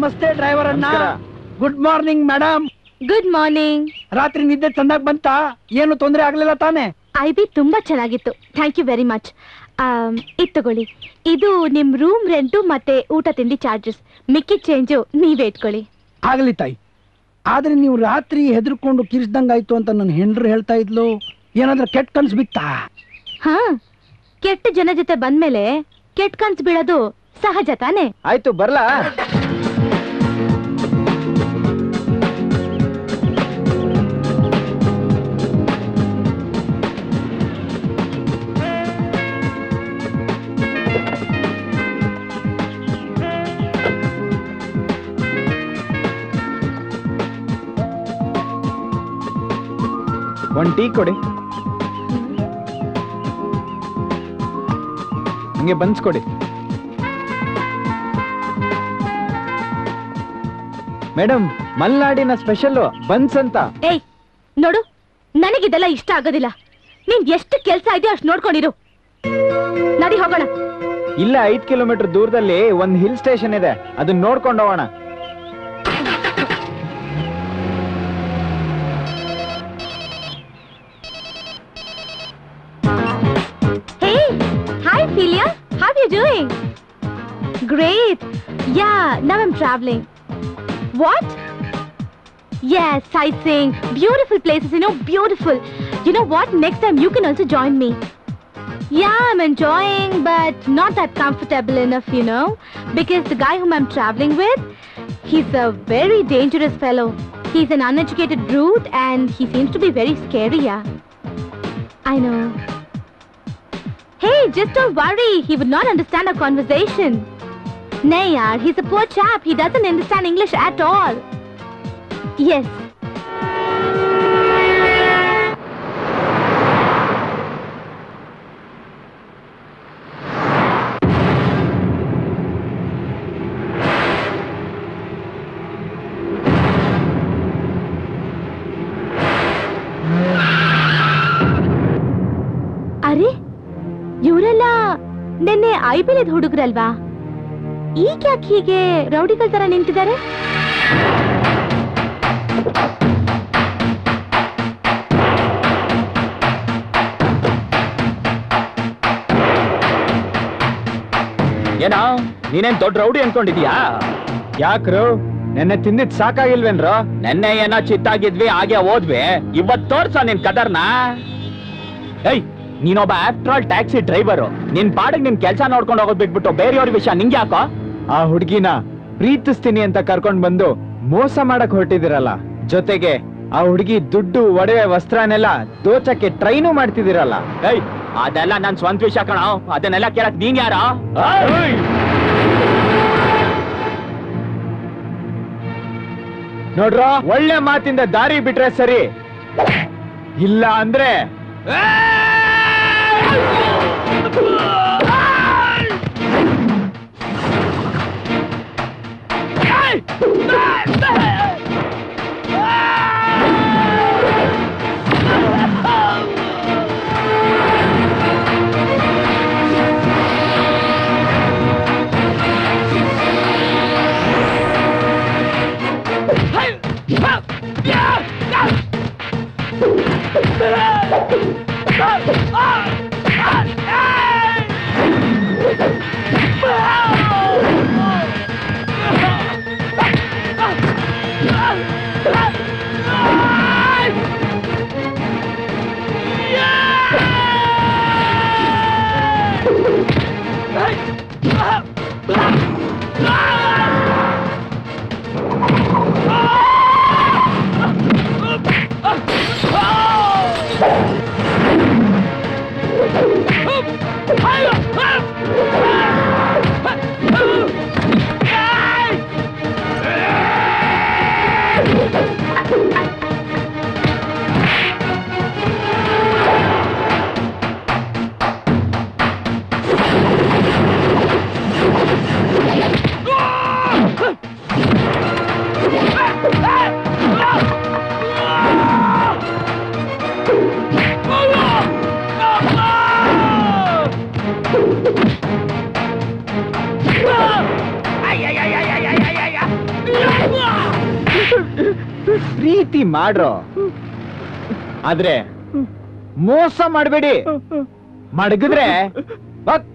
ನಮಸ್ತೆ ಡ್ರೈವರ್ ಅಣ್ಣ. ನಮಸ್ಕಾರ. Good morning madam. Good morning. ರಾತ್ರಿ ನಿದ್ದೆ ಚಂದಾಗ್ ಬಂತ? ಏನು ತೊಂದರೆ ಆಗ್ಲಿಲ್ಲ ತಾನೆ? ಐ ಬಿ ತುಂಬಾ ಚೆನ್ನಾಗಿತ್ತು. Thank you very much. ಇದು ತಗೊಳ್ಳಿ, ಇದು ನಿಮ್ ರೂಮ್ ರೆಂಟು ಮತ್ತೆ ಊಟ ತಿಂಡಿ ಚಾರ್ಜಸ್. ಮಿಕ್ಕಿ ಚೇಂಜು ನೀವೇ ಇಟ್ಕೊಳ್ಳಿ. ಆಗಲಿ ತಾಯಿ. ಆದ್ರೆ ನೀವು ರಾತ್ರಿ ಹೆದರ್ಕೊಂಡು ಕಿರಿಸ್ದಂಗಾಯ್ತು ಅಂತ ನನ್ನ ಹೆಂಡ್ರು ಹೇಳ್ತಾ ಇದ್ಲು. ಏನಾದ್ರೂ ಕೆಟ್ಟ ಕನ್ಸು ಬಿತ್ತಾ? ಹಾ, ಕೆಟ್ಟ ಜನ ಜೊತೆ ಬಂದ್ಮೇಲೆ ಕೆಟ್ಟ ಕನ್ಸು ಬೀಳೋದು ಸಹಜ ತಾನೆ. ಆಯ್ತು ಬರ್ಲಾ? ಒಂದ್ ಟೀ ಕೊಡಿ. ಹಂಗೆ ಬನ್ಸ್ಕೊಡಿ. ಮೇಡಮ್, ಮಲ್ನಾಡಿನ ಸ್ಪೆಷಲ್ ಬನ್ಸ್ ಅಂತ. ಏಯ್ ನೋಡು, ನನಗಿದೆಲ್ಲ ಇಷ್ಟ ಆಗೋದಿಲ್ಲ. ನೀನ್ ಎಷ್ಟು ಕೆಲ್ಸ ಇದೆಯೋ ಅಷ್ಟು ನೋಡ್ಕೊಂಡಿರು. ನಡಿ ಹೋಗೋಣ. ಇಲ್ಲ, ಐದ್ ಕಿಲೋಮೀಟರ್ ದೂರದಲ್ಲಿ ಒಂದ್ ಹಿಲ್ ಸ್ಟೇಷನ್ ಇದೆ, ಅದನ್ನ ನೋಡ್ಕೊಂಡು ಹೋಗೋಣ. Hey, hi Celia. How are you doing? Great. Yeah, now I'm traveling. What? Yes, sightseeing. Beautiful places, you know, beautiful. You know what? Next time you can also join me. Yeah, I'm enjoying, but not that comfortable enough, you know, because the guy whom I'm traveling with, he's a very dangerous fellow. He's an uneducated brute and he seems to be very scary, yeah. I know. Hey, just don't worry. He would not understand our conversation. Nay, yaar, he's a poor chap. He doesn't understand English at all. Yes. ಅರೆ, ಇವರೆಲ್ಲ ನಿನ್ನೆ ಐ ಪಿ ಎಲ್ ಹುಡುಗರಲ್ವಾ? ಈಗ ಯಾಕೆ ಹೀಗೆ ರೌಡಿಗಳ ತರ ನಿಂತಿದ್ದಾರೆ? ಏನೋ ನೀನೇನ್ ದೊಡ್ಡ ರೌಡಿ ಅನ್ಕೊಂಡಿದ್ಯಾ? ಯಾಕ್ರು, ನೆನ್ನೆ ತಿಂದಿದ್ ಸಾಕಾಗಿಲ್ವೇನ್ರೋ? ನೆನ್ನೆ ಏನೋ ಚಿತ್ತಾಗಿದ್ವಿ, ಹಾಗೆ ಹೋದ್ವಿ. ಇವತ್ ತೋರ್ಸ ನಿನ್ ಕದರ್ನ. ಏಯ್, ನೀನೊಬ್ಬ ಆಫ್ಟರ್ ಆಲ್ ಟ್ಯಾಕ್ಸಿ ಡ್ರೈವರು. ನಿನ್ ಪಾಡಿಗೆ ನಿನ್ ಕೆಲ್ಸ ನೋಡ್ಕೊಂಡು ಹೋಗೋದ್ ಬಿಟ್ಬಿಟ್ಟು ಬೇರೆಯವ್ರ ವಿಷಯ ನಿಂಗೆ ಯಾಕೋ? ಆ ಹುಡ್ಗಿನ ಪ್ರೀತಿಸ್ತೀನಿ ಅಂತ ಕರ್ಕೊಂಡ್ ಬಂದು ಮೋಸ ಮಾಡಕ್ ಹೊರಟಿದಿರಲ್ಲ. ಜೊತೆಗೆ ಆ ಹುಡುಗಿ ದುಡ್ಡು, ಒಡವೆ, ವಸ್ತ್ರನೆಲ್ಲ ದೋಚಕ್ಕೆ ಟ್ರೈನು ಮಾಡ್ತಿದಿರಲ್ಲ. ಏಯ್, ಅದೆಲ್ಲ ನನ್ ಸ್ವಂತ ವಿಷಯ ಕಣೋ. ಅದನ್ನೆಲ್ಲ ಕೇಳಕ್ ನೀನ್ ಯಾರ? ನೋಡ್ರೋ, ಒಳ್ಳೆ ಮಾತಿಂದ ದಾರಿ ಬಿಟ್ರೆ ಸರಿ, ಇಲ್ಲ ಅಂದ್ರೆ Oh! ಪ್ರೀತಿ ಮಾಡ್ರೋ, ಆದ್ರೆ ಮೋಸ ಮಾಡಬೇಡಿ. ಮಡಗಿದ್ರೆ ಬಕ್-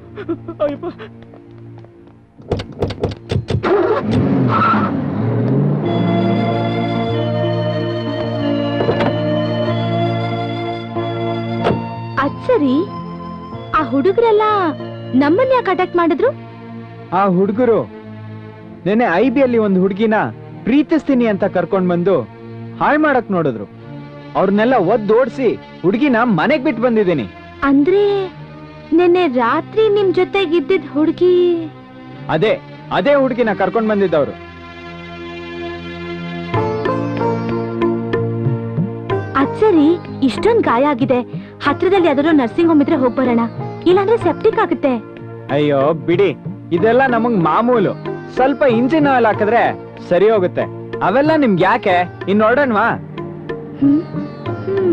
ಅದ್ ಸರಿ, ಆ ಹುಡುಗರೆಲ್ಲ ನಮ್ಮನ್ನ ಯಾಕೆ ಅಟ್ಯಾಕ್ ಮಾಡಿದ್ರು? ಆ ಹುಡುಗರು ನೆನೆ ಐ ಬಿ ಅಲ್ಲಿ ಒಂದು ಹುಡುಗಿನ ಪ್ರೀತಿಸ್ತೀನಿ ಅಂತ ಕರ್ಕೊಂಡ್ ಬಂದು ಹಾಳ್ ಮಾಡಕ್ ನೋಡಿದ್ರು. ಅವ್ರನ್ನೆಲ್ಲ ಒದ್ದೋಡ್ಸಿ ಹುಡುಗಿನ ಮನೆಗ್ ಬಿಟ್ಟು ಬಂದಿದ್ದೀನಿ. ಅಂದ್ರೆ ನಿನ್ನೆ ರಾತ್ರಿ ನಿಮ್ ಜೊತೆಗಿದ್ದಿದ್ ಹುಡುಗಿ? ಅದೇ ಅದೇ ಹುಡುಗಿನ ಕರ್ಕೊಂಡ್ ಬಂದಿದ್ದವ್ರು. ಅದ್ ಸರಿ, ಇಷ್ಟೊಂದ್ ಗಾಯ ಆಗಿದೆ, ಹತ್ರದಲ್ಲಿ ಯಾವ್ದಾದ್ರು ನರ್ಸಿಂಗ್ ಹೋಮ್ ಇದ್ರೆ ಹೋಗ್ ಬರೋಣ, ಇಲ್ಲಾಂದ್ರೆ ಸೆಪ್ಟಿಕ್ ಆಗುತ್ತೆ. ಅಯ್ಯೋ ಬಿಡಿ, ಇದೆಲ್ಲ ನಮಗ್ ಮಾಮೂಲು. ಸ್ವಲ್ಪ ಇಂಜಿನ್ ಆಯಿಲ್ ಹಾಕಿದ್ರೆ ಸರಿ ಹೋಗುತ್ತೆ. ಅವೆಲ್ಲ ನಿಮ್ಗೆ ಯಾಕೆ? ಇನ್ ಹೊರಡೋಣವಾ? ಹ್ಮ್ ಹ್ಮ್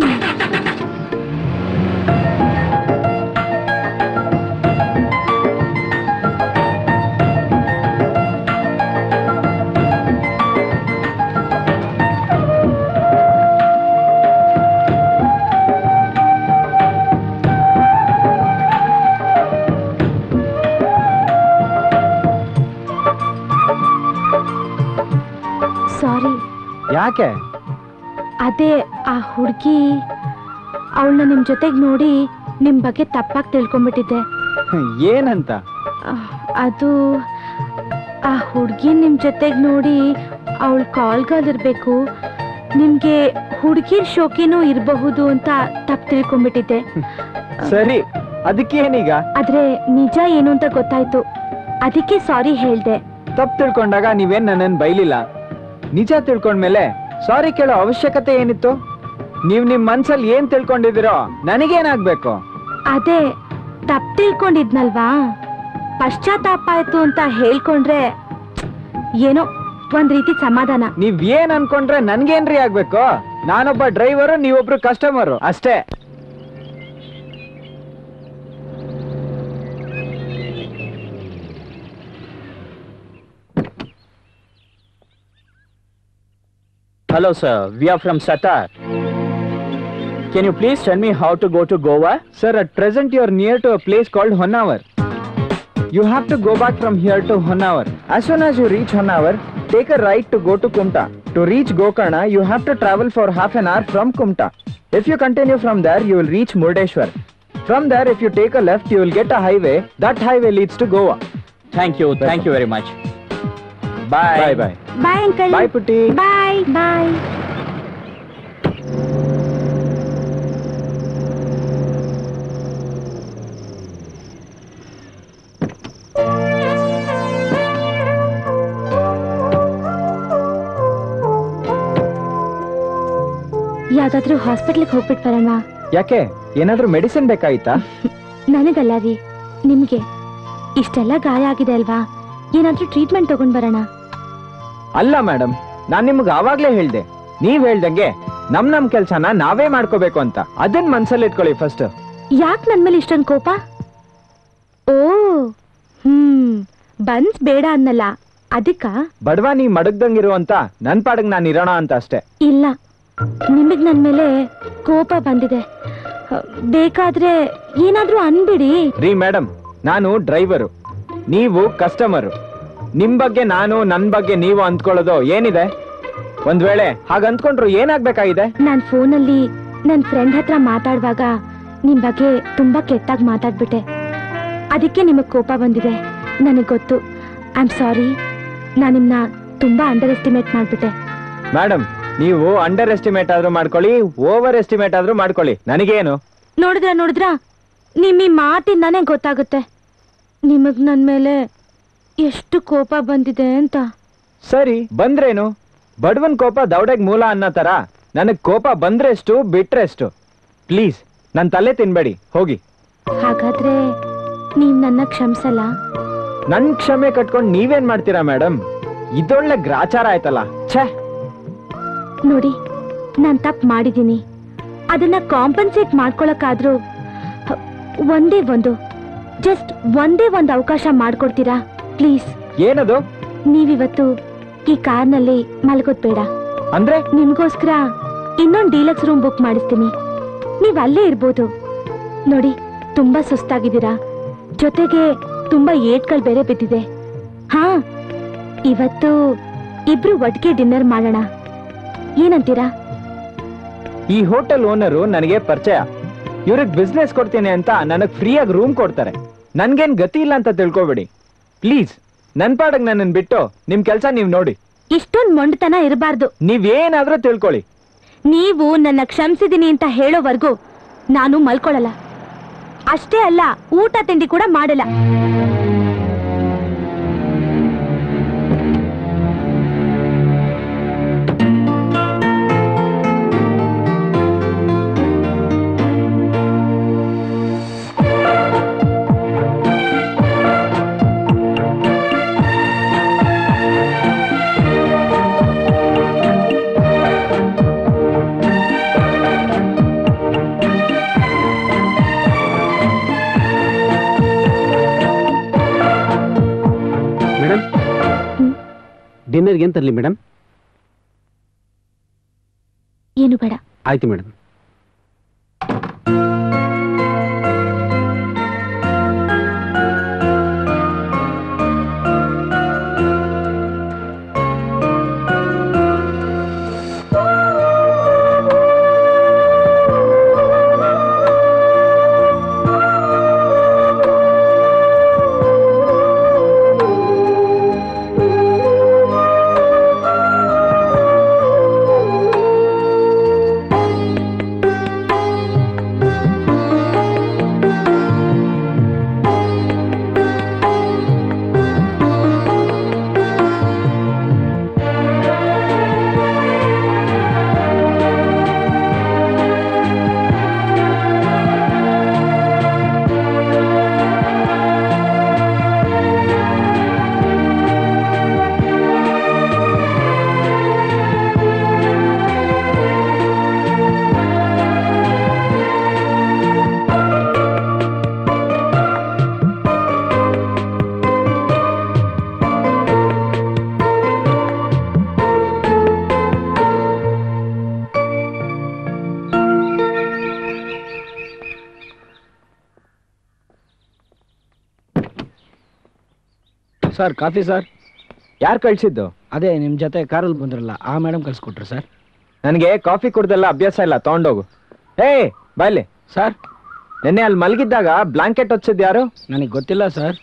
ಸಾರಿ. ಯಾಕೆ? ಅದೇ ಆ ಹುಡುಗಿ, ಅವಳನ್ನ ನಿಮ್ ಜೊತೆಗ್ ನೋಡಿ ನಿಮ್ ಬಗ್ಗೆ ತಪ್ಪಾಗಿ ತಿಳ್ಕೊಂಡ್ಬಿಟ್ಟಿದ್ದೆ. ಏನಂತ? ಅಹ್, ಅದು ಆ ಹುಡುಗಿ ನಿಮ್ ಜೊತೆಗ್ ನೋಡಿ ಅವಳ ಕಾಲ್ಗಾಲಿರ್ಬೇಕು, ನಿಮ್ಗೆ ಹುಡುಗಿರ್ ಶೋಕಿನೂ ಇರಬಹುದು ಅಂತ ತಪ್ಪು ತಿಳ್ಕೊಂಡ್ಬಿಟ್ಟಿದ್ದೆ. ಸರಿ, ಅದಕ್ಕೇನೀಗ? ಆದ್ರೆ ನಿಜ ಏನು ಅಂತ ಗೊತ್ತಾಯ್ತು, ಅದಕ್ಕೆ ಸಾರಿ ಹೇಳ್ದೆ. ತಪ್ಪು ತಿಳ್ಕೊಂಡಾಗ ನೀವೇನ್ ನನ್ನನ್ ಬೈಲಿಲ್ಲ. ನಿಜ ತಿಳ್ಕೊಂಡ್ಮೇಲೆ ಸಾರಿ ಕೇಳೋ ಅವಶ್ಯಕತೆ ಏನಿತ್ತು? ನೀವ್ ನಿಮ್ ಮನ್ಸಲ್ಲಿ ಏನ್ ತಿಳ್ಕೊಂಡಿದಿರೋ ನನಗೇನಾಗ್ಬೇಕು? ಅದೇ ತಪ್ಪು ತಿಳ್ಕೊಂಡಿದ್ನಲ್ವಾ, ಪಶ್ಚಾತ್ತಾಪ ಆಯ್ತು ಅಂತ ಹೇಳ್ಕೊಂಡ್ರೆ ಏನೋ ಒಂದ್ ರೀತಿ ಸಮಾಧಾನ. ನೀವ್ ಏನ್ ಅನ್ಕೊಂಡ್ರೆ ನನ್ಗೇನ್ರಿ ಆಗ್ಬೇಕು? ನಾನೊಬ್ಬ ಡ್ರೈವರು, ನೀವೊಬ್ರು ಕಸ್ಟಮರು ಅಷ್ಟೇ. Hello sir, we are from Satar. Can you please tell me how to go to Goa? Sir, at present you are near to a place called Honavar. You have to go back from here to Honavar. As soon as you reach Honavar, take a right to go to Kumta. To reach Gokarna, you have to travel for half an hour from Kumta. If you continue from there, you will reach Murdeshwar. From there, if you take a left, you will get a highway. That highway leads to Goa. Thank you, thank you very much. Bye. Bye bye. Bye uncle. Bye Putti. Bye bye. ಯಾವ್ದಾದ್ರೂ ಹಾಸ್ಪಿಟ್ಲಿಗೆ ಹೋಗ್ಬಿಟ್ಟು ಬರೋಣ? ಯಾಕೆ? ಏನಾದ್ರೂ ಮೆಡಿಸಿನ್ ಬೇಕಾಯ್ತಾ? ನನಗಲ್ಲ ರೀ, ನಿಮ್ಗೆ. ಇಷ್ಟೆಲ್ಲ ಗಾಯ ಆಗಿದೆ ಅಲ್ವಾ, ಏನಾದ್ರೂ ಟ್ರೀಟ್ಮೆಂಟ್ ತಗೊಂಡ್ ಬರೋಣ? ಅಲ್ಲ ಮೇಡಮ್, ನಾನ್ ನಿಮ್ಗೆ ಆವಾಗ್ಲೇ ಹೇಳ್ದೆ, ನೀವ್ ಹೇಳ್ದಂಗೆ ನಮ್ ನಮ್ ಕೆಲ್ಸನ ನಾವೇ ಮಾಡ್ಕೋಬೇಕು ಅಂತ. ಅದನ್ ಮನ್ಸಲ್ಲಿ ಇಟ್ಕೊಳ್ಳಿ ಫಸ್ಟ್. ಯಾಕೆ ನನ್ ಮೇಲೆ ಇಷ್ಟೊಂದು ಕೋಪ? ಓ ಹ್ಮ್ ಬನ್ಸ್ ಬೇಡ ಅನ್ನಲ್ಲ ಅದಕ್ಕ? ಬಡವ ನೀ ಮಡಗ್ದಂಗಿರು ಅಂತ ನನ್ ಪಾಡಗ್ ನಾನ್ ಇರೋಣ ಅಂತ ಅಷ್ಟೇ. ಇಲ್ಲ, ನಿಮಗ್ ನನ್ ಮೇಲೆ ಕೋಪ ಬಂದಿದೆ. ಬೇಕಾದ್ರೆ ಏನಾದ್ರೂ ಅನ್ಬಿಡಿ. ರೀ ಮೇಡಮ್, ನಾನು ಡ್ರೈವರು, ನೀವು ಕಸ್ಟಮರು. ನಿಮ್ ಬಗ್ಗೆ ನಾನು, ನನ್ ಬಗ್ಗೆ ನೀವು ಅಂದ್ಕೊಳ್ಳೋದು ಏನಿದೆ? ಒಂದ್ ವೇಳೆ ಹಾಗ ಅಂದ್ಕೊಂಡ್ರು ಏನಾಗ್ಬೇಕಾಗಿದೆ? ನಾನ್ ಫೋನಲ್ಲಿ ನನ್ ಫ್ರೆಂಡ್ ಹತ್ರ ಮಾತಾಡುವಾಗ ನಿಮ್ ಬಗ್ಗೆ ತುಂಬಾ ಕೆಟ್ಟಾಗಿ ಮಾತಾಡ್ಬಿಟ್ಟೆ, ಅದಕ್ಕೆ ನಿಮಗ್ ಕೋಪ ಬಂದಿದೆ. ನನಗ್ ಗೊತ್ತು. ಐ ಆಮ್ ಸಾರಿ, ನಾನು ನಿಮ್ನ ತುಂಬಾ ಅಂಡರ್ ಎಸ್ಟಿಮೇಟ್ ಮಾಡ್ಬಿಟ್ಟೆ. ಮೇಡಮ್, ನೀವು ಅಂಡರ್ ಎಸ್ಟಿಮೇಟ್ ಆದ್ರೂ ಮಾಡ್ಕೊಳ್ಳಿ, ಓವರ್ ಎಸ್ಟಿಮೇಟ್ ಆದ್ರೂ ಮಾಡ್ಕೊಳ್ಳಿ, ನನಗೇನು. ನೋಡಿದ್ರ ನೋಡಿದ್ರ ನಿಮ್ ಈ ಮಾತಿಂದಾನೇ ಗೊತ್ತಾಗುತ್ತೆ ನಿಮಗ್ ನನ್ ಮೇಲೆ ಎಷ್ಟು ಕೋಪ ಬಂದಿದೆ ಅಂತ. ಸರಿ, ಬಂದ್ರೇನು? ಬಡವನ್ ಕೋಪ ದೌಡೆಗ್ ಮೂಲ ಅನ್ನೋ ತರ ನನಗ್ ಕೋಪ ಬಂದ್ರೆಷ್ಟು ಬಿಟ್ರೆಷ್ಟು. ಪ್ಲೀಸ್ ನನ್ ತಲೆ ತಿನ್ಬೇಡಿ, ಹೋಗಿ. ಹಾಗಾದ್ರೆ ನೀವ್ ನನ್ನ ಕ್ಷಮಿಸಲ್ಲ? ನನ್ ಕ್ಷಮೆ ಕಟ್ಕೊಂಡ್ ನೀವೇನ್ ಮಾಡ್ತೀರಾ ಮೇಡಮ್? ಇದೊಳ್ಳೆ ಗ್ರಾಚಾರ ಆಯ್ತಲ್ಲ. ಛೇ, ನೋಡಿ, ನಾನ್ ತಪ್ಪು ಮಾಡಿದೀನಿ. ಅದನ್ನ ಕಾಂಪನ್ಸೇಟ್ ಮಾಡ್ಕೊಳಕ್ಕಾದ್ರೂ ಹ, ಒಂದೇ ಒಂದು ಜಸ್ಟ್ ಒಂದೇ ಒಂದು ಅವಕಾಶ ಮಾಡ್ಕೊಡ್ತೀರಾ ಪ್ಲೀಸ್? ಏನದು? ನೀವಿವತ್ತು ಈ ಕಾರ್ನಲ್ಲಿ ಮಲಗೋದ್ ಬೇಡ. ಅಂದ್ರೆ ನಿಮ್ಗೋಸ್ಕರ ಇನ್ನೊಂದು ಡೀಲಕ್ಸ್ ರೂಮ್ ಬುಕ್ ಮಾಡಿಸ್ತೀನಿ, ನೀವ್ ಅಲ್ಲೇ ಇರ್ಬೋದು. ನೋಡಿ, ತುಂಬಾ ಸುಸ್ತಾಗಿದ್ದೀರಾ, ಜೊತೆಗೆ ತುಂಬಾ ಏಟ್ಗಳು ಬೇರೆ ಬಿದ್ದಿದೆ. ಹಾ, ಇವತ್ತು ಇಬ್ರು ಒಟ್ಟಿಗೆ ಡಿನ್ನರ್ ಮಾಡೋಣ, ಏನಂತೀರಾ? ಈ ಹೋಟೆಲ್ ಓನರು ನನಗೆ ಪರಿಚಯ. ಇವ್ರಿಗೆ ಬಿಸ್ನೆಸ್ ಕೊಡ್ತೀನಿ ಅಂತ ನನಗ್ ಫ್ರೀಯಾಗಿ ರೂಮ್ ಕೊಡ್ತಾರೆ. ನನ್ಗೇನ್ ಗತಿ ಇಲ್ಲ ಅಂತ ತಿಳ್ಕೊಬೇಡಿ ಪ್ಲೀಸ್. ನನ್ ಪಾಡಗ್ ನನ್ನನ್ ಬಿಟ್ಟು ನಿಮ್ ಕೆಲ್ಸ ನೀವ್ ನೋಡಿ. ಇಷ್ಟೊಂದ್ ಮೊಂಡತನ ಇರಬಾರ್ದು. ನೀವೇನಾದ್ರೂ ತಿಳ್ಕೊಳ್ಳಿ. ನೀವು ನನ್ನ ಕ್ಷಮಿಸಿದೀನಿ ಅಂತ ಹೇಳೋವರೆಗೂ ನಾನು ಮಲ್ಕೊಳ್ಳಲ್ಲ. ಅಷ್ಟೇ ಅಲ್ಲ, ಊಟ ತಿಂಡಿ ಕೂಡ ಮಾಡಲ್ಲ. ಡಿನ್ನರ್ಗೆ ಏನ್ ತರಲಿ ಮೇಡಮ್? ಏನು ಬೇಡ. ಆಯ್ತು ಮೇಡಮ್. Sir, coffee sir. ಯಾರು ಕಳ್ಸಿದ್ದು? ಅದೇ ನಿಮ್ ಜೊತೆ ಕಾರಲ್ಲಿ ಬಂದ್ರಲ್ಲ ಆ ಮೇಡಮ್ ಕಳ್ಸಿಕೊಟ್ರು ಸರ್. ನನಗೆ ಕಾಫಿ ಕುಡ್ದೆಲ್ಲ ಅಭ್ಯಾಸ ಇಲ್ಲ, ತಗೊಂಡೋಗು. ಏ ಬಾಯ್ಲಿ. ಸರ್, ನೆನ್ನೆ ಅಲ್ಲಿ ಮಲಗಿದ್ದಾಗ ಬ್ಲಾಂಕೆಟ್ ಹೊಚ್ಚಿದ್ ಯಾರು? ನನಗೆ ಗೊತ್ತಿಲ್ಲ ಸರ್.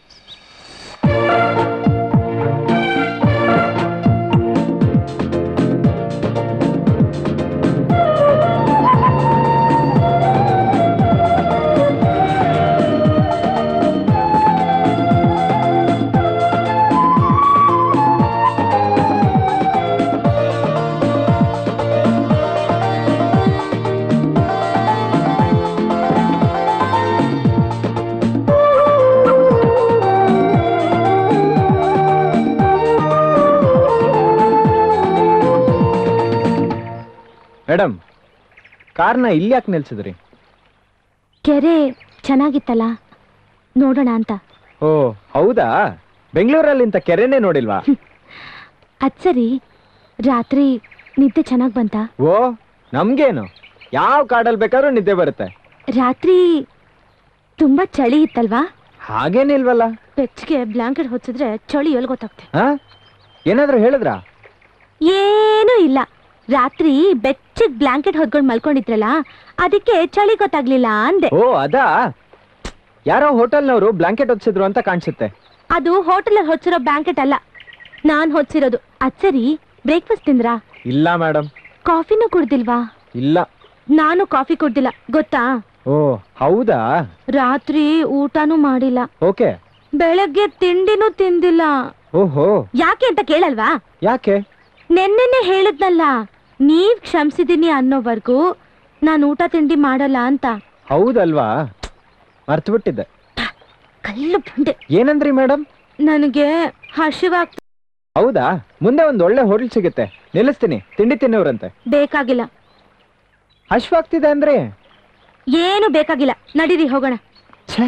ಮೇಡಮ್, ಕಾರ್ನ ಇಲ್ಲಿ ಯಾಕೆ ನಿಲ್ಸಿದ್ರಿ? ಕೆರೆ ಚೆನ್ನಾಗಿತ್ತಲ್ಲ, ನೋಡೋಣ ಅಂತ. ಓ ಹೌದಾ? ಬೆಂಗಳೂರಲ್ಲಿ ಇಂಥ ಕೆರೆನೇ ನೋಡಿಲ್ವಾ? ಅದ್ ಸರಿ, ರಾತ್ರಿ ನಿದ್ದೆ ಚೆನ್ನಾಗ್ ಬಂತ? ಓ ನಮ್ಗೇನು, ಯಾವ ಕಾಡಲ್ಲಿ ಬೇಕಾದ್ರೂ ನಿದ್ದೆ ಬರುತ್ತೆ. ರಾತ್ರಿ ತುಂಬಾ ಚಳಿ ಇತ್ತಲ್ವಾ? ಹಾಗೇನಿಲ್ವಲ್ಲ. ಬೆಚ್ಚಗೆ ಬ್ಲಾಂಕೆಟ್ ಹೊಚ್ಚಿದ್ರೆ ಚಳಿ ಎಲ್ಲಿ ಗೊತ್ತಾಗ್ತೆ? ಹಾ, ಏನಾದ್ರೂ ಹೇಳಿದ್ರಾ? ಏನೂ ಇಲ್ಲ. ರಾತ್ರಿ ಬೆಚ್ಚಗ್ ಬ್ಲಾಂಕೆಟ್ ಹೊದ್ಕೊಂಡು ಮಲ್ಕೊಂಡಿದ್ರಲ್ಲ, ಅದಕ್ಕೆ ಚಳಿ ಗೊತ್ತಾಗ್ಲಿಲ್ಲ ಅಂದೆ. ಓ ಅದಾ, ಯಾರೋ ಹೋಟೆಲ್ನವರು ಬ್ಲಾಂಕೆಟ್ ಹೊಚ್ಚಿದ್ರು ಅಂತ ಕಾಣಿಸುತ್ತೆ. ಅದು ಹೋಟೆಲ್ ಹೊಚ್ಚಿರೋ ಬ್ಲಾಂಕೆಟ್ ಅಲ್ಲ, ನಾನ್ ಹೊಚ್ಚಿರೋದು. ಅದ್ ಸರಿ, ಬ್ರೇಕ್ಫಾಸ್ಟ್ ತಿಂದ್ರಾ? ಇಲ್ಲ ಮೇಡಮ್. ಕಾಫಿನೂ ಕುಡ್ದಿಲ್ವಾ? ಇಲ್ಲ. ನಾನು ಕಾಫಿ ಕುಡ್ದಿಲ್ಲ, ಗೊತ್ತಾ? ಓ ಹೌದಾ? ರಾತ್ರಿ ಊಟನೂ ಮಾಡಿಲ್ಲ. ಓಕೆ. ಬೆಳಗ್ಗೆ ತಿಂಡಿನೂ ತಿಂದಿಲ್ಲ. ಓಹೋ. ಯಾಕೆ ಅಂತ ಕೇಳಲ್ವಾ? ಯಾಕೆ? ನೆನ್ನೆನೆ ಹೇಳಿದ್ನಲ್ಲ, ನೀವ್ ಕ್ಷಮಿಸಿದೀನಿ ಅನ್ನೋವರೆಗೂ ನಾನು ಊಟ ತಿಂಡಿ ಮಾಡಲ್ಲ ಅಂತ. ಹೌದಲ್ವಾ? ಮರ್ತು ಬಿಟ್ಟಿದ್ದೆ. ಕಲ್ಲು ಬಂಡೆ. ಏನಂದ್ರಿ ಮೇಡಮ್? ನನಗೆ ಹಸಿವಾಗ್ತ. ಹೌದಾ? ಮುಂದೆ ಒಂದ್ ಒಳ್ಳೆ ಹೋಟೆಲ್ ಸಿಗುತ್ತೆ, ನಿಲ್ಲಿಸ್ತೀನಿ, ತಿಂಡಿ ತಿನ್ನೋರಂತೆ. ಬೇಕಾಗಿಲ್ಲ. ಹಸಿವಾಗ್ತಿದೆ ಅಂದ್ರೆ? ಏನು ಬೇಕಾಗಿಲ್ಲ, ನಡೀರಿ ಹೋಗೋಣ. ಛೇ,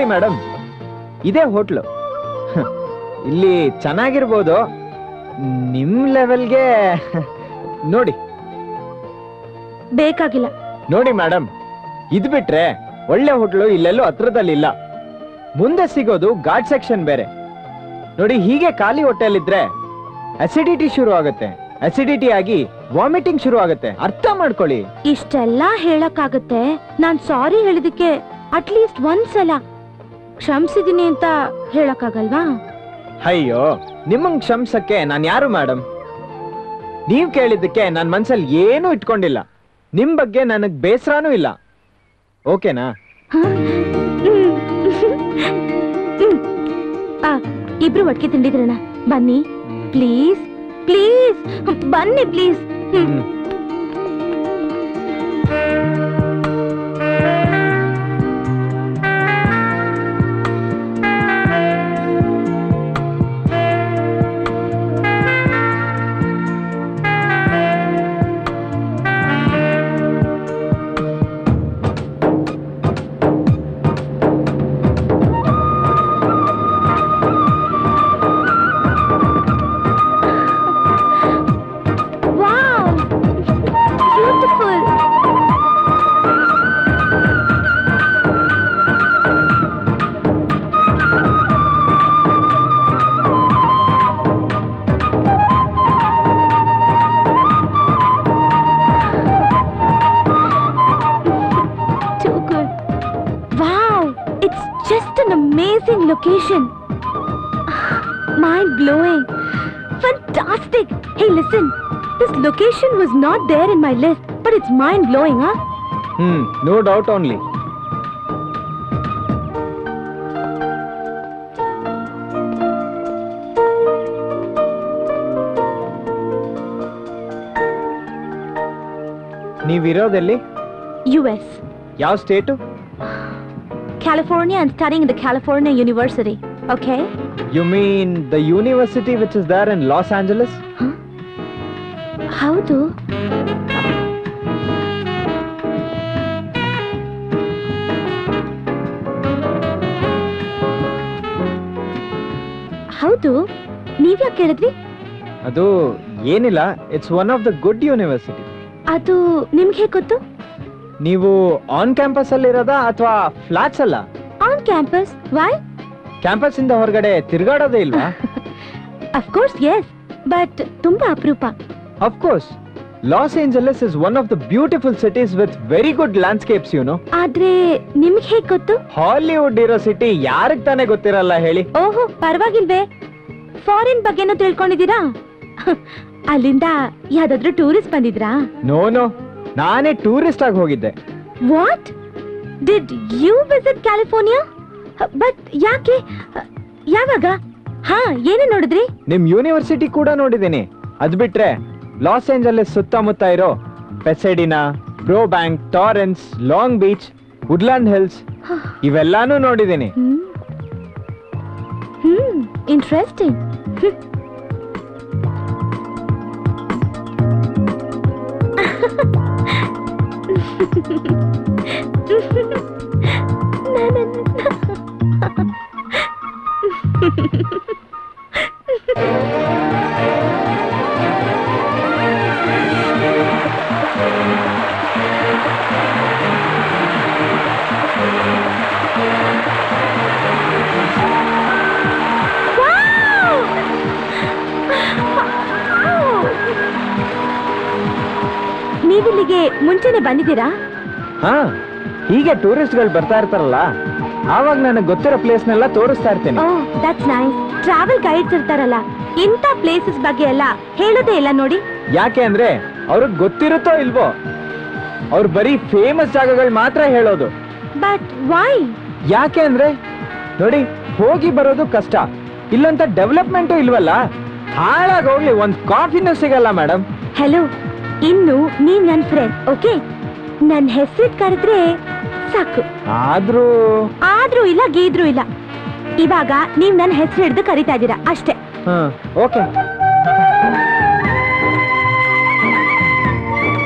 ನೋಡಿ ಮೇಡಮ್, ಇದೇ ಹೋಟ್ಲು. ಇಲ್ಲಿ ಚೆನ್ನಾಗಿರ್ಬೋದು, ನಿಮ್ ಲೆವೆಲ್ಗೆ ನೋಡಿ. ಬೇಕಾಗಿಲ್ಲ. ನೋಡಿ ಮೇಡಮ್, ಇದ್ ಬಿಟ್ರೆ ಒಳ್ಳೆ ಹೋಟ್ಲು ಇಲ್ಲೆಲ್ಲೂ ಹತ್ರದಲ್ಲಿಲ್ಲ. ಮುಂದೆ ಸಿಗೋದು ಘಾಟ್ ಸೆಕ್ಷನ್ ಬೇರೆ. ನೋಡಿ, ಹೀಗೆ ಖಾಲಿ ಹೊಟ್ಟೆಲಿದ್ರೆ ಅಸಿಡಿಟಿ ಶುರು ಆಗುತ್ತೆ. ಅಸಿಡಿಟಿ ಆಗಿ ವಾಮಿಟಿಂಗ್ ಶುರು ಆಗುತ್ತೆ. ಅರ್ಥ ಮಾಡ್ಕೊಳ್ಳಿ. ಇಷ್ಟೆಲ್ಲ ಹೇಳಕ್ಕಾಗತ್ತೆ. ನಾನ್ ಸಾರಿ ಹೇಳಿದಕ್ಕೆ ಅಟ್ಲೀಸ್ಟ್ ಒಂದ್ಸಲ ಕ್ಷಮಿಸಿದೀನಿ ಅಂತ ಹೇಳಕ್ಕಾಗಲ್ವಾ? ಅಯ್ಯೋ, ನಿಮ್ಮಂಗ್ ಕ್ಷಮಿಸಕ್ಕೆ ನಾನ್ ಯಾರು ಮೇಡಮ್? ನೀವ್ ಕೇಳಿದ್ದಕ್ಕೆ ನನ್ ಮನ್ಸಲ್ಲಿ ಏನೂ ಇಟ್ಕೊಂಡಿಲ್ಲ. ನಿಮ್ ಬಗ್ಗೆ ನನಗ್ ಬೇಸರನೂ ಇಲ್ಲ. ಓಕೆನಾ? ಇಬ್ರು ಒಟ್ಟಿಗೆ ತಿಂಡಿದ್ರಣ್ಣ. ಬನ್ನಿ ಪ್ಲೀಸ್, ಪ್ಲೀಸ್ ಬನ್ನಿ please. Location. Mind blowing. Fantastic. Hey, listen. This location was not there in my list, but it's mind blowing, huh? Hmm, no doubt only. ನೀವಿರೋದೆಲ್ಲಿ? U S. ಯಾವ state? California. I'm studying in the California University. Okay? You mean the university which is there in Los Angeles? Huh? How do? How do? ನೀವ್ ಯಾಕೆ ಕೇಳಿದ್ರಿ? ಅದು ಏನಿಲ್ಲ. It's one of the good university. ಅದು ನಿಮ್ಗೆ ಗೊತ್ತು? ನೀವು ಆನ್ ಕ್ಯಾಂಪಸ್ ಅಲ್ಲಿ ಇರೋದಾ ಅಥವಾ ಫ್ಲಾಟ್ಸ್ ಅಲ್ಲ? On campus. ವೈ? ಕ್ಯಾಂಪಸ್ ಇಂದ ಹೊರಗಡೆ ತಿರುಗಾಡೋದೇ ಇಲ್ವಾ? ಆಫ್ ಕೋರ್ಸ್ ಯೆಸ್, ಬಟ್ ತುಂಬಾ ಅಪರೂಪ. Of course, Los Angeles is one of the beautiful cities with very good landscapes, you know. ಆದ್ರೆ ನಿಮ್ಗೆ ಹೇಗೆ ಗೊತ್ತು? ಹಾಲಿವುಡ್ ಇರೋ ಸಿಟಿ ಯಾರಿಗ್ ತಾನೇ ಗೊತ್ತಿರಲ್ಲ ಹೇಳಿ? ಓಹೋ, ಪರವಾಗಿಲ್ವೇ. ಫಾರಿನ್ ಬಗ್ಗೆನೂ ತಿಳ್ಕೊಂಡಿದ್ದೀರಾ? ಅಲ್ಲಿಂದ ಯಾವ್ದಾದ್ರು ಟೂರಿಸ್ಟ್ ಬಂದಿದ್ರಾ? ನೋ ನೋ, ನಾನೇ ಟೂರಿಸ್ಟ್ ಆಗಿ ಹೋಗಿದ್ದೆ. What? Did you visit California? But ಯಾಕೆ? ಯಾವಾಗ? ಹಾ, ಏನೇ ನೋಡಿದ್ರಿ? ನಿಮ್ ಯೂನಿವರ್ಸಿಟಿ ಕೂಡ ನೋಡಿದ್ದೀನಿ. ಅದ್ ಬಿಟ್ರೆ ಲಾಸ್ ಏಂಜಲಸ್ ಸುತ್ತಮುತ್ತ ಇರೋ Pasadena, Burbank, Torrance, Long Beach, Woodland Hills ಇವೆಲ್ಲಾನು ನೋಡಿದ್ದೀನಿ. Hmm, interesting. ನೀವಿಲ್ಲಿಗೆ ಮುಂಚೆನೆ ಬಂದಿದ್ದೀರಾ? ಹಾ, ಹೀಗೆ ಟೂರಿಸ್ಟ್ ಗಳು ಬರ್ತಾ ಇರ್ತಾರಲ್ಲ, ಆವಾಗ ನನಗೆ ಗೊತ್ತಿರೋ ಪ್ಲೇಸ್ ನೆಲ್ಲ ತೋರಿಸ್ತಾ ಇರ್ತೇನೆ. Oh, that's nice. Travel guides ಇರ್ತಾರಲ್ಲ, ಇಂಥ ಪ್ಲೇಸಸ್ ಬಗ್ಗೆ ಎಲ್ಲ ಹೇಳೋದೇ ಇಲ್ಲ ನೋಡಿ. ಯಾಕೆ ಅಂದ್ರೆ ಅವ್ರಿಗೆ ಗೊತ್ತಿರುತ್ತೋ ಇಲ್ವೋ, ಅವ್ರು ಬರೀ ಫೇಮಸ್ ಜಾಗಗಳು ಮಾತ್ರ ಹೇಳೋದು. But why? ಯಾಕೆ ಅಂದ್ರೆ ನೋಡಿ, ಹೋಗಿ ಬರೋದು ಕಷ್ಟ, ಇಲ್ಲಂತ ಡೆವಲಪ್ಮೆಂಟು ಇಲ್ವಲ್ಲ. ಹಾಳಾಗಿ ಹೋಗ್ಲಿ, ಒಂದ್ ಕಾಫಿನೂ ಸಿಗಲ್ಲ ಮೇಡಮ್. ಹಲೋ, ಇನ್ನು ನೀವ್ ನನ್ ಫ್ರೆಂಡ್, ಓಕೆ? ನನ್ ಹೆಸರಿಟ್ ಕರೆದ್ರೆ ಸಾಕು. ಆದ್ರೂ ಆದ್ರೂ ಇಲ್ಲ, ಗೀದ್ರೂ ಇಲ್ಲ. ಇವಾಗ ನೀವ್ ನನ್ ಹೆಸರು ಹಿಡಿದು ಕರಿತಾ ಇದ್ದೀರಾ ಅಷ್ಟೇ. ಹಾ, ಓಕೆ.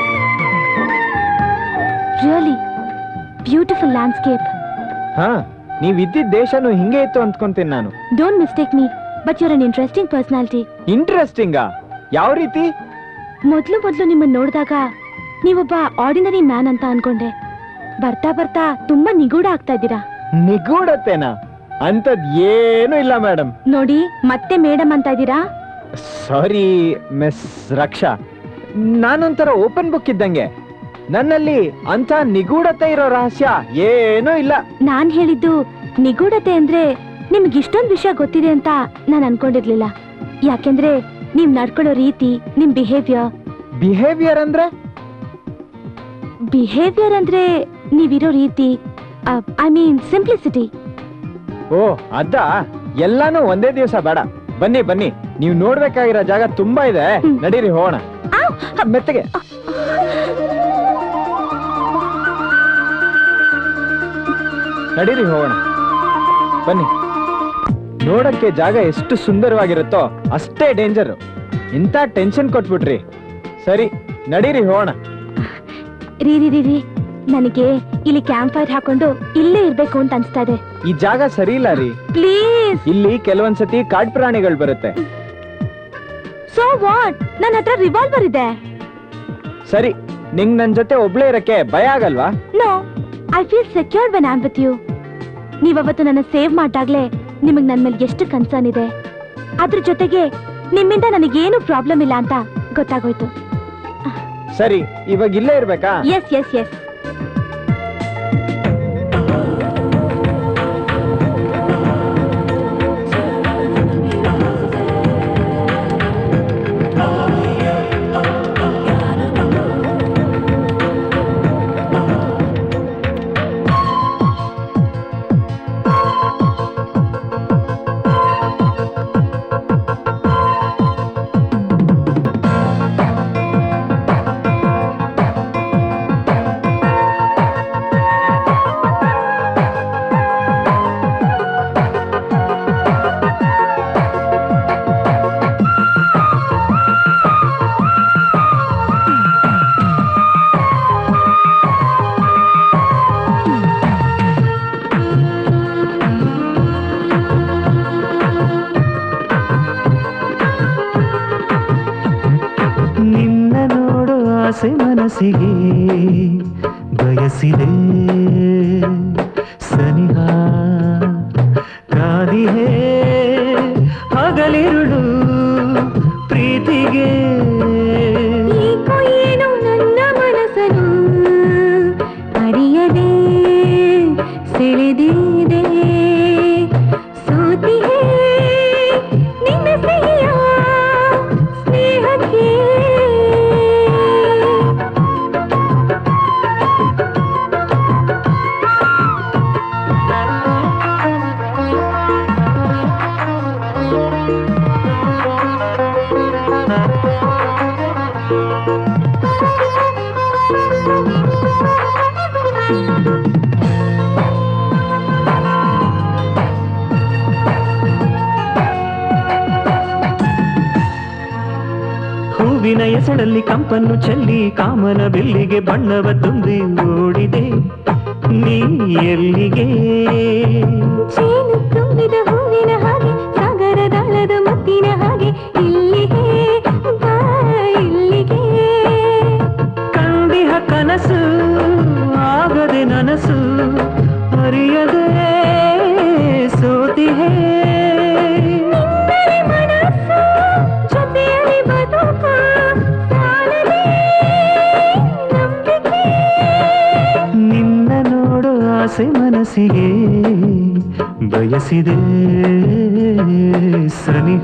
Really beautiful landscape. ಹಾ, ನೀವ್ ಇದ್ದಿದ್ದ ದೇಶನು ಹಿಂಗೆ ಇತ್ತು ಅಂದ್ಕೊಂತೀನಿ ನಾನು. Don't mistake me, but your an interesting personality. ಇಂಟ್ರೆಸ್ಟಿಂಗಾ? ಯಾವ ರೀತಿ? ಮೊದ್ಲು ಮೊದ್ಲು ನಿಮ್ಮನ್ನ ನೋಡಿದಾಗ ನೀವೊಬ್ಬ ಆರ್ಡಿನರಿ ಮ್ಯಾನ್ ಅಂತ ಅನ್ಕೊಂಡೆ. ಬರ್ತಾ ಬರ್ತಾ ತುಂಬಾ ನಿಗೂಢ ಆಗ್ತಾ ಇದ್ದೀರಾ. ನಿಗೂಢತೆನಾ? ಅಂತದ್ ಏನು ಇಲ್ಲ ಮೇಡಮ್. ನೋಡಿ, ಮತ್ತೆ ಮೇಡಮ್ ಅಂತ ಇದ್ದೀರಾ. ಸಾರಿ ಮಿಸ್ ರಕ್ಷಾ, ನಾನೊಂಥರ ಓಪನ್ ಬುಕ್ ಇದ್ದಂಗೆ. ನನ್ನಲ್ಲಿ ಅಂತ ನಿಗೂಢತೆ ಇರೋ ರಹಸ್ಯ ಏನೂ ಇಲ್ಲ. ನಾನ್ ಹೇಳಿದ್ದು ನಿಗೂಢತೆ ಅಂದ್ರೆ ನಿಮ್ಗೆ ಇಷ್ಟೊಂದು ವಿಷಯ ಗೊತ್ತಿದೆ ಅಂತ ನಾನ್ ಅನ್ಕೊಂಡಿರ್ಲಿಲ್ಲ. ಯಾಕೆಂದ್ರೆ ನೀವ್ ನಡ್ಕೊಳ್ಳೋ ರೀತಿ, ನಿಮ್ ಬಿಹೇವಿಯರ್. ಬಿಹೇವಿಯರ್ ಅಂದ್ರೆ? ಬಿಹೇವಿಯರ್ ಅಂದ್ರೆ ನೀವಿರೋ ರೀತಿ, ಐ ಮೀನ್ ಸಿಂಪ್ಲಿಸಿಟಿ. ಓ ಅದ, ಎಲ್ಲಾನು ಒಂದೇ ದಿವಸ ಬೇಡ. ಬನ್ನಿ ಬನ್ನಿ, ನೀವು ನೋಡ್ಬೇಕಾಗಿರೋ ಜಾಗ ತುಂಬಾ ಇದೆ. ನಡೀರಿ ಹೋಗೋಣ. ಮೆತ್ತಗೆ ನಡೀರಿ ಹೋಗೋಣ, ಬನ್ನಿ. ನೋಡಕ್ಕೆ ಜಾಗ ಎಷ್ಟು ಸುಂದರವಾಗಿರುತ್ತೋ ಅಷ್ಟೇ ಡೇಂಜರ್. ಇಂಥ ಟೆನ್ಷನ್ ಕೊಟ್ಬಿಟ್ರಿ. ಸರಿ ನಡೀರಿ ಹೋಗೋಣ. ರೀ ರೀ ರೀ ರೀ ನನಗೆ ಇಲ್ಲಿ ಕ್ಯಾಂಪ್ ಫೈರ್ ಹಾಕೊಂಡು ಇಲ್ಲೇ ಇರ್ಬೇಕು ಅಂತ ಅನ್ಸ್ತಾ ಇದೆ. ಈ ಜಾಗ ಸರಿ ಇಲ್ಲ ರೀ. ಪ್ಲೀಸ್. ಇಲ್ಲಿ ಕೆಲವೊಂದ್ಸತಿ ಕಾಡ್ ಪ್ರಾಣಿಗಳು ಬರುತ್ತೆ. ಸೋ ವಾಟ್, ನನ್ನ ಹತ್ರ ರಿವಾಲ್ವರ್ ಇದೆ. ಸರಿ, ನಿಂಗ್ ನನ್ ಜೊತೆ ಒಬ್ಳೇ ಇರಕ್ಕೆ ಭಯ ಆಗಲ್ವಾ? No, I feel secured when I am with you. ನೀವವತ್ತು ನನ್ನ ಸೇವ್ ಮಾಡಾಗ್ಲೇ ನಿಮಗ್ ನನ್ ಮೇಲೆ ಎಷ್ಟು ಕನ್ಸರ್ನ್ ಇದೆ. ಅದ್ರ ಜೊತೆಗೆ ನಿಮ್ಮಿಂದ ನನಗೇನು ಪ್ರಾಬ್ಲಮ್ ಇಲ್ಲ ಅಂತ ಗೊತ್ತಾಗೋಯ್ತು. ಸರಿ, ಇವಾಗ ಇಲ್ಲೇ ಇರ್ಬೇಕಾ? S S S. ಮನಸ್ಸಿಗೆ ಬಯಸಿದೆ ಸನಿಹ ಕಾದಿಹೇ ಹಗಲಿರುಳು ಪ್ರೀತಿಗೆ. ಏನು ನನ್ನ ಮನಸ್ಸನು ಅರಿಯದೆ ಸೆಳೆದಿದೆ ಸೋತಿಹೇ ನಿನ್ನ ಸಿಹಿಯ ಸ್ನೇಹಕ್ಕೆ. ಹೂವಿನ ಎಸಳಲ್ಲಿ ಕಂಪನ್ನು ಚೆಲ್ಲಿ ಕಾಮನ ಬಿಲ್ಲಿಗೆ ಬಣ್ಣವ ತುಂಬಿ ಓಡಿದೆ ನೀ ಎಲ್ಲಿಗೆ. ಚೇನು ತುಂಬಿದ ಹೂವಿನ ಹಾಗೆ ಸಾಗರ ದಾಳದ ಮುತ್ತಿನ ಹಾಗೆ ಇಲ್ಲಿಗೆ ಬಾ ಇಲ್ಲಿಗೆ. ಕಂದಿಹ ಕನಸು ಆಗದೆ ನನಸು ಅರಿಯದೆ ಸೋತಿಹೇ. ನಿನ್ನ ನೋಡು ಆಸೆ ಮನಸ್ಸಿಗೆ ಬಯಸಿದೆ ಸನಿಹ.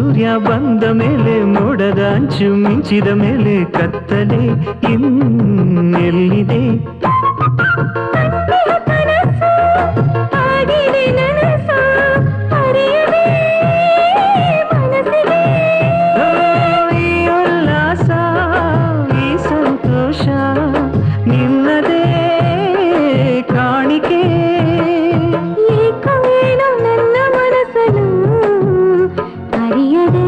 ಸೂರ್ಯ ಬಂದ ಮೇಲೆ ಮೋಡದ ಅಂಚು ಮಿಂಚಿದ ಮೇಲೆ ಕತ್ತಲೆ ಇನ್ನೆಲ್ಲಿದೆ ಈ ಉಲ್ಲಾಸ ಈ ಸಂತೋಷ ನಿನ್ನದೇ ಕಾಣಿಕೆ ಏಕವೇನೋ ನನ್ನ ಮನಸ್ಸನ್ನು ಅರಿಯದೆ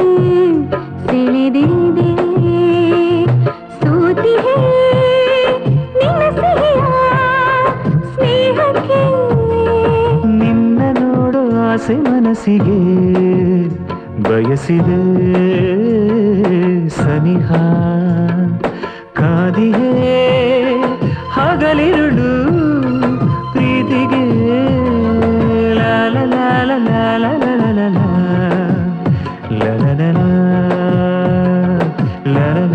ಸೆಳೆದಿದೆ ಸೋತಿಹೆ ನಿನ್ನ ಸಿಹಿಯ ಸ್ನೇಹಕ್ಕೆ ನಿನ್ನ ನೋಡು ಆಸೆ ಮನಸ್ಸಿಗೆ ಬಯಸಿದೆ ಸನಿಹ ಕಾದಿಹೇ ಹಗಲಿರುಳು ಪ್ರೀತಿಗೆ ಲಾಲ ಲಾಲ ಲಾಲ ಲಾಲ ಲಾಲ ಲಾಲ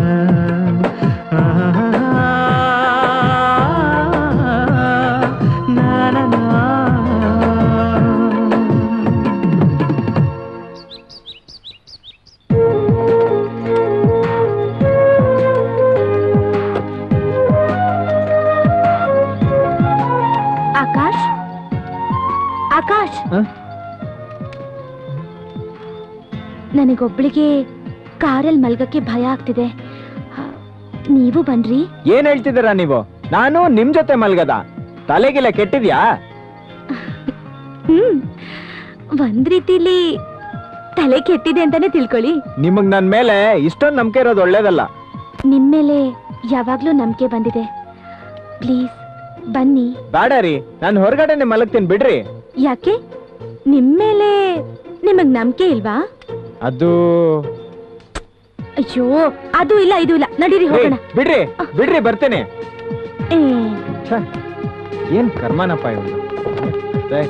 ಆಕಾಶ್ ಆಕಾಶ್ ನನಗೊಬ್ಳಿಗೆ ಕಾರಲ್ಲಿ ಮಲ್ಗಕ್ಕೆ ಭಯ ಆಗ್ತಿದೆ ಹ, ನೀವು ಬನ್ರಿ. ಏನ್ ಹೇಳ್ತಿದ್ದೀರಾ ನೀವು? ನಾನು ನಿಮ್ ಜೊತೆ ಮಲ್ಗದ? ತಲೆಗಿಲ್ಲ ಕೆಟ್ಟಿದ್ಯಾ? ಹ್ಮ್ ಒಂದ್ ರೀತಿಲಿ ತಲೆ ಕೆಟ್ಟಿದೆ ಅಂತಾನೆ ತಿಳ್ಕೊಳ್ಳಿ. ನಿಮಗ್ ನನ್ ಮೇಲೆ ಇಷ್ಟೊಂದು ನಂಬಿಕೆ ಇರೋದು ಒಳ್ಳೇದಲ್ಲ. ನಿಮ್ಮೇಲೆ ಯಾವಾಗ್ಲೂ ನಂಬಿಕೆ ಬಂದಿದೆ. ಪ್ಲೀಸ್ ಬನ್ನಿ. ಬೇಡ ರೀ, ನಾನು ಹೊರಗಡೆನೆ ಮಲಗ್ತೀನಿ ಬಿಡ್ರಿ. ಯಾಕೆ ನಿಮ್ಮೇಲೆ ನಿಮಗ್ ನಂಬಿಕೆ ಇಲ್ವಾ? ಅದು ಅಯ್ಯೋ ಅದು ಇಲ್ಲ ಇದು ಇಲ್ಲ, ನಡೀರಿ ಏ, ಹೋಗೋಣ. ಬಿಡ್ರಿ ಬಿಡ್ರಿ ಬರ್ತೇನೆ. ಏ, ಛೆ, ಏನ್ ಕರ್ಮನಪ್ಪ ಇವ್ನು. ಛೆ.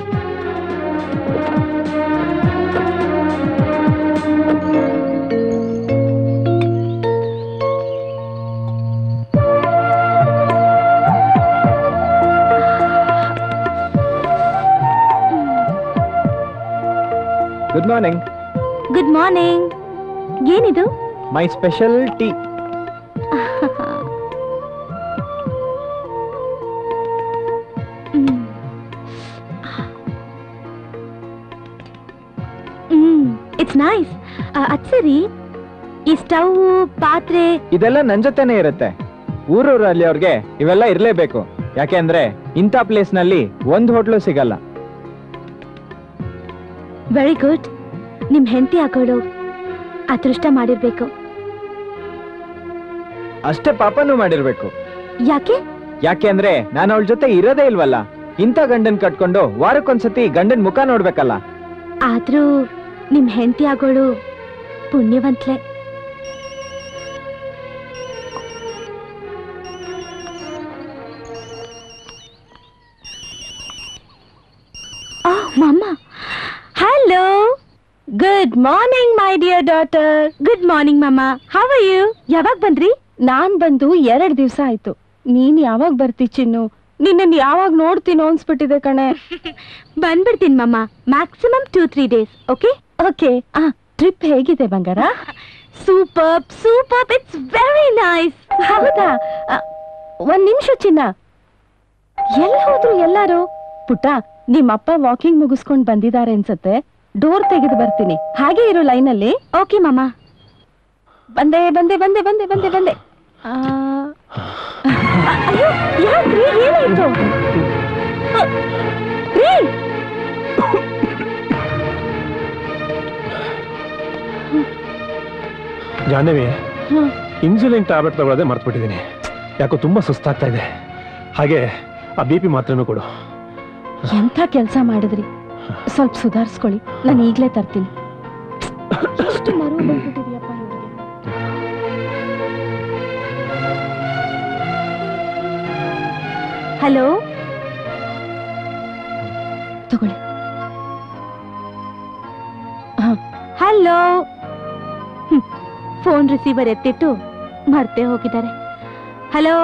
Good morning. Good morning. ಏನಿದು? My special tea. It's nice. ಅದ್ ಸರಿ, ಈ ಸ್ಟವ್ ಪಾತ್ರೆ ಇದೆಲ್ಲ ನನ್ ಜೊತೆನೆ ಇರುತ್ತೆ. ಊರೂರಲ್ಲಿ ಅವ್ರಿಗೆ ಇವೆಲ್ಲ ಇರ್ಲೇಬೇಕು. ಯಾಕೆ ಅಂದ್ರೆ ಇಂಥ ಪ್ಲೇಸ್ ನಲ್ಲಿ ಒಂದ್ ಹೋಟ್ಲು ಸಿಗಲ್ಲ. Very good. ನಿಮ್ ಹೆಂಡತಿ ಹಾಕೋಳು ಅದೃಷ್ಟ ಮಾಡಿರ್ಬೇಕು. ಅಷ್ಟೇ ಪಾಪನೂ ಮಾಡಿರ್ಬೇಕು. ಯಾಕೆ? ಯಾಕೆ ಅಂದ್ರೆ ನಾನು ಅವಳ ಜೊತೆ ಇರೋದೇ ಇಲ್ವಲ್ಲ. ಇಂಥ ಗಂಡನ್ ಕಟ್ಕೊಂಡು ವಾರಕ್ಕೊಂದ್ಸತಿ ಗಂಡನ್ ಮುಖ ನೋಡ್ಬೇಕಲ್ಲ. ಆದ್ರೂ ನಿಮ್ ಹೆಂಡತಿ ಆಗೋಳು ಪುಣ್ಯವಂತ್ಲೆ. Mamma, hello. Good morning my dear daughter. Good morning mamma. How are you? ಯಾವಾಗ ಬಂದ್ರಿ? ನಾನ್ ಬಂದು ಎರಡ್ ದಿವ್ಸ ಆಯ್ತು. ನೀನ್ ಯಾವಾಗ ಬರ್ತಿ ಚಿನ್ನು? ನಿನ್ನ ಯಾವಾಗ ನೋಡ್ತೀನೋ ಅನ್ಸ್ಬಿಟ್ಟಿದೆ ಕಣೆ. ಬಂದ್ಬಿಡ್ತೀನಿ mamma. Maximum two three days. Okay okay. ಆ ಟ್ರಿಪ್ ಹೇಗಿದೆ ಬಂಗಾರ? Super super. It's very nice. ಹೌದಾ? ಆ, ಒಂದ್ ನಿಮಿಷ ಚಿನ್ನ, ಎಲ್ಲಿ ಹೋದ್ರು ಎಲ್ಲಾರು? ಪುಟ್ಟ, ನಿಮ್ಮಪ್ಪ ವಾಕಿಂಗ್ ಮುಗಿಸ್ಕೊಂಡ್ ಬಂದಿದ್ದಾರೆ ಅನ್ಸತ್ತೆ. ಡೋರ್ ತೆಗೆದು ಬರ್ತೀನಿ, ಹಾಗೆ ಇರು ಲೈನಲ್ಲಿ. ಓಕೆ ಮಮ್ಮ. ಬಂದೆ ಬಂದೆ ಬಂದೆ ಬಂದೆ ಬಂದೆ ಬಂದೆ. ಆ, ಅಯ್ಯೋ ಯಾಕ್ರಿ, ಏನಾಯ್ತು? ಅ, ರೀ ಜಾಹ್ನವಿ, ಇನ್ಸುಲಿನ್ ಟ್ಯಾಬ್ಲೆಟ್ ತಗೊಳ್ಳೋದೇ ಮರ್ತ್ಬಿಟ್ಟಿದ್ದೀನಿ. ಯಾಕೋ ತುಂಬಾ ಸುಸ್ತಾಗ್ತಾ ಇದೆ. ಹಾಗೆ ಆ ಬಿ ಪಿ ಮಾತ್ರನೂ ಕೊಡು. ಎಂಥ ಕೆಲಸ ಮಾಡಿದ್ರಿ. ಸ್ವಲ್ಪ ಸುಧಾರಿಸ್ಕೊಳ್ಳಿ, ನಾನು ಈಗ್ಲೇ ತರ್ತೀನಿ. ಎಷ್ಟು ಮರು ಬಂದ್ಬಿಟ್ಟಿದ್ಯಪ್ಪ ಇವ್ರಿಗೆ. ಹಲೋ, ತಗೊಳ್ಳಿ. ಹಲೋ. ಫೋನ್ ರಿಸೀವರ್ ಎತ್ತಿಟ್ಟು ಮರ್ತೇ ಹೋಗಿದ್ದಾರೆ. ಹಲೋ.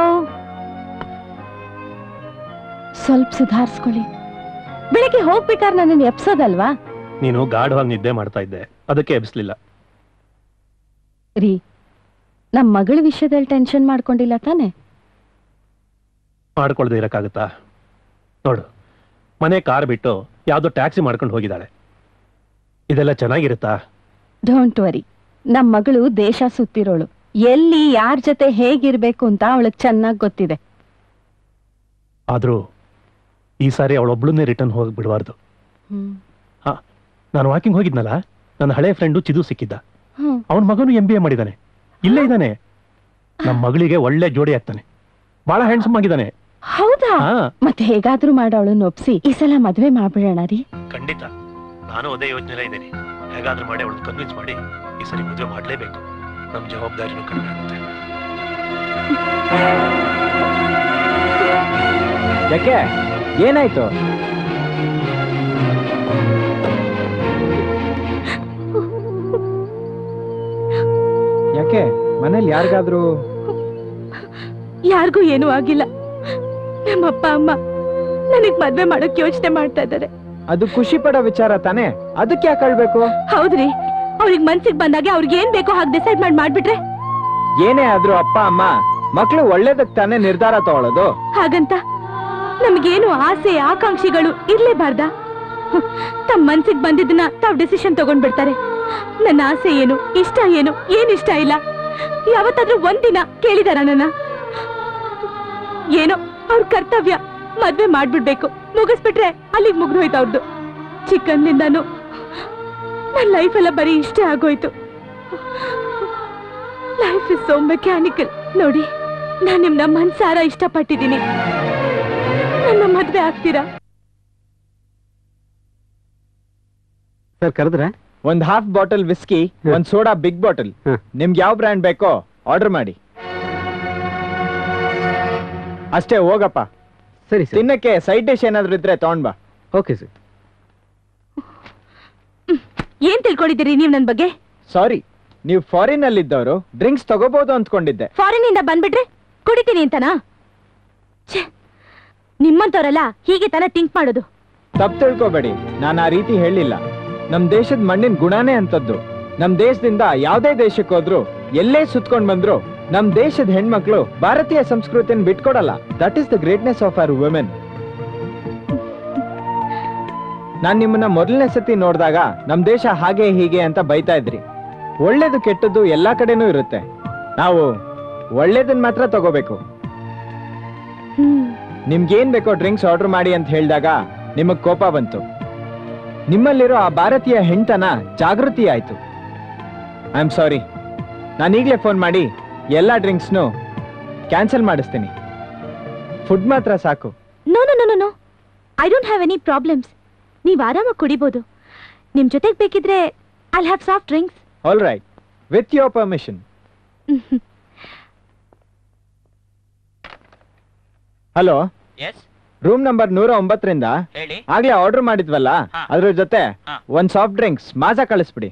ಸ್ವಲ್ಪ ಸುಧಾರಿಸ್ಕೊಳ್ಳಿ. ಬೆಳಿಗ್ಗೆ ಹೋಗ್ಬೇಕಾದ್ರೆ ನನ್ನನ್ನು ಎಪ್ಸೋದಲ್ವಾ? ನೀನು ಗಾಢವಾಗಿ ನಿದ್ದೆ ಮಾಡ್ತಾ ಇದ್ದೆ. ಅದಕ್ಕೆ ಎಬ್ಸ್ಲಿಲ್ಲ. ರೀ, ನಮ್ಮ ಮಗಳ ವಿಷಯದಲ್ಲಿ ಟೆನ್ಷನ್ ಮಾಡ್ಕೊಂಡಿಲ್ಲ ತಾನೆ? ಮಾಡ್ಕೊಳ್ದೆ ಇರಕ್ಕಾಗತ್ತಾ? ನೋಡು, ಮನೆ ಕಾರ್ ಬಿಟ್ಟು ಯಾವ್ದೋ ಟ್ಯಾಕ್ಸಿ ಮಾಡ್ಕೊಂಡು ಹೋಗಿದ್ದಾಳೆ. ಇದೆಲ್ಲ ಚೆನ್ನಾಗಿರುತ್ತಾ? ಡೋಂಟ್ ವರಿ, ನಮ್ಮ ಮಗಳು ದೇಶ ಸುತ್ತಿರೋಳು. ಎಲ್ಲಿ ಯಾರ ಜೊತೆ ಹೇಗಿರ್ಬೇಕು ಅಂತ ಅವಳಿಗೆ ಚೆನ್ನಾಗಿ ಗೊತ್ತಿದೆ. ಆದ್ರೂ ಈ ಸಾರಿ ಅವಳೊಬ್ಳನ್ನೇ ರಿಟರ್ನ್ ಹೋಗಿ ಬಿಡಬಾರ್ದು. ಹಾ, ನಾನು ವಾಕಿಂಗ್ ಹೋಗಿದ್ನಲ್ಲ, ನನ್ನ ಹಳೆ ಫ್ರೆಂಡು ಚಿದು ಸಿಕ್ಕಿದ್ದ. ಅವನ ಮಗನು ಎಂ ಬಿ ಎ ಮಾಡಿದ್ದಾನೆ, ಇಲ್ಲೇ ಇದ್ದಾನೆ. ನಮ್ಮ ಮಗಳಿಗೆ ಒಳ್ಳೆ ಜೋಡಿ ಆಗ್ತಾನೆ, ಬಹಳ ಹ್ಯಾಂಡ್ಸಮ್ ಆಗಿದ್ದಾನೆ. ಹೌದಾ? ಮತ್ತೆ ಹೇಗಾದ್ರೂ ಮಾಡಿ ಅವಳನ್ನ ಒಪ್ಸಿ ಈ ಸಲ ಮದ್ವೆ ಮಾಡ್ಬಿಡೋಣ ರೀ. ಖಂಡಿತ, ನಾನು ಅದೇ ಯೋಚನೆ ಇದ್ದೀನಿ. ಹೇಗಾದ್ರೂ ಮಾಡಿ ಅವಳನ್ನ ಕನ್ವಿನ್ಸ್ ಮಾಡಿ ಈ ಸರಿ ಮದುವೆ ಮಾಡ್ಲೇಬೇಕು. ನಮ್ಮ ಜವಾಬ್ದಾರಿನೂ ಕಡಿಮೆ ಆಗುತ್ತೆ. ಯಾಕೆ, ಏನಾಯ್ತು? ಯಾಕೆ, ಮನೇಲಿ ಯಾರಿಗಾದ್ರೂ? ಯಾರಿಗೂ ಏನೂ ಆಗಿಲ್ಲ. ನಮ್ಮಪ್ಪ ಅಮ್ಮ ನನಗ್ ಮದ್ವೆ ಮಾಡಕ್ ಯೋಚನೆ ಮಾಡ್ತಾ ಇದ್ದಾರೆ. ಅದು ಖುಷಿ ಪಡೋ ವಿಚಾರ ತಾನೇ, ಅದಕ್ಕೆ ಯಾಕೆ ಅಳ್ಬೇಕು? ಹೌದ್ರಿ, ಅವ್ರಿಗೆ ಮನ್ಸಿಗೆ ಬಂದಾಗೆ ಅವ್ರಿಗೆ ಏನ್ ಬೇಕೋ ಹಾಗೆ ಡಿಸೈಡ್ ಮಾಡಿ ಮಾಡ್ಬಿಟ್ರೆ. ಏನೇ ಆದ್ರೂ ಅಪ್ಪ ಅಮ್ಮ ಮಕ್ಳು ಒಳ್ಳೇದಕ್ ತಾನೇ ನಿರ್ಧಾರ ತಗೊಳ್ಳೋದು. ಹಾಗಂತ ನಮ್ಗೇನು ಆಸೆ ಆಕಾಂಕ್ಷಿಗಳು ಇರ್ಲೇಬಾರ್ದ? ತಮ್ಮ ಮನ್ಸಿಗೆ ಬಂದಿದ್ದನ್ನ ತಾವ್ ಡಿಸಿಷನ್ ತಗೊಂಡ್ಬಿಡ್ತಾರೆ. ನನ್ನ ಆಸೆ ಏನು, ಇಷ್ಟ ಏನು, ಏನ್ ಇಷ್ಟ ಇಲ್ಲ, ಯಾವತ್ತಾದ್ರೂ ಒಂದಿನ ಕೇಳಿದಾರ ನನ್ನ? ಏನೋ ಅವ್ರ ಕರ್ತವ್ಯ, ಮದ್ವೆ ಮಾಡ್ಬಿಡ್ಬೇಕು, ಮುಗಿಸ್ಬಿಟ್ರೆ ಅಲ್ಲಿಗೆ ಮುಗ್ದೋಯ್ತು ಅವ್ರದ್ದು. ಚಿಕ್ಕಂದಿಂದಾನು ನನ್ನ ಲೈಫ್ ಎಲ್ಲ ಬರೀ ಇಷ್ಟೇ ಆಗೋಯ್ತು. Life is so mechanical. ನೋಡಿ, ನಾನು ನಿಮ್ನ ಮನ್ಸಾರ ಇಷ್ಟಪಟ್ಟಿದ್ದೀನಿ. ನನ್ನ ಮದ್ವೆ ಆಗ್ತೀರಾ? ಸರ್ ಕರೆದ್ರೆ? ಒಂದ್ ಹಾಫ್ ಬಾಟಲ್ ವಿಸ್ಕಿ, ಒಂದ್ ಸೋಡಾ ಬಿಗ್ ಬಾಟಲ್. ನಿಮ್ಗೆ ಯಾವ ಬ್ರ್ಯಾಂಡ್ ಬೇಕೋ ಆರ್ಡರ್ ಮಾಡಿ. ಅಷ್ಟೇ, ಹೋಗಪ್ಪ. ಸರಿ ಸರ್. ತಿನ್ನಕ್ಕೆ ಸೈಡ್ ಡಿಶ್ ಏನಾದ್ರು ಇದ್ರೆ ತಗೊಂಡ್ ಬಾ. Okay sir. ಏನ್ ತಿಳ್ಕೊಂಡಿದ್ದೀರಿ ನೀವ್ ನನ್ ಬಗ್ಗೆ? ಸಾರಿ, ನೀವು ಫಾರಿನ್ ಅಲ್ಲಿ ಇದ್ದವರು ಡ್ರಿಂಕ್ಸ್ ತಗೋಬಹುದು ಅಂದ್ಕೊಂಡಿದ್ದೆ. ಫಾರಿನ್ ಇಂದ ಬಂದ್ಬಿಟ್ರೆ ಕುಡಿತೀನಿ ಅಂತನಾ? ನಿಮ್ಮಂತವ್ರಲ್ಲ ಹೀಗೆ ತಾನ ಥಿಂಕ್ ಮಾಡೋದು. ತಪ್ಪು ತಿಳ್ಕೊಬೇಡಿ, ನಾನು ಆ ರೀತಿ ಹೇಳಿಲ್ಲ. ನಮ್ ದೇಶದ ಮಣ್ಣಿನ ಗುಣನೇ ಅಂತದ್ದು. ನಮ್ ದೇಶದಿಂದ ಯಾವ್ದೇ ದೇಶಕ್ಕೆ ಹೋದ್ರು, ಎಲ್ಲೇ ಸುತ್ಕೊಂಡ್ ಬಂದ್ರು, ನಮ್ ದೇಶದ ಹೆಣ್ಮಕ್ಳು ಭಾರತೀಯ ಸಂಸ್ಕೃತಿಯನ್ನು ಬಿಟ್ಕೊಡಲ್ಲ. That is the greatness of our women. ನಾನ್ ನಿಮ್ಮನ್ನ ಮೊದಲನೇ ಸತಿ ನೋಡಿದಾಗ ನಮ್ ದೇಶ ಹಾಗೆ ಹೀಗೆ ಅಂತ ಬೈತಾ ಇದ್ರಿ. ಒಳ್ಳೇದು ಕೆಟ್ಟದ್ದು ಎಲ್ಲಾ ಕಡೆನೂ ಇರುತ್ತೆ. ನಾವು ಒಳ್ಳೇದನ್ನ ಮಾತ್ರ ತಗೋಬೇಕು. ನಿಮ್ಗೇನ್ ಬೇಕೋ ಡ್ರಿಂಕ್ಸ್ ಆರ್ಡರ್ ಮಾಡಿ ಅಂತ ಹೇಳಿದಾಗ ನಿಮಗ್ ಕೋಪ ಬಂತು. ನಿಮ್ಮಲ್ಲಿರೋ ಆ ಭಾರತೀಯ ಹೆಣ್ತನ ಜಾಗೃತಿ ಆಯ್ತು. I am sorry. ನಾನೀಗ್ಲೇ ಫೋನ್ ಮಾಡಿ ಎಲ್ಲಾ ಡ್ರಿಂಕ್ಸ್ನು ಕ್ಯಾನ್ಸಲ್ ಮಾಡಿಸ್ತೀನಿ. ಫುಡ್ ಮಾತ್ರ ಸಾಕು. No no no no, I don't have any problems. ನೀವ್ ಆರಾಮಾಗಿ ಕುಡಿಬಹುದು. ನಿಮ್ ಜೊತೆಗೆ ಬೇಕಿದ್ರೆ I have soft drinks. All right, with your permission. Hello, room number ನೂರ ಒಂಬತ್ತರಿಂದ ಆಗ್ಲೇ ಆರ್ಡರ್ ಮಾಡಿದ್ವಲ್ಲ, ಅದ್ರ ಜೊತೆ ಒಂದ್ ಸಾಫ್ಟ್ ಡ್ರಿಂಕ್ಸ್ ಮಾಜಾ ಕಳಿಸ್ಬಿಡಿ.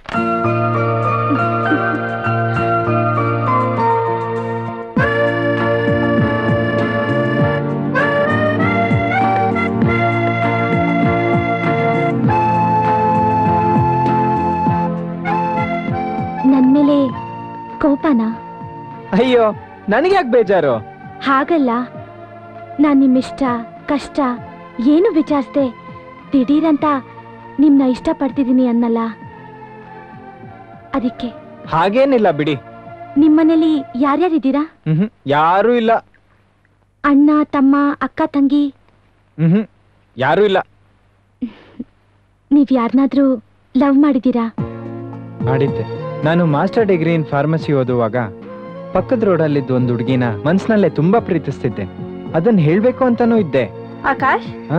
ನನ್ ಮೇಲೆ ಕೋಪನಾ? ಅಯ್ಯೋ, ನನಗೆ ಯಾಕೆ ಬೇಜಾರು? ಹಾಗಲ್ಲ, ನಾನ್ ನಿಮ್ಮಿಷ್ಟ ಕಷ್ಟ ಏನು ವಿಚಾರಿಸ್ದೆ ದಿಢೀರಂತ ನಿಮ್ನ ಇಷ್ಟ ಪಡ್ತಿದ್ದೀನಿ ಅನ್ನಲ್ಲ, ಅದಕ್ಕೆ. ಹಾಗೇನಿಲ್ಲ ಬಿಡಿ. ನಿಮ್ಮನೇಲಿ ಯಾರ್ಯಾರಿದ್ದೀರಾ? ಹ್ಮ್ ಯಾರು ಇಲ್ಲ. ಅಣ್ಣ ತಮ್ಮ ಅಕ್ಕ ತಂಗಿ? ಹ್ಮ್ ಯಾರು ಇಲ್ಲ. ನೀವ್ ಯಾರನ್ನಾದ್ರೂ ಲವ್ ಮಾಡಿದ್ದೀರಾ? ಮಾಡಿದ್ದೆ. ನಾನು ಮಾಸ್ಟರ್ ಡಿಗ್ರಿ ಇನ್ ಫಾರ್ಮಸಿ ಓದುವಾಗ ಪಕ್ಕದ ರೋಡಲ್ಲಿದ್ದ ಒಂದು ಹುಡುಗಿನ ಮನ್ಸಿನಲ್ಲೇ ತುಂಬಾ ಪ್ರೀತಿಸ್ತಿದ್ದೆ. ಅದನ್ನ ಹೇಳ್ಬೇಕು ಅಂತಾನೂ ಇದ್ದೆ. ಆಕಾಶ್, ಹ?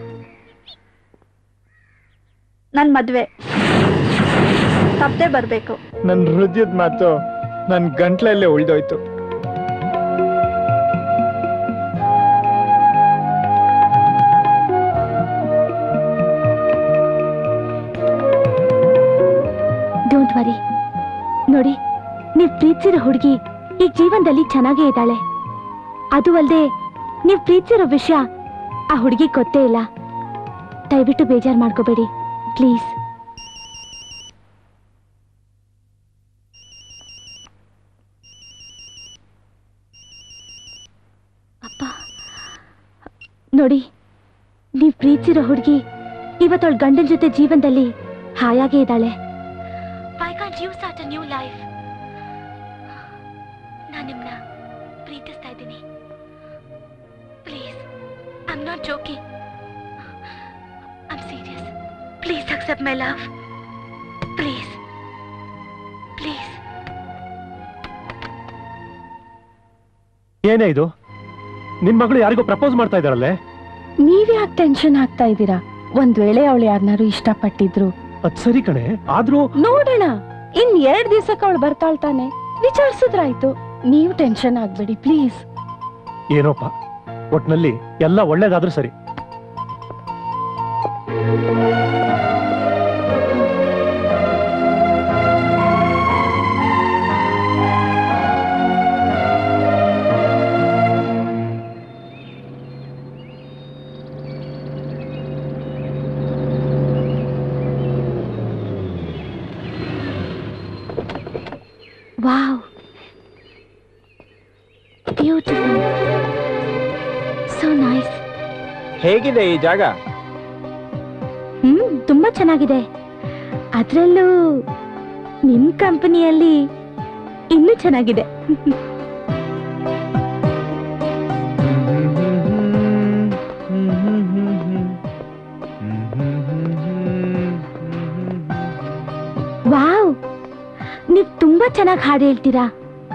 ನನ್ ಮದ್ವೆ ತಪ್ಪದೆ ಬರ್ಬೇಕು. ನನ್ ಹೃದಯದ ಮಾತು ನನ್ ಗಂಟ್ಲಲ್ಲೇ ಉಳ್ದೋಯ್ತು. Don't worry. ನೋಡಿ, ನೀವ್ ಪ್ರೀತಿಸಿರೋ ಹುಡುಗಿ ಈಗ ಜೀವನದಲ್ಲಿ ಚೆನ್ನಾಗೇ ಇದ್ದಾಳೆ. ಅದು ಅಲ್ಲದೆ ನೀವ್ ಪ್ರೀತಿಸಿರೋ ವಿಷಯ ಆ ಹುಡುಗಿ ಗೊತ್ತೇ ಇಲ್ಲ. ದಯವಿಟ್ಟು ಬೇಜಾರ್ ಮಾಡ್ಕೋಬೇಡಿ ಪ್ಲೀಸ್. ನೋಡಿ, ನೀವ್ ಪ್ರೀತಿಸಿರೋ ಹುಡುಗಿ ಇವತ್ತೊಳ್ ಗಂಡನ ಜೊತೆ ಜೀವನದಲ್ಲಿ ಹಾಯಾಗೇ ಇದ್ದಾಳೆ. Why can't you start a new life? ನಾನು ನಿಮ್ನ ಪ್ರೀತಿಸ್ತಾ ಇದ್ದೀನಿ. Please, I'm not joking. I'm serious. Please accept my love. Please. Please. ಏನೇ ಇದು? ನಿನ್ ಮಗಳು ಯಾರಿಗೋ ಪ್ರಪೋಸ್ ಮಾಡ್ತಾ ಇದ್ದಾರಲ್ಲೇ? ನೀವ್ಯಾಕೆ ಟೆನ್ಷನ್ ಆಗ್ತಾ ಇದ್ದೀರಾ? ಒಂದ್ ವೇಳೆ ಅವಳು ಯಾರನ್ನಾರು ಇಷ್ಟಪಟ್ಟಿದ್ರು ಅದ್ ಸರಿ ಕಣೆ, ಆದ್ರೂ ನೋಡೋಣ. ಇನ್ ಎರಡ್ ದಿವಸಕ್ಕೆ ಅವಳು ಬರ್ತಾಳ್ತಾನೆ, ವಿಚಾರಿಸಿದ್ರಾಯ್ತು. ನೀವು ಟೆನ್ಷನ್ ಆಗ್ಬೇಡಿ ಪ್ಲೀಸ್. ಏನೋಪ್ಪ, ಒಟ್ನಲ್ಲಿ ಎಲ್ಲ ಒಳ್ಳೇದಾದ್ರೂ ಸರಿ. Wow. Beautiful. So nice. ಹೇಗಿದೆ ಈ ಜಾಗ? ಹ್ಮ್ ತುಂಬಾ ಚೆನ್ನಾಗಿದೆ. ಅದ್ರಲ್ಲೂ ನಿಮ್ ಕಂಪನಿಯಲ್ಲಿ ಇನ್ನೂ ಚೆನ್ನಾಗಿದೆ. ವಾವ್, ನೀವ್ ತುಂಬಾ ಚೆನ್ನಾಗಿ ಹಾಡು ಹೇಳ್ತೀರಾ.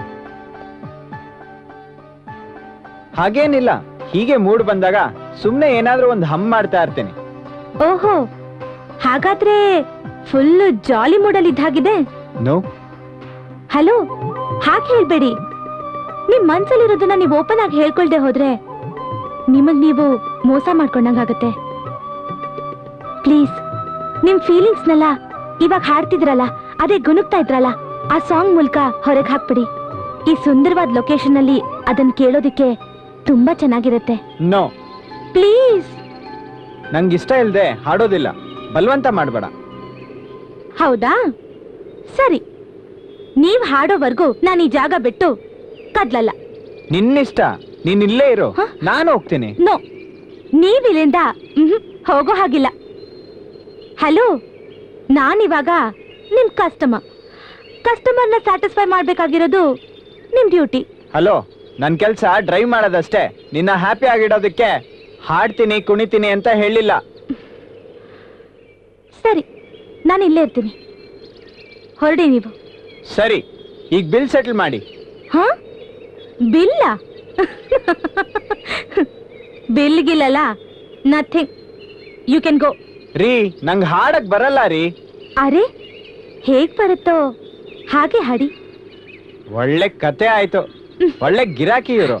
ಹಾಗೇನಿಲ್ಲ, ಹೀಗೆ ಮೂಡ್ ಬಂದಾಗ ಸುಮ್ನೆ ಏನಾದ್ರೂ ಒಂದು ಹಮ್ ಮಾಡ್ತಾ ಇರ್ತೇನೆ. ಓಹೋ, ಹಾಗಾದ್ರೆ ಫುಲ್ ಜಾಲಿ ಮೂಡಲ್ಲಿ ಇದ್ದಾಗಿದೆ. ನೋ. ಹಲೋ, ಹಾಗೆ ಹೇಳ್ಬೇಡಿ. ನಿಮ್ ಮನ್ಸಲ್ಲಿರೋದನ್ನ ನೀವು ಓಪನ್ ಆಗಿ ಹೇಳ್ಕೊಳ್ದೆ ಹೋದ್ರೆ ನಿಮಗ್ ನೀವು ಮೋಸ ಮಾಡ್ಕೊಂಡಂಗಾಗತ್ತೆ. ಪ್ಲೀಸ್, ನಿಮ್ ಫೀಲಿಂಗ್ಸ್ನೆಲ್ಲ ಇವಾಗ ಹಾಡ್ತಿದ್ರಲ್ಲ, ಅದೇ ಗುನುಗ್ತಾ ಇದ್ರಲ್ಲ, ಆ ಸಾಂಗ್ ಮೂಲಕ ಹೊರಗೆ ಹಾಕ್ಬಿಡಿ. ಈ ಸುಂದರವಾದ ಲೊಕೇಶನ್ ಅಲ್ಲಿ ಅದನ್ನ ಕೇಳೋದಿಕ್ಕೆ ತುಂಬಾ ಚೆನ್ನಾಗಿರುತ್ತೆ. No please. ನಂಗಿಷ್ಟ ಇಲ್ದೆ ಹಾಡೋದಿಲ್ಲ, ಬಲವಂತ ಮಾಡ್ಬೇಡ. ಹೌದಾ? ಸರಿ, ನೀವ್ ಹಾಡೋವರೆಗೂ ನಾನು ಈ ಜಾಗ ಬಿಟ್ಟು ಕದ್ಲಲ್ಲ. ನಿನ್ನಿಷ್ಟ, ನೀನ್ ಇಲ್ಲೇ ಇರೋ, ನಾನು ಹೋಗ್ತೀನಿ. ನೋ, ನೀವಿಲ್ಲಿಂದ ಹೋಗೋ ಹಾಗಿಲ್ಲ. ಹಲೋ, ನಾನಿವಾಗ ನಿಮ್ ಕಸ್ಟಮರ್. ಕಸ್ಟಮರ್ನ ಸ್ಯಾಟಿಸ್ಫೈ ಮಾಡ್ಬೇಕಾಗಿರೋದು ನಿಮ್ ಡ್ಯೂಟಿ. ಹಲೋ, ನನ್ ಕೆಲ್ಸ ಡ್ರೈವ್ ಮಾಡೋದಷ್ಟೇ. ನಿನ್ನ ಹ್ಯಾಪಿ ಆಗಿಡೋದಕ್ಕೆ ಹಾಡ್ತೀನಿ ಕುಣಿತೀನಿ ಅಂತ ಹೇಳಿಲ್ಲ. ಸರಿ, ನಾನು ಇಲ್ಲೇ ಇರ್ತೀನಿ, ಹೊರಡಿ ನೀವು. ಸರಿ, ಈಗ ಬಿಲ್ ಸೆಟಲ್ ಮಾಡಿ. ಹಾ, ಬಿಲ್ಲ? ಬಿಲ್ ಗಿಲ್ಲಲ್ಲ, ನಥಿಂಗ್. You can go. ರೀ, ನಂಗ್ ಹಾಡಕ್ ಬರಲ್ಲ ರೀ. ಅರೆ, ಹೇಗ್ ಬರುತ್ತೋ ಹಾಗೆ ಹಾಡಿ. ಒಳ್ಳೆ ಕತೆ ಆಯ್ತು, ಒಳ್ಳೆ ಗಿರಾಕಿ ಇವರು.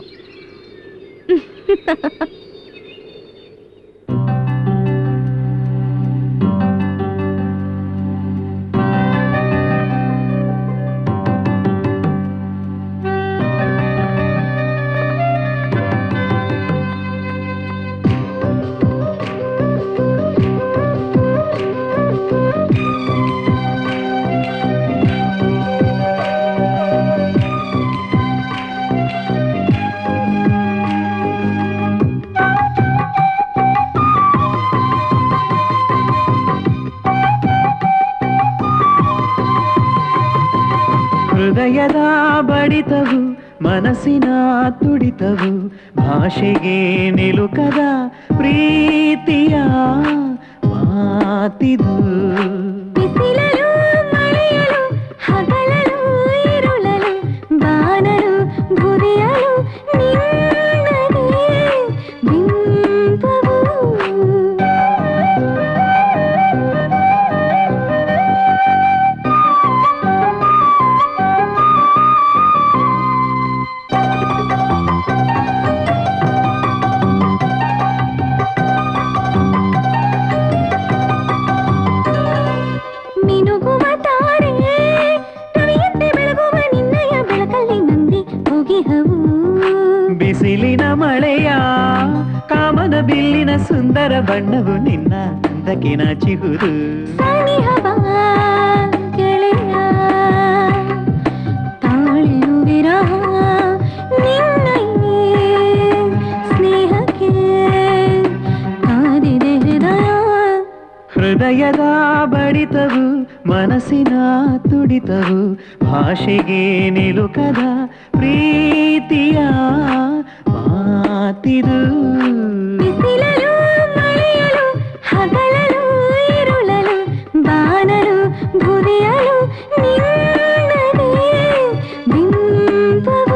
ಹೃದಯದ ಬಡಿತವು, ಮನಸ್ಸಿನ ತುಡಿತವು, ಭಾಷೆಗೆ ನಿಲುಕದ ಪ್ರೀತಿಯ ಮಾತಿದು. ಬಿಸಿಲಲು ಮಳೆಯಲು ಹಗಲಲು ಇರುಳಲು ಬಾನಲು ಗುರಿಯಲು ನಿನ್ನದೇ ಬಿಂಬವು. ಮಿನುಗುವ ತಾರೆ ರವಿಯಂತೆ ಬೆಳಗುವ ನಿನ್ನಯ ಬೆಳಕಲ್ಲಿ ನಂದಿ ಹೋಗಿಹವು. ಬಿಸಿಲಿನ ಮಳೆಯ ಕಾಮನ ಬಿಲ್ಲಿನ ಸುಂದರ ಬಣ್ಣವು ನಿನ್ನ ಅಂದಕ್ಕೆ ನಾಚಿಹುದು. ಸನಿಹವ ಗೆಳೆಯ ತಾಳೆನು ವಿರಹ ನಿನ್ನ ಈ ಸ್ನೇಹಕ್ಕೆ ಹೃದಯದ ಬಡಿತವು ಮನಸ್ಸಿನ ತುಡಿತವು ಭಾಷೆಗೆ ನಿಲುಕದ ಪ್ರೀತಿಯ ಮಾತಿದು ಬಿಸಿಲಲು ಮಳೆಯಲು ಹಗಲಲು ಇರುಳಲು ಬಾನಲು ಬುದಿಯಲು ನಿನ್ನದೇ ಬಿಂಬವು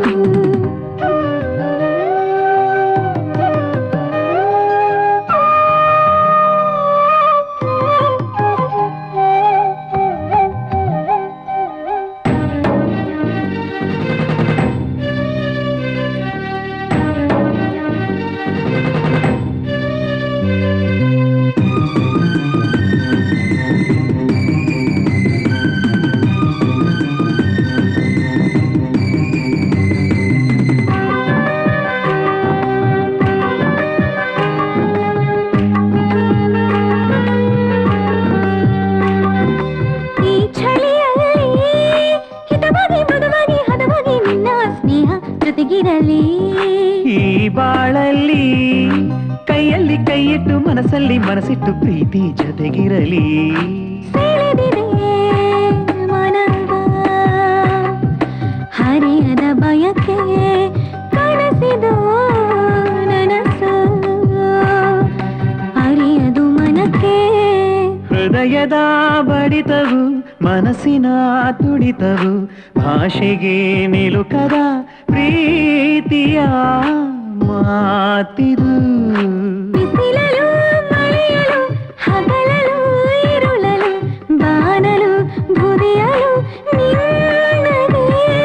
ಈ ಬಾಳಲ್ಲಿ ಕೈಯಲ್ಲಿ ಕೈಯಿಟ್ಟು ಮನಸ್ಸಲ್ಲಿ ಮನಸ್ಸಿಟ್ಟು ಪ್ರೀತಿ ಜೊತೆಗಿರಲಿ ಮನವ ಹರಿಯದ ಬಯಕೆ ಕನಸಿದು ನನಸು ಅರಿಯದು ಮನಕ್ಕೆ ಹೃದಯದ ಬಡಿತವು ಮನಸ್ಸಿನ ತುಡಿತವು ಭಾಷೆಗೆ ನಿಲುಕದ ಪ್ರೀತಿಯ ಮಾತಿದು ಬಿಸಿಲಲು ಮಳೆಯಲು ಹಗಲಲು ಇರುಳಲು ಬಾನಲು ಬುದಿಯಲು ನಿನ್ನದೇ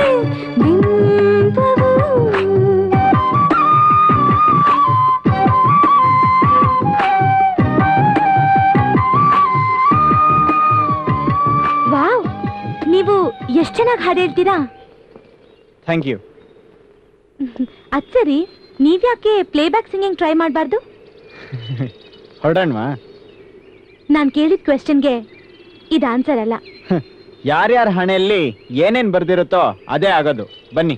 ಬಿಂಬವು ವಾವ್, ನೀವು ಎಷ್ಟು ಚೆನ್ನಾಗಿ ಹಾಡು ಹೇಳ್ತೀರಾ. Thank you. ಅದ್ ಸರಿ, ನೀವ್ಯಾಕೆ ಪ್ಲೇಬ್ಯಾಕ್ ಸಿಂಗಿಂಗ್ ಟ್ರೈ ಮಾಡಬಾರ್ದು? ಹೊರಡೋಣವಾ? ನಾನು ಕೇಳಿದ ಕ್ವೆಶ್ಚನ್ಗೆ ಇದು ಆನ್ಸರ್ ಅಲ್ಲ. ಯಾರ್ಯಾರ ಹಣೆಯಲ್ಲಿ ಏನೇನ್ ಬರ್ದಿರುತ್ತೋ ಅದೇ ಆಗೋದು. ಬನ್ನಿ.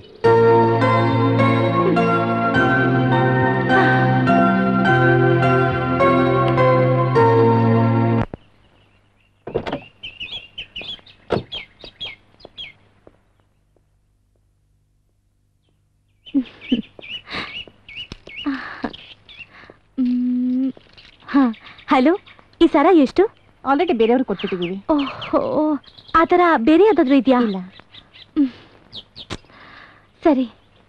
ಹಾ, ಹಲೋ, ಈ ಸರ ಎಷ್ಟು? ಆಲ್ರೆಡಿ ಬೇರೆಯವ್ರು ಕೊಟ್ಬಿಟ್ಟಿದೀವಿ. ಓಹೋ, ಆ ಥರ ಬೇರೆ ಯಾವ್ದಾದ್ರು ಇದೆಯಾ? ಇಲ್ಲ. ಸರಿ.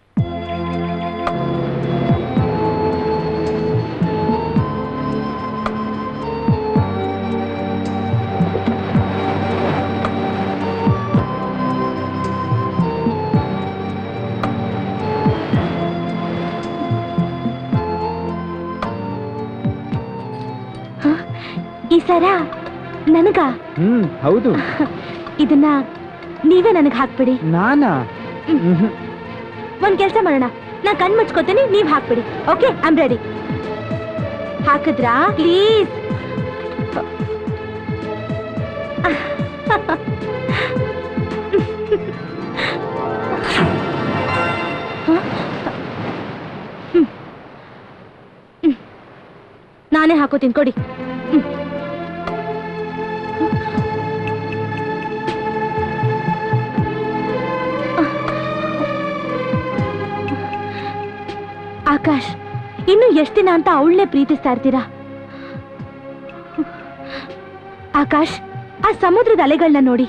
ಈ ಸರ ನನಗ? ಹ್ಮ್, ಹೌದು. ಇದನ್ನ ನೀವೇ ನನಗೆ ಹಾಕ್ಬಿಡಿ. ನಾನಾ? ಒಂದ್ ಕೆಲ್ಸ ಮಾಡೋಣ, ನಾ ಕಣ್ ಮುಚ್ಕೋತೀನಿ, ನೀವ್ ಹಾಕ್ಬಿಡಿ. Okay, I am ready. ಹಾಕಿದ್ರಾ? ಪ್ಲೀಸ್. ನಾನೇ ಹಾಕೋತೀನಿ, ಕೊಡಿ. ಆಕಾಶ್, ಇನ್ನು ಎಷ್ಟು ದಿನ ಅಂತ ಅವಳನ್ನೇ ಪ್ರೀತಿಸ್ತಾ ಇರ್ತೀರಾ? ಆಕಾಶ್, ಆ ಸಮುದ್ರದ ಅಲೆಗಳನ್ನ ನೋಡಿ.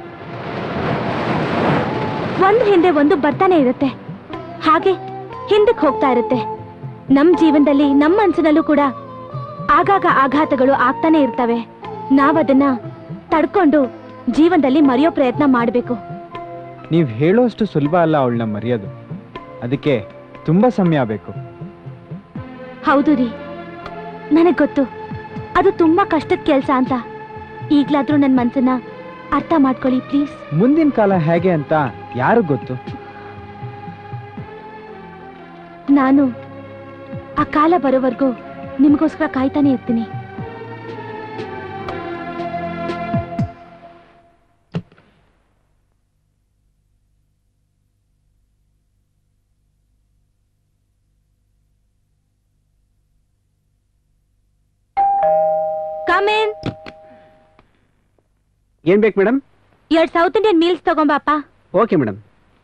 ಒಂದು ಹಿಂದೆ ಒಂದು ಬರ್ತಾನೆ ಇರುತ್ತೆ, ಹಾಗೆ ಹಿಂದಕ್ಕೆ ಹೋಗ್ತಾ ಇರುತ್ತೆ. ನಮ್ ಜೀವನದಲ್ಲಿ ನಮ್ಮ ಮನಸ್ಸಿನಲ್ಲೂ ಕೂಡ ಆಗಾಗ ಆಘಾತಗಳು ಆಗ್ತಾನೆ ಇರ್ತವೆ. ನಾವದನ್ನ ತಡ್ಕೊಂಡು ಜೀವನದಲ್ಲಿ ಮರೆಯೋ ಪ್ರಯತ್ನ ಮಾಡಬೇಕು. ನೀವ್ ಹೇಳೋಷ್ಟು ಸುಲಭ ಅಲ್ಲ ಅವಳನ್ನ ಮರೆಯೋದು. ಅದಕ್ಕೆ ತುಂಬಾ ಸಮಯ ಬೇಕು. ಹೌದು ರೀ, ನನಗ್ ಗೊತ್ತು ಅದು ತುಂಬಾ ಕಷ್ಟದ ಕೆಲಸ ಅಂತ. ಈಗ್ಲಾದ್ರೂ ನನ್ನ ಮನ್ಸನ್ನ ಅರ್ಥ ಮಾಡ್ಕೊಳ್ಳಿ ಪ್ಲೀಸ್. ಮುಂದಿನ ಕಾಲ ಹೇಗೆ ಅಂತ ಯಾರು ಗೊತ್ತು? ನಾನು ಆ ಕಾಲ ಬರೋವರೆಗೂ ನಿಮಗೋಸ್ಕರ ಕಾಯ್ತಾನೆ ಇರ್ತೀನಿ. Come in. ಏನ್ ಬೇಕು ಮೇಡಮ್? ಎರಡ್ ಸೌತ್ ಇಂಡಿಯನ್ ಮೀಲ್ಸ್ ತಗೊಂಬಾಪ. Okay madam.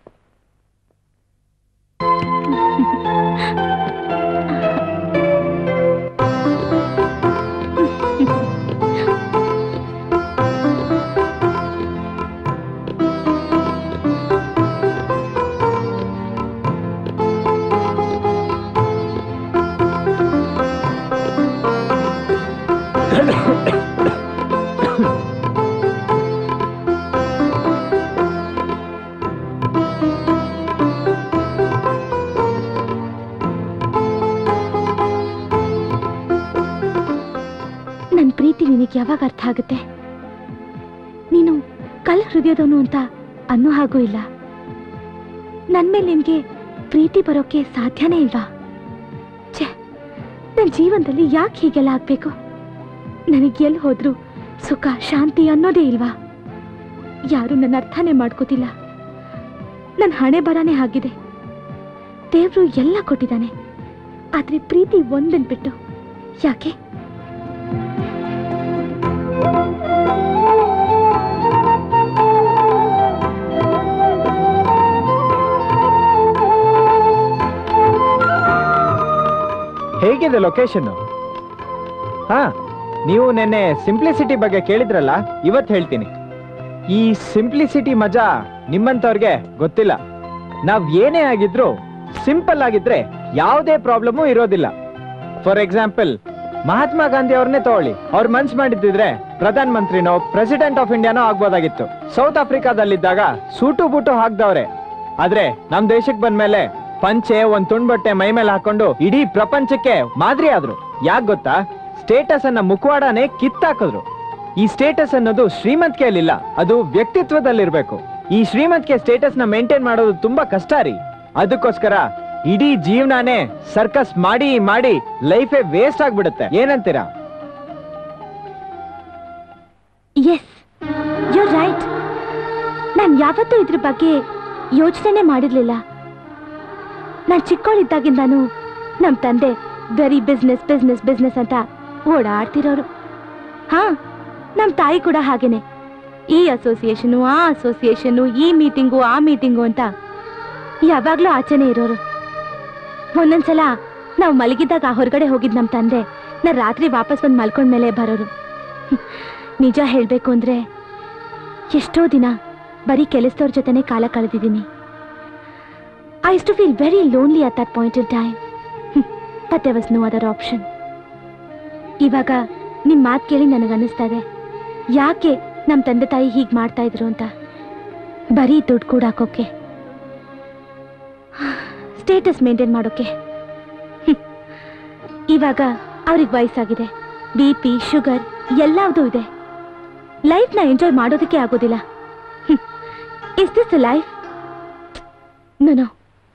ನನ್ ಪ್ರೀತಿ ನಿನಗೆ ಯಾವಾಗ ಅರ್ಥ ಆಗುತ್ತೆ? ನೀನು ಕಲ್ ಹೃದಯದವನು ಅಂತ ಅನ್ನೋ ಹಾಗೂ ಇಲ್ಲ. ನನ್ ಮೇಲೆ ನಿನ್ಗೆ ಪ್ರೀತಿ ಬರೋಕೆ ಸಾಧ್ಯನೇ ಇಲ್ವಾ? ಛೇ, ನನ್ ಜೀವನದಲ್ಲಿ ಯಾಕೆ ಹೀಗೆಲ್ಲ ಆಗ್ಬೇಕು? ನನಗೆ ಎಲ್ಲಿ ಹೋದ್ರು ಸುಖ ಶಾಂತಿ ಅನ್ನೋದೇ ಇಲ್ವಾ? ಯಾರು ನನ್ನ ಅರ್ಥನೇ ಮಾಡ್ಕೋತಿಲ್ಲ. ನನ್ನ ಹಣೆ ಬರಾನೇ ಆಗಿದೆ. ದೇವ್ರು ಎಲ್ಲ ಕೊಟ್ಟಿದ್ದಾನೆ, ಆದ್ರೆ ಪ್ರೀತಿ ಒಂದನ್ ಬಿಟ್ಟು ಯಾಕೆ? ಹೇಗಿದೆ ಲೊಕೇಶನ್? ಹಾ, ನೀವು ನೆನ್ನೆ ಸಿಂಪ್ಲಿಸಿಟಿ ಬಗ್ಗೆ ಕೇಳಿದ್ರಲ್ಲ, ಇವತ್ತು ಹೇಳ್ತೀನಿ. ಈ ಸಿಂಪ್ಲಿಸಿಟಿ ಮಜಾ ನಿಮ್ಮಂತವ್ರಿಗೆ ಗೊತ್ತಿಲ್ಲ. ನಾವ್ ಏನೇ ಆಗಿದ್ರು ಸಿಂಪಲ್ ಆಗಿದ್ರೆ ಯಾವುದೇ ಪ್ರಾಬ್ಲಮು ಇರೋದಿಲ್ಲ. ಫಾರ್ ಎಕ್ಸಾಂಪಲ್, ಮಹಾತ್ಮ ಗಾಂಧಿ ಅವ್ರನ್ನೇ ತಗೊಳ್ಳಿ. ಅವ್ರ ಮನ್ಸ್ ಮಾಡಿದ್ದಿದ್ರೆ ಪ್ರಧಾನ ಮಂತ್ರಿನೋ ಪ್ರೆಸಿಡೆಂಟ್ ಆಫ್ ಇಂಡಿಯಾನೋ ಆಗ್ಬೋದಾಗಿತ್ತು. ಸೌತ್ ಆಫ್ರಿಕಾದಲ್ಲಿದ್ದಾಗ ಸೂಟು ಬೂಟು ಹಾಕ್ದವ್ರೆ, ಆದ್ರೆ ನಮ್ ದೇಶಕ್ಕೆ ಬಂದ್ಮೇಲೆ ಪಂಚೆ ಒಂದ್ ತುಂಡ್ ಬಟ್ಟೆ ಮೈ ಮೇಲೆ ಹಾಕೊಂಡು ಇಡೀ ಪ್ರಪಂಚಕ್ಕೆ ಮಾದರಿ ಆದ್ರು. ಯಾಕ್ ಗೊತ್ತಾ? ಸ್ಟೇಟಸ್ ಅನ್ನ ಮುಖವಾಡನೆ ಕಿತ್ತಾಕಿದ್ರು. ಈ ಸ್ಟೇಟಸ್ ಅನ್ನೋದು ಶ್ರೀಮಂತಿಕೆಯಲ್ಲಿಲ್ಲ, ಅದು ವ್ಯಕ್ತಿತ್ವದಲ್ಲಿರ್ಬೇಕು. ಈ ಶ್ರೀಮಂತಿಕೆ ಸ್ಟೇಟಸ್ ನ ಮೇಂಟೈನ್ ಮಾಡೋದು ತುಂಬಾ ಕಷ್ಟ ರೀ. ಅದಕ್ಕೋಸ್ಕರ ಇಡೀ ಜೀವನಾನೇ ಸರ್ಕಸ್ ಮಾಡಿ ಮಾಡಿ ಲೈಫೇ ವೇಸ್ಟ್ ಆಗ್ಬಿಡುತ್ತೆ. ಏನಂತೀರಾ? Yes, you are right. ನಾನು ಯಾವತ್ತೂ ಇದ್ರ ಬಗ್ಗೆ ಯೋಚನೆ ಮಾಡಿರ್ಲಿಲ್ಲ. ನಾನು ಚಿಕ್ಕವಳಿದ್ದಾಗಿಂದಾನು ನಮ್ಮ ತಂದೆ ವೆರಿ ಬಿಸ್ನೆಸ್ ಬಿಸ್ನೆಸ್ ಬಿಸ್ನೆಸ್ ಅಂತ ಓಡಾಡ್ತಿರೋರು. ಹಾ, ನಮ್ಮ ತಾಯಿ ಕೂಡ ಹಾಗೇನೆ. ಈ ಅಸೋಸಿಯೇಷನು ಆ ಅಸೋಸಿಯೇಷನು, ಈ ಮೀಟಿಂಗು ಆ ಮೀಟಿಂಗು ಅಂತ ಯಾವಾಗ್ಲೂ ಆಚೆನೆ ಇರೋರು. ಒಂದೊಂದ್ಸಲ ನಾವು ಮಲಗಿದ್ದಾಗ ಹೊರಗಡೆ ಹೋಗಿದ್ ನಮ್ಮ ತಂದೆ ನಾ ರಾತ್ರಿ ವಾಪಸ್ ಬಂದು ಮಲ್ಕೊಂಡ್ಮೇಲೆ ಬರೋರು. ನಿಜ ಹೇಳ್ಬೇಕು ಅಂದ್ರೆ ಎಷ್ಟೋ ದಿನ ಬರೀ ಕೆಲಸದವ್ರ ಜೊತೆನೆ ಕಾಲ ಕಳೆದಿದ್ದೀನಿ. I used to feel very lonely at that point in time. But there was no other option. ಇವಾಗ ನಿಮ್ಮ ಮಾತು ಕೇಳಿ ನನಗನ್ನಿಸ್ತಾ ಇದೆ, ಯಾಕೆ ನಮ್ಮ ತಂದೆ ತಾಯಿ ಹೀಗೆ ಮಾಡ್ತಾ ಇದ್ರು ಅಂತ. ಬರೀ ದುಡ್ಡು ಕೂಡ ಹಾಕೋಕೆ, ಸ್ಟೇಟಸ್ ಮೇಂಟೈನ್ ಮಾಡೋಕೆ. ಇವಾಗ ಅವ್ರಿಗೆ ವಯಸ್ಸಾಗಿದೆ, ಬಿ ಪಿ ಶುಗರ್ ಎಲ್ಲವೂ ಇದೆ. ಲೈಫ್ನ ಎಂಜಾಯ್ ಮಾಡೋದಕ್ಕೆ ಆಗೋದಿಲ್ಲ. Is this a life? No no.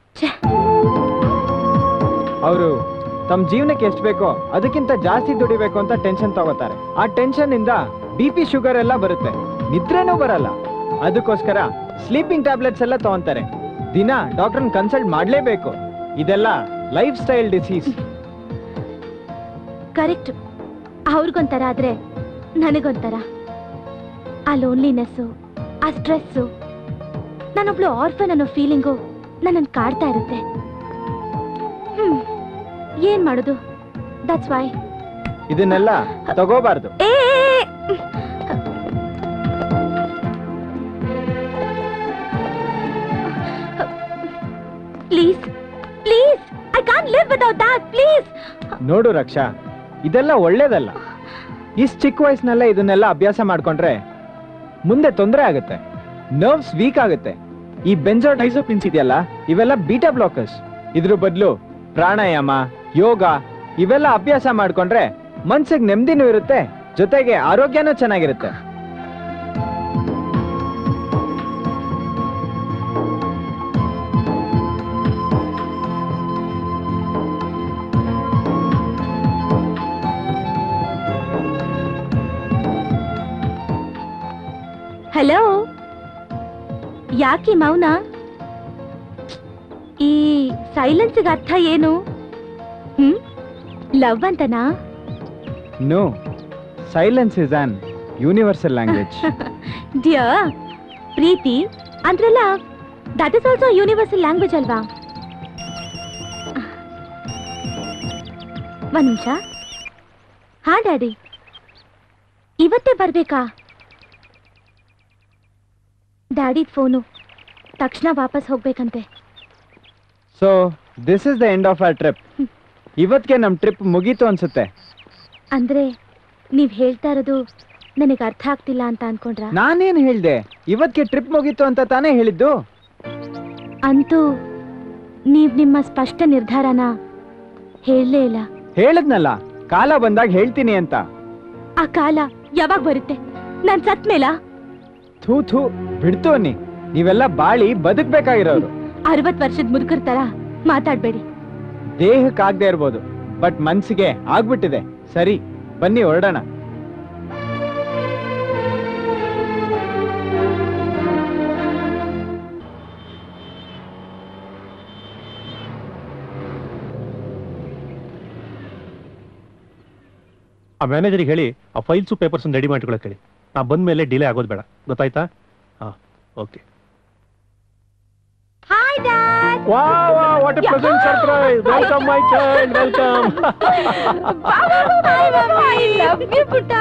ಅವರು ತಮ್ಮ ಜೀವನಕ್ಕೆ ಎಷ್ಟು ಬೇಕೋ ಅದಕ್ಕಿಂತ ಜಾಸ್ತಿ ದುಡಿಬೇಕು ಅಂತ ಟೆನ್ಷನ್ ತಗೋತಾರೆ. ಆ ಟೆನ್ಷನ್ ಇಂದ ಬಿ ಪಿ ಶುಗರ್ ಎಲ್ಲ ಬರುತ್ತೆ, ನಿದ್ರೆನೂ ಬರಲ್ಲ. ಅದಕ್ಕೋಸ್ಕರ ಸ್ಲೀಪಿಂಗ್ ಟ್ಯಾಬ್ಲೆಟ್ಸ್ ಎಲ್ಲ ತಗೊಂತಾರೆ. ದಿನ ಡಾಕ್ಟರ್ನ ಕನ್ಸಲ್ಟ್ ಮಾಡ್ಲೇಬೇಕು. ಇದೆಲ್ಲ ಲೈಫ್ ಸ್ಟೈಲ್ ಡಿಸೀಸ್. ಕರೆಕ್ಟ್. ಅವ್ರಿಗೊಂಥರ ಆದ್ರೆ ನನಗೊಂಥರ. ಆ ಲೋನ್ಲಿನೆಸ್ಸು, ಆ ಸ್ಟ್ರೆಸ್ಸು, ನಾನೊಬ್ಳು ಆರ್ಫನ್ ಅನ್ನೋ ಫೀಲಿಂಗು ನನ್ನನ್ನು ಕಾಡ್ತಾ ಇರುತ್ತೆ. ಹ್ಮ್ ಏನ್ ಮಾಡೋದು? ದಟ್ಸ್ ವೈ ಇದನ್ನೆಲ್ಲ ತಗೋಬಾರ್ದು. Please please, I can't live without that, please. ನೋಡು ರಕ್ಷಾ, ಇದೆಲ್ಲ ಒಳ್ಳೇದಲ್ಲ. ಇಷ್ಟು ಚಿಕ್ಕ ವಯಸ್ಸಿನಲ್ಲೇ ಇದನ್ನೆಲ್ಲ ಅಭ್ಯಾಸ ಮಾಡ್ಕೊಂಡ್ರೆ ಮುಂದೆ ತೊಂದರೆ ಆಗುತ್ತೆ, ನರ್ವ್ಸ್ ವೀಕ್ ಆಗುತ್ತೆ. ಈ ಬೆಂಜೋಡೈಸೋಪಿನ್ಸ್ ಇದೆಯಲ್ಲ, ಇವೆಲ್ಲ ಬೀಟಾ ಬ್ಲಾಕರ್ಸ್. ಇದ್ರ ಬದಲು ಪ್ರಾಣಾಯಾಮ, ಯೋಗ ಇವೆಲ್ಲ ಅಭ್ಯಾಸ ಮಾಡ್ಕೊಂಡ್ರೆ ಮನ್ಸಿಗೆ ನೆಮ್ಮದಿನೂ ಇರುತ್ತೆ, ಜೊತೆಗೆ ಆರೋಗ್ಯನೂ ಚೆನ್ನಾಗಿರುತ್ತೆ. ಹಲೋ, ಯಾಕೆ ಮೌನ? ಈ ಸೈಲೆನ್ಸ್ಗೆ ಅರ್ಥ ಏನು? ಹ್ಮ್ ಲವ್ ಅಂತನಾ? No, silence is an universal language. Dear, ಪ್ರೀತಿ ಅಂದ್ರಲ್ಲ, that is also universal language ಅಲ್ವಾ? ಒಂದ್ ನಿಮಿಷ. ಹಾ ಡ್ಯಾಡಿ, ಇವತ್ತೇ ಬರ್ಬೇಕಾ? ಡ್ಯಾಡಿ ಫೋನು, ತಕ್ಷಣ ವಾಪಸ್ ಹೋಗ್ಬೇಕಂತೆ. So this is the end of our trip. ಇವತ್ತಿಗೆ ನಮ್ಮ ಟ್ರಿಪ್ ಮುಗೀತು ಅನ್ಸುತ್ತೆ. ಅಂದ್ರೆ ನೀವ್ ಹೇಳ್ತಾ ಇರೋದು ನನಗೆ ಅರ್ಥ ಆಗ್ತಿಲ್ಲ ಅಂತ ಅನ್ಕೊಂಡ್ರ? ನಾನೇನ್ ಹೇಳ್ದೆ? ಇವತ್ತಿಗೆ ಟ್ರಿಪ್ ಮುಗೀತು ಅಂತ ತಾನೇ ಹೇಳಿದ್ದು. ಅಂತೂ ನೀವ್ ನಿಮ್ಮ ಸ್ಪಷ್ಟ ನಿರ್ಧಾರನ ಹೇಳಲೇ ಇಲ್ಲ. ಹೇಳದ್ನಲ್ಲ, ಕಾಲ ಬಂದಾಗ ಹೇಳ್ತೀನಿ ಅಂತ. ಆ ಕಾಲ ಯಾವಾಗ ಬರುತ್ತೆ? ನಾನ್ ಸತ್ ಮೇಲ? ಥೂ ಥೂ ಬಿಡ್ತು ಅನ್ನಿ. ನೀವೆಲ್ಲ ಬಾಳಿ ಬದುಕ್ಬೇಕಾಗಿರೋರು. ಅರವತ್ ವರ್ಷದ ಮುದುಕರ ತರ ಮಾತಾಡ್ಬೇಡಿ. ದೇಹಕ್ಕಾಗದೆ ಇರ್ಬೋದು, ಬಟ್ ಮನ್ಸಿಗೆ ಆಗ್ಬಿಟ್ಟಿದೆ. ಸರಿ, ಬನ್ನಿ ಹೊರಡೋಣ. ಆ ಮ್ಯಾನೇಜರಿಗೆ ಹೇಳಿ ಆ ಫೈಲ್ಸು ಪೇಪರ್ಸ್ ರೆಡಿ ಮಾಡಿಕೊಳ್ಳೋಕೆ ಹೇಳಿ. ನಾ ಬಂದ ಮೇಲೆ ಡಿಲೇ ಆಗೋದು ಬೇಡ, ಗೊತ್ತಾಯ್ತಾ? ಹಾ, okay. Hi dad. Wow wow, what a pleasant surprise. Welcome my child, welcome. I love you ಪುಟ್ಟ.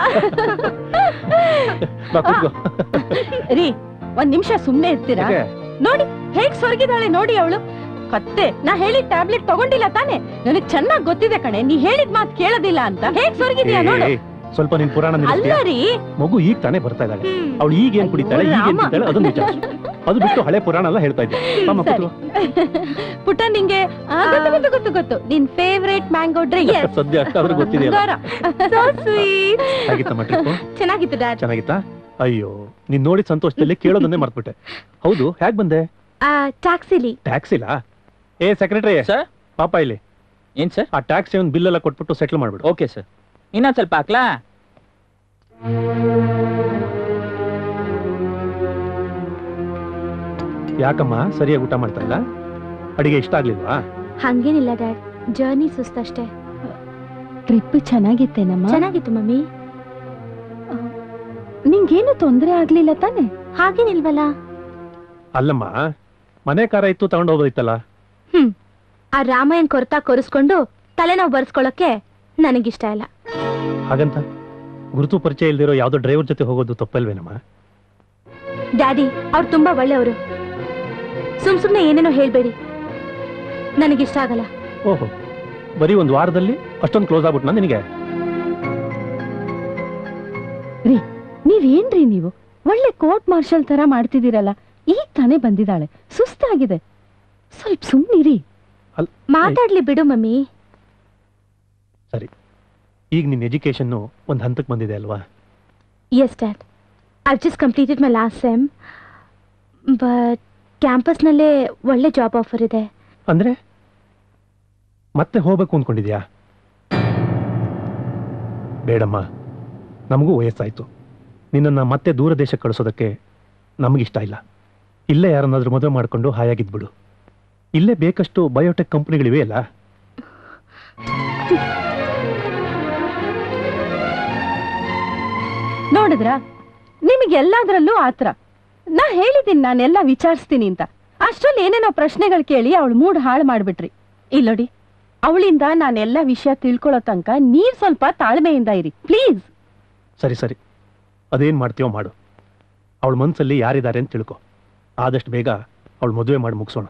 ಬಾ ಕೂತ್ಕೋ. ರೀ, ಒಂದ್ ನಿಮಿಷ ಸುಮ್ನೆ ಇರ್ತೀರಾ? ನೋಡಿ ಹೇಗ್ ಸೊರಗಿದಾಳೆ ನೋಡಿ ಅವಳು. ಕತ್ತೆ, ನಾ ಹೇಳಿದ ಟ್ಯಾಬ್ಲೆಟ್ ತಗೊಂಡಿಲ್ಲ ತಾನೆ? ನನಗ್ ಚೆನ್ನಾಗ್ ಗೊತ್ತಿದೆ ಕಣೆ, ನೀ ಹೇಳಿದ ಮಾತು ಕೇಳೋದಿಲ್ಲ ಅಂತ. ಹೇಗ್ ಸೊರಗಿದ್ಯಾ ನೋಡು. ಸ್ವಲ್ಪ ನಿನ್ ಪುರಾಣ ಅಲ್ಲ ರೀ, ಮಗು ಈಗ ತಾನೇ ಬರ್ತಾ ಇದ್ದಾಳೆ. ಅವಳು ಈಗ ಏನ್ ಕುಡಿತಾಳೆ, ಈಗ ಏನ್ ತಿಂತಾಳೆ ಅದನ್ನ ವಿಚಾರಿಸು. ಅದು ಬಿಟ್ಟು ಹಳೆ ಪುರಾಣ ಎಲ್ಲ ಹೇಳ್ತಾ ಇದ್ದೆ. ಪುಟ್ಟ, ನಿಂಗೆ ಆ, ಗೊತ್ತು ಗೊತ್ತು ಗೊತ್ತು ಗೊತ್ತು ನಿನ್ ಫೇವ್ರೇಟ್ ಮ್ಯಾಂಗೋ ಡ್ರಿಂಕ್. ಸದ್ಯ ಅಷ್ಟಾದ್ರೂ ಗೊತ್ತಿದೆಯಲ್ಲ. So sweet. ಹಾಗಿತ್ತಮ್ಮ ಟ್ರಿಪ್? ಚೆನ್ನಾಗಿತ್ತು ಡ್ಯಾಡ್. ಚೆನ್ನಾಗಿತ್ತಾ? ಅಯ್ಯೋ, ನೀನ್ ನೋಡಿದ ಸಂತೋಷದಲ್ಲಿ ಕೇಳೋದನ್ನೇ ಮರ್ತ್ಬಿಟ್ಟೆ. ಹೌದು, ಹೇಗ್ ಬಂದೆ? ಟ್ಯಾಕ್ಸಿಲಿ. ಟ್ಯಾಕ್ಸಿಲಾ? ಏ ಸೆಕ್ರೆಟರಿ ಸರ್, ಪಾಪ ಇಲ್ಲಿ ಏನ್ ಸರ್? ಆ ಟ್ಯಾಕ್ಸಿ ಒಂದು ಬಿಲ್ ಎಲ್ಲ ಕೊಟ್ಬಿಟ್ಟು ಸೆಟ್ಲ್ ಮಾಡ್ಬಿಡು. Okay sir. ಇನ್ನೊಂದ್ ಸ್ವಲ್ಪ ಹಾಕ್ಲಾ? ಯಾಕಮ್ಮ ಸರಿಯಾಗಿ ಊಟ ಮಾಡ್ತಾ ಇಲ್ಲ? ಅಡಿಗೆ ಇಷ್ಟ ಆಗ್ಲಿಲ್ವಾ? ಹಂಗೇನಿಲ್ಲ ಡ್ಯಾಡ್, ಜರ್ನಿ ಸುಸ್ತಷ್ಟೇ. ಟ್ರಿಪ್ ಚೆನ್ನಾಗಿತ್ತೇನಮ್ಮ? ಚೆನ್ನಾಗಿತ್ತು ಮಮ್ಮಿ. ನಿಂಗೇನು ತೊಂದರೆ ಆಗ್ಲಿಲ್ಲ ತಾನೆ? ಹಾಗೇನಿಲ್ವಲ್ಲ. ಅಲ್ಲಮ್ಮ, ಮನೆ ಕಾರ ಇತ್ತು ತಗೊಂಡು ಹೋಗೋದಿತ್ತಲ್ಲ. ಹ್ಮ್, ಆ ರಾಮಾಯಣ್ ಕೊರತಾ ಕೊರಿಸ್ಕೊಂಡು ತಲೆನೋವು ಬರ್ಸ್ಕೊಳಕ್ಕೆ ನನಗಿಷ್ಟ ಇಲ್ಲ. ಹಾಗಂತ ಗುರುತು ಪರಿಚಯ ಇಲ್ದಿರೋ ಯಾವ್ದೋ ಡ್ರೈವರ್ ಜೊತೆ ಹೋಗೋದು ತಪ್ಪಲ್ವೇನಮ್ಮ? ಡ್ಯಾಡಿ ಅವ್ರು ತುಂಬಾ ಒಳ್ಳೆಯವರು. ಸುಮ್ ಸುಮ್ನೆ ಏನೇನೋ ಹೇಳ್ಬೇಡಿ, ನನಗಿಷ್ಟ ಆಗಲ್ಲ. ಓಹೋ, ಬರೀ ಒಂದು ವಾರದಲ್ಲಿ ಅಷ್ಟೊಂದು ಕ್ಲೋಸ್ ಆಗ್ಬಿಟ್ನಾ ನಿನಗೆ? ರೀ, ನೀವೇನ್ರಿ ನೀವು ಒಳ್ಳೆ ಕೋರ್ಟ್ ಮಾರ್ಷಲ್ ತರ ಮಾಡ್ತಿದ್ದೀರಲ್ಲ. ಈಗ ತಾನೇ ಬಂದಿದ್ದಾಳೆ, ಸುಸ್ತಾಗಿದೆ, ಸ್ವಲ್ಪ ಸುಮ್ನಿರಿ. ಮಾತಾಡ್ಲಿ ಬಿಡು ಮಮ್ಮಿ. ಸರಿ, ಈಗ ನಿನ್ನ ಎಜುಕೇಶನ್ ಒಂದು ಹಂತಕ್ಕೆ ಬಂದಿದೆ ಅಲ್ವಾ? Yes dad, I just completed my last sem, but ಕ್ಯಾಂಪಸ್ನಲ್ಲೇ ಒಳ್ಳೆ ಜಾಬ್ ಆಫರ್ ಇದೆ. ಅಂದ್ರೆ ಮತ್ತೆ ಹೋಗ್ಬೇಕು ಅಂದ್ಕೊಂಡಿದ್ಯಾ? ಬೇಡಮ್ಮ, ನಮಗೂ ವಯಸ್ಸಾಯ್ತು. ನಿನ್ನನ್ನು ಮತ್ತೆ ದೂರ ದೇಶಕ್ಕೆ ಕಳಿಸೋದಕ್ಕೆ ನಮಗಿಷ್ಟ ಇಲ್ಲ. ಇಲ್ಲೇ ಯಾರನ್ನಾದ್ರೂ ಮದುವೆ ಮಾಡಿಕೊಂಡು ಹಾಯಾಗಿದ್ಬಿಡು. ಇಲ್ಲೇ ಬೇಕಷ್ಟು ಬಯೋಟೆಕ್ ಕಂಪನಿಗಳಿವೆ ಅಲ್ಲ. ನೋಡಿದ್ರ, ನಿಮಗೆಲ್ಲಾದ್ರಲ್ಲೂ ಆತ್ರ. ನಾ ಹೇಳಿದ್ದೀನಿ ನಾನೆಲ್ಲ ವಿಚಾರಿಸ್ತೀನಿ ಅಂತ. ಅಷ್ಟ್ರಲ್ಲಿ ಏನೇನೋ ಪ್ರಶ್ನೆಗಳು ಕೇಳಿ ಅವಳು ಮೂಡ್ ಹಾಳು ಮಾಡ್ಬಿಟ್ರಿ. ಇಲ್ಲೋಡಿ, ಅವಳಿಂದ ನಾನೆಲ್ಲ ವಿಷಯ ತಿಳ್ಕೊಳ್ಳೋ ತನಕ ನೀವ್ ಸ್ವಲ್ಪ ತಾಳ್ಮೆಯಿಂದ ಇರಿ ಪ್ಲೀಸ್. ಸರಿ ಸರಿ, ಅದೇನ್ ಮಾಡ್ತೀವೋ ಮಾಡು. ಅವಳ ಮನ್ಸಲ್ಲಿ ಯಾರಿದ್ದಾರೆ ಅಂತ ತಿಳ್ಕೊ. ಆದಷ್ಟು ಬೇಗ ಅವಳು ಮದುವೆ ಮಾಡಿ ಮುಗಿಸೋಣ.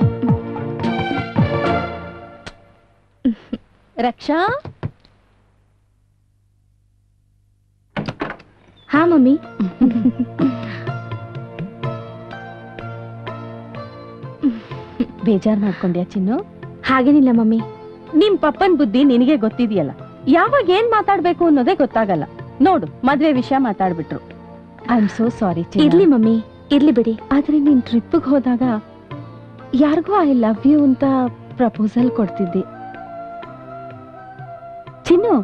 ರಕ್ಷಾ, ಹಾ ಮಮ್ಮಿ. ಬೇಜಾರ್ ಮಾಡ್ಕೊಂಡ್ಯಾ ಚಿನ್ನು? ಹಾಗೇನಿಲ್ಲ ಮಮ್ಮಿ. ನಿಮ್ ಪಪ್ಪನ್ ಬುದ್ಧಿ ನಿನಗೆ ಗೊತ್ತಿದೆಯಲ್ಲ, ಯಾವಾಗ ಏನ್ ಮಾತಾಡ್ಬೇಕು ಅನ್ನೋದೇ ಗೊತ್ತಾಗಲ್ಲ. ನೋಡು, ಮದ್ವೆ ವಿಷಯ ಮಾತಾಡ್ಬಿಟ್ರು. I am so sorry. ಇರ್ಲಿ ಮಮ್ಮಿ, ಇರ್ಲಿ ಬಿಡಿ. ಆದ್ರೆ ನೀನ್ ಟ್ರಿಪ್ಗೆ ಹೋದಾಗ ಯಾರಿಗೂ ಐ ಲವ್ ಯು ಅಂತ ಪ್ರಪೋಸಲ್ ಕೊಡ್ತಿದ್ದಿ ಚಿನ್ನು.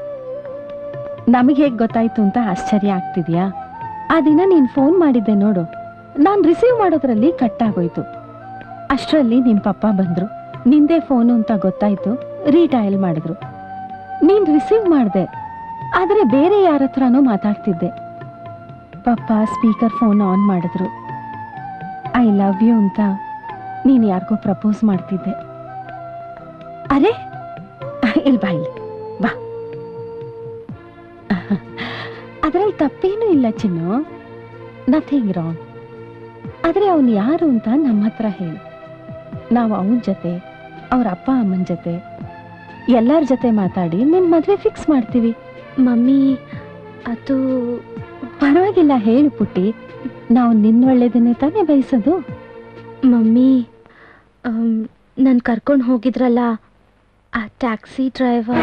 ನಮಗೆ ಹೇಗ್ ಗೊತ್ತಾಯ್ತು ಅಂತ ಆಶ್ಚರ್ಯ ಆಗ್ತಿದ್ಯಾ? ಆ ದಿನ ನೀನ್ ಫೋನ್ ಮಾಡಿದ್ದೆ ನೋಡು, ನಾನ್ ರಿಸೀವ್ ಮಾಡೋದ್ರಲ್ಲಿ ಕಟ್ ಆಗೋಯ್ತು. ಅಷ್ಟರಲ್ಲಿ ನಿಮ್ ಪಪ್ಪ ಬಂದ್ರು, ನಿಂದೇ ಫೋನು ಅಂತ ಗೊತ್ತಾಯ್ತು, ರೀಡಯಲ್ ಮಾಡಿದ್ರು. ನೀನ್ ರಿಸೀವ್ ಮಾಡ್ದೆ, ಆದ್ರೆ ಬೇರೆ ಯಾರ ಹತ್ರನೋ ಮಾತಾಡ್ತಿದ್ದೆ. ಪಪ್ಪ ಸ್ಪೀಕರ್ ಫೋನ್ ಆನ್ ಮಾಡಿದ್ರು. ಐ ಲವ್ ಯು ಅಂತ ನೀನ್ ಯಾರಿಗೋ ಪ್ರಪೋಸ್ ಮಾಡ್ತಿದ್ದೆ. ಅರೆ ಇಲ್ ಬಾ, ಇಲ್ಲಿ ಬಾ. ಅದ್ರಲ್ಲಿ ತಪ್ಪೇನೂ ಇಲ್ಲ ಚಿನ್ನು, ನಥಿಂಗ್ ರಾಂಗ್. ಆದ್ರೆ ಅವನು ಯಾರು ಅಂತ ನಮ್ಮ ಹತ್ರ ಹೇಳು. ನಾವು ಅವನ ಜೊತೆ, ಅವ್ರ ಅಪ್ಪ ಅಮ್ಮನ ಜೊತೆ, ಎಲ್ಲರ ಜೊತೆ ಮಾತಾಡಿ ನಿನ್ ಮದ್ವೆ ಫಿಕ್ಸ್ ಮಾಡ್ತೀವಿ. ಮಮ್ಮಿ ಅದು ಪರವಾಗಿಲ್ಲ, ಹೇಳು ಪುಟ್ಟಿ. ನಾವು ನಿನ್ನ ಒಳ್ಳೇದನ್ನೇ ತಾನೇ ಬಯಸೋದು. ಮಮ್ಮಿ, ನನ್ ಕರ್ಕೊಂಡು ಹೋಗಿದ್ರಲ್ಲ ಆ ಟ್ಯಾಕ್ಸಿ ಡ್ರೈವರ್,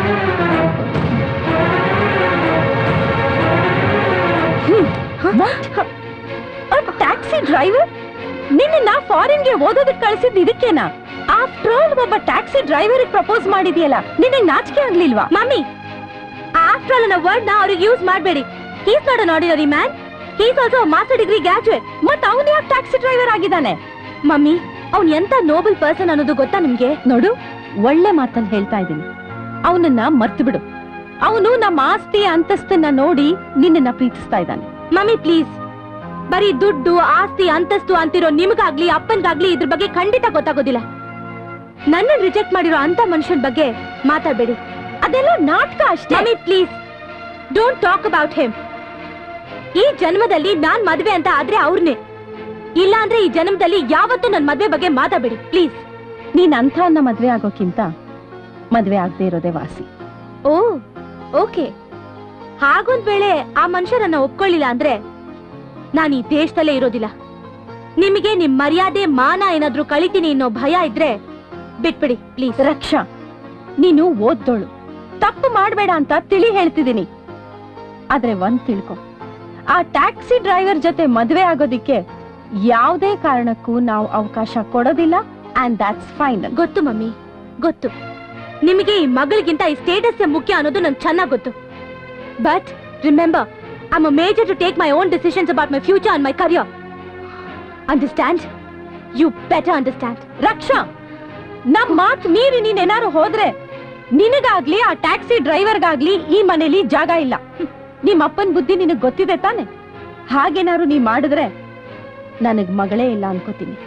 ಟ್ಯಾಕ್ಸಿ ಡ್ರೈವರ್ ನಿನ್ನ ಫಾರಿನ್ಗೆ ಓದೋದಕ್ಕೆ ಕಳಿಸಿದ್ ಇದಕ್ಕೇನಾ? ಆಫ್ಟರ್ ಆಲ್ ಒಬ್ಬ ಟ್ಯಾಕ್ಸಿ ಡ್ರೈವರ್ ಪ್ರಪೋಸ್ ಮಾಡಿದ್ಯಲ್ಲ, ನಿನಗೆ ನಾಚಿಕೆ ಆಗ್ಲಿಲ್ವಾ? ಮಮ್ಮಿ, ಆಫ್ಟರ್ ಆಲ್ ಅನ್ನೋ ವರ್ಡ್ ನ ಅವ್ರಿಗೆ ಯೂಸ್ ಮಾಡಬೇಡಿ. He's not an ordinary man, he's also master degree graduate. ಮತ್ ಅವನು ಯಾಕೆ ಟ್ಯಾಕ್ಸಿ ಡ್ರೈವರ್ ಆಗಿದ್ದಾನೆ? ಮಮ್ಮಿ, ಅವ್ನ್ ಎಂತ ನೋಬಲ್ ಪರ್ಸನ್ ಅನ್ನೋದು ಗೊತ್ತಾ ನಿಮ್ಗೆ? ನೋಡು, ಒಳ್ಳೆ ಮಾತಲ್ಲಿ ಹೇಳ್ತಾ ಇದ್ದೀನಿ, ಅವನನ್ನ ಮರ್ತು ಬಿಡು. ಅವನು ನಮ್ಮ ಆಸ್ತಿ ಅಂತಸ್ತನ್ನ ನೋಡಿ ನಿನ್ನನ್ನ ಪ್ರೀತಿಸ್ತಾ ಇದ್ದಾನೆ. ಮಮ್ಮಿ ಪ್ಲೀಸ್, ಬರೀ ದುಡ್ಡು ಆಸ್ತಿ ಅಂತಸ್ತು ಅಂತಿರೋ ನಿಮ್ಗಾಗ್ಲಿ ಅಪ್ಪನ್ಗಾಗ್ಲಿ ಇದ್ರ ಬಗ್ಗೆ ಖಂಡಿತ ಗೊತ್ತಾಗೋದಿಲ್ಲ. ನನ್ನ ರಿಜೆಕ್ಟ್ ಮಾಡಿರೋ ಅಂತ ಮನುಷ್ಯನ ಬಗ್ಗೆ ಮಾತಾಡ್ಬೇಡಿ. ಅದೆಲ್ಲ ನಾಟಕ ಅಷ್ಟೇ. Mummy please, don't talk about him. ಈ ಜನ್ಮದಲ್ಲಿ ನಾನ್ ಮದ್ವೆ ಅಂತ ಆದ್ರೆ ಅವ್ರನ್ನೇ, ಇಲ್ಲ ಅಂದ್ರೆ ಈ ಜನ್ಮದಲ್ಲಿ ಯಾವತ್ತೂ ನನ್ ಮದ್ವೆ ಬಗ್ಗೆ ಮಾತಾಡ್ಬೇಡಿ ಪ್ಲೀಸ್. ನೀನ್ ಅಂಥವನ್ನ ಮದ್ವೆ ಆಗೋಕ್ಕಿಂತ ಮದ್ವೆ ಆಗದೆ ಇರೋದೇ ವಾಸಿ. ಓ ಓಕೆ, ಹಾಗೊಂದ್ ವೇಳೆ ಆ ಮನುಷ್ಯರನ್ನ ಒಪ್ಕೊಳ್ಳಿಲ್ಲ ಅಂದ್ರೆ ನಾನು ಈ ದೇಶದಲ್ಲೇ ಇರೋದಿಲ್ಲ. ನಿಮಗೆ ನಿಮ್ ಮರ್ಯಾದೆ ಮಾನ ಏನಾದ್ರೂ ಕಳಿತೀನಿ ಅನ್ನೋ ಭಯ ಇದ್ರೆ ಬಿಟ್ಬಿಡಿ ಪ್ಲೀಸ್. ರಕ್ಷಾ, ನೀನು ಓದ್ದೋಳು, ತಪ್ಪು ಮಾಡ್ಬೇಡ ಅಂತ ತಿಳಿ ಹೇಳ್ತಿದ್ದೀನಿ. ಆದ್ರೆ ಒಂದ್ ತಿಳ್ಕೊ, ಆ ಟ್ಯಾಕ್ಸಿ ಡ್ರೈವರ್ ಜೊತೆ ಮದ್ವೆ ಆಗೋದಿಕ್ಕೆ ಯಾವುದೇ ಕಾರಣಕ್ಕೂ ನಾವು ಅವಕಾಶ ಕೊಡೋದಿಲ್ಲ. And that's final. ಗೊತ್ತು ಮಮ್ಮಿ, ಗೊತ್ತು. ನಿಮಗೆ ಈ ಮಗಳಿಗಿಂತ ಈ ಸ್ಟೇಟಸ್ ಮುಖ್ಯ ಅನ್ನೋದು ನಂಗೆ ಚೆನ್ನಾಗಿ ಗೊತ್ತು. But remember, I am a major to take my own decisions about my future and my career. Understand? You better understand. Raksha, ನಮ್ ಮಾತು ಮೀರಿ ನೀನೇನಾರು ಹೋದ್ರೆ ನಿನಗಾಗ್ಲಿ ಆ ಟ್ಯಾಕ್ಸಿ ಡ್ರೈವರ್ಗಾಗ್ಲಿ ಈ ಮನೇಲಿ ಜಾಗ ಇಲ್ಲ. ನಿಮ್ ಅಪ್ಪನ್ ಬುದ್ಧಿ ನಿನಗ್ ಗೊತ್ತಿದೆ ತಾನೆ? ಹಾಗೇನಾರು ನೀ ಮಾಡಿದ್ರೆ ನನಗ್ ಮಗಳೇ ಇಲ್ಲ ಅನ್ಕೋತೀನಿ.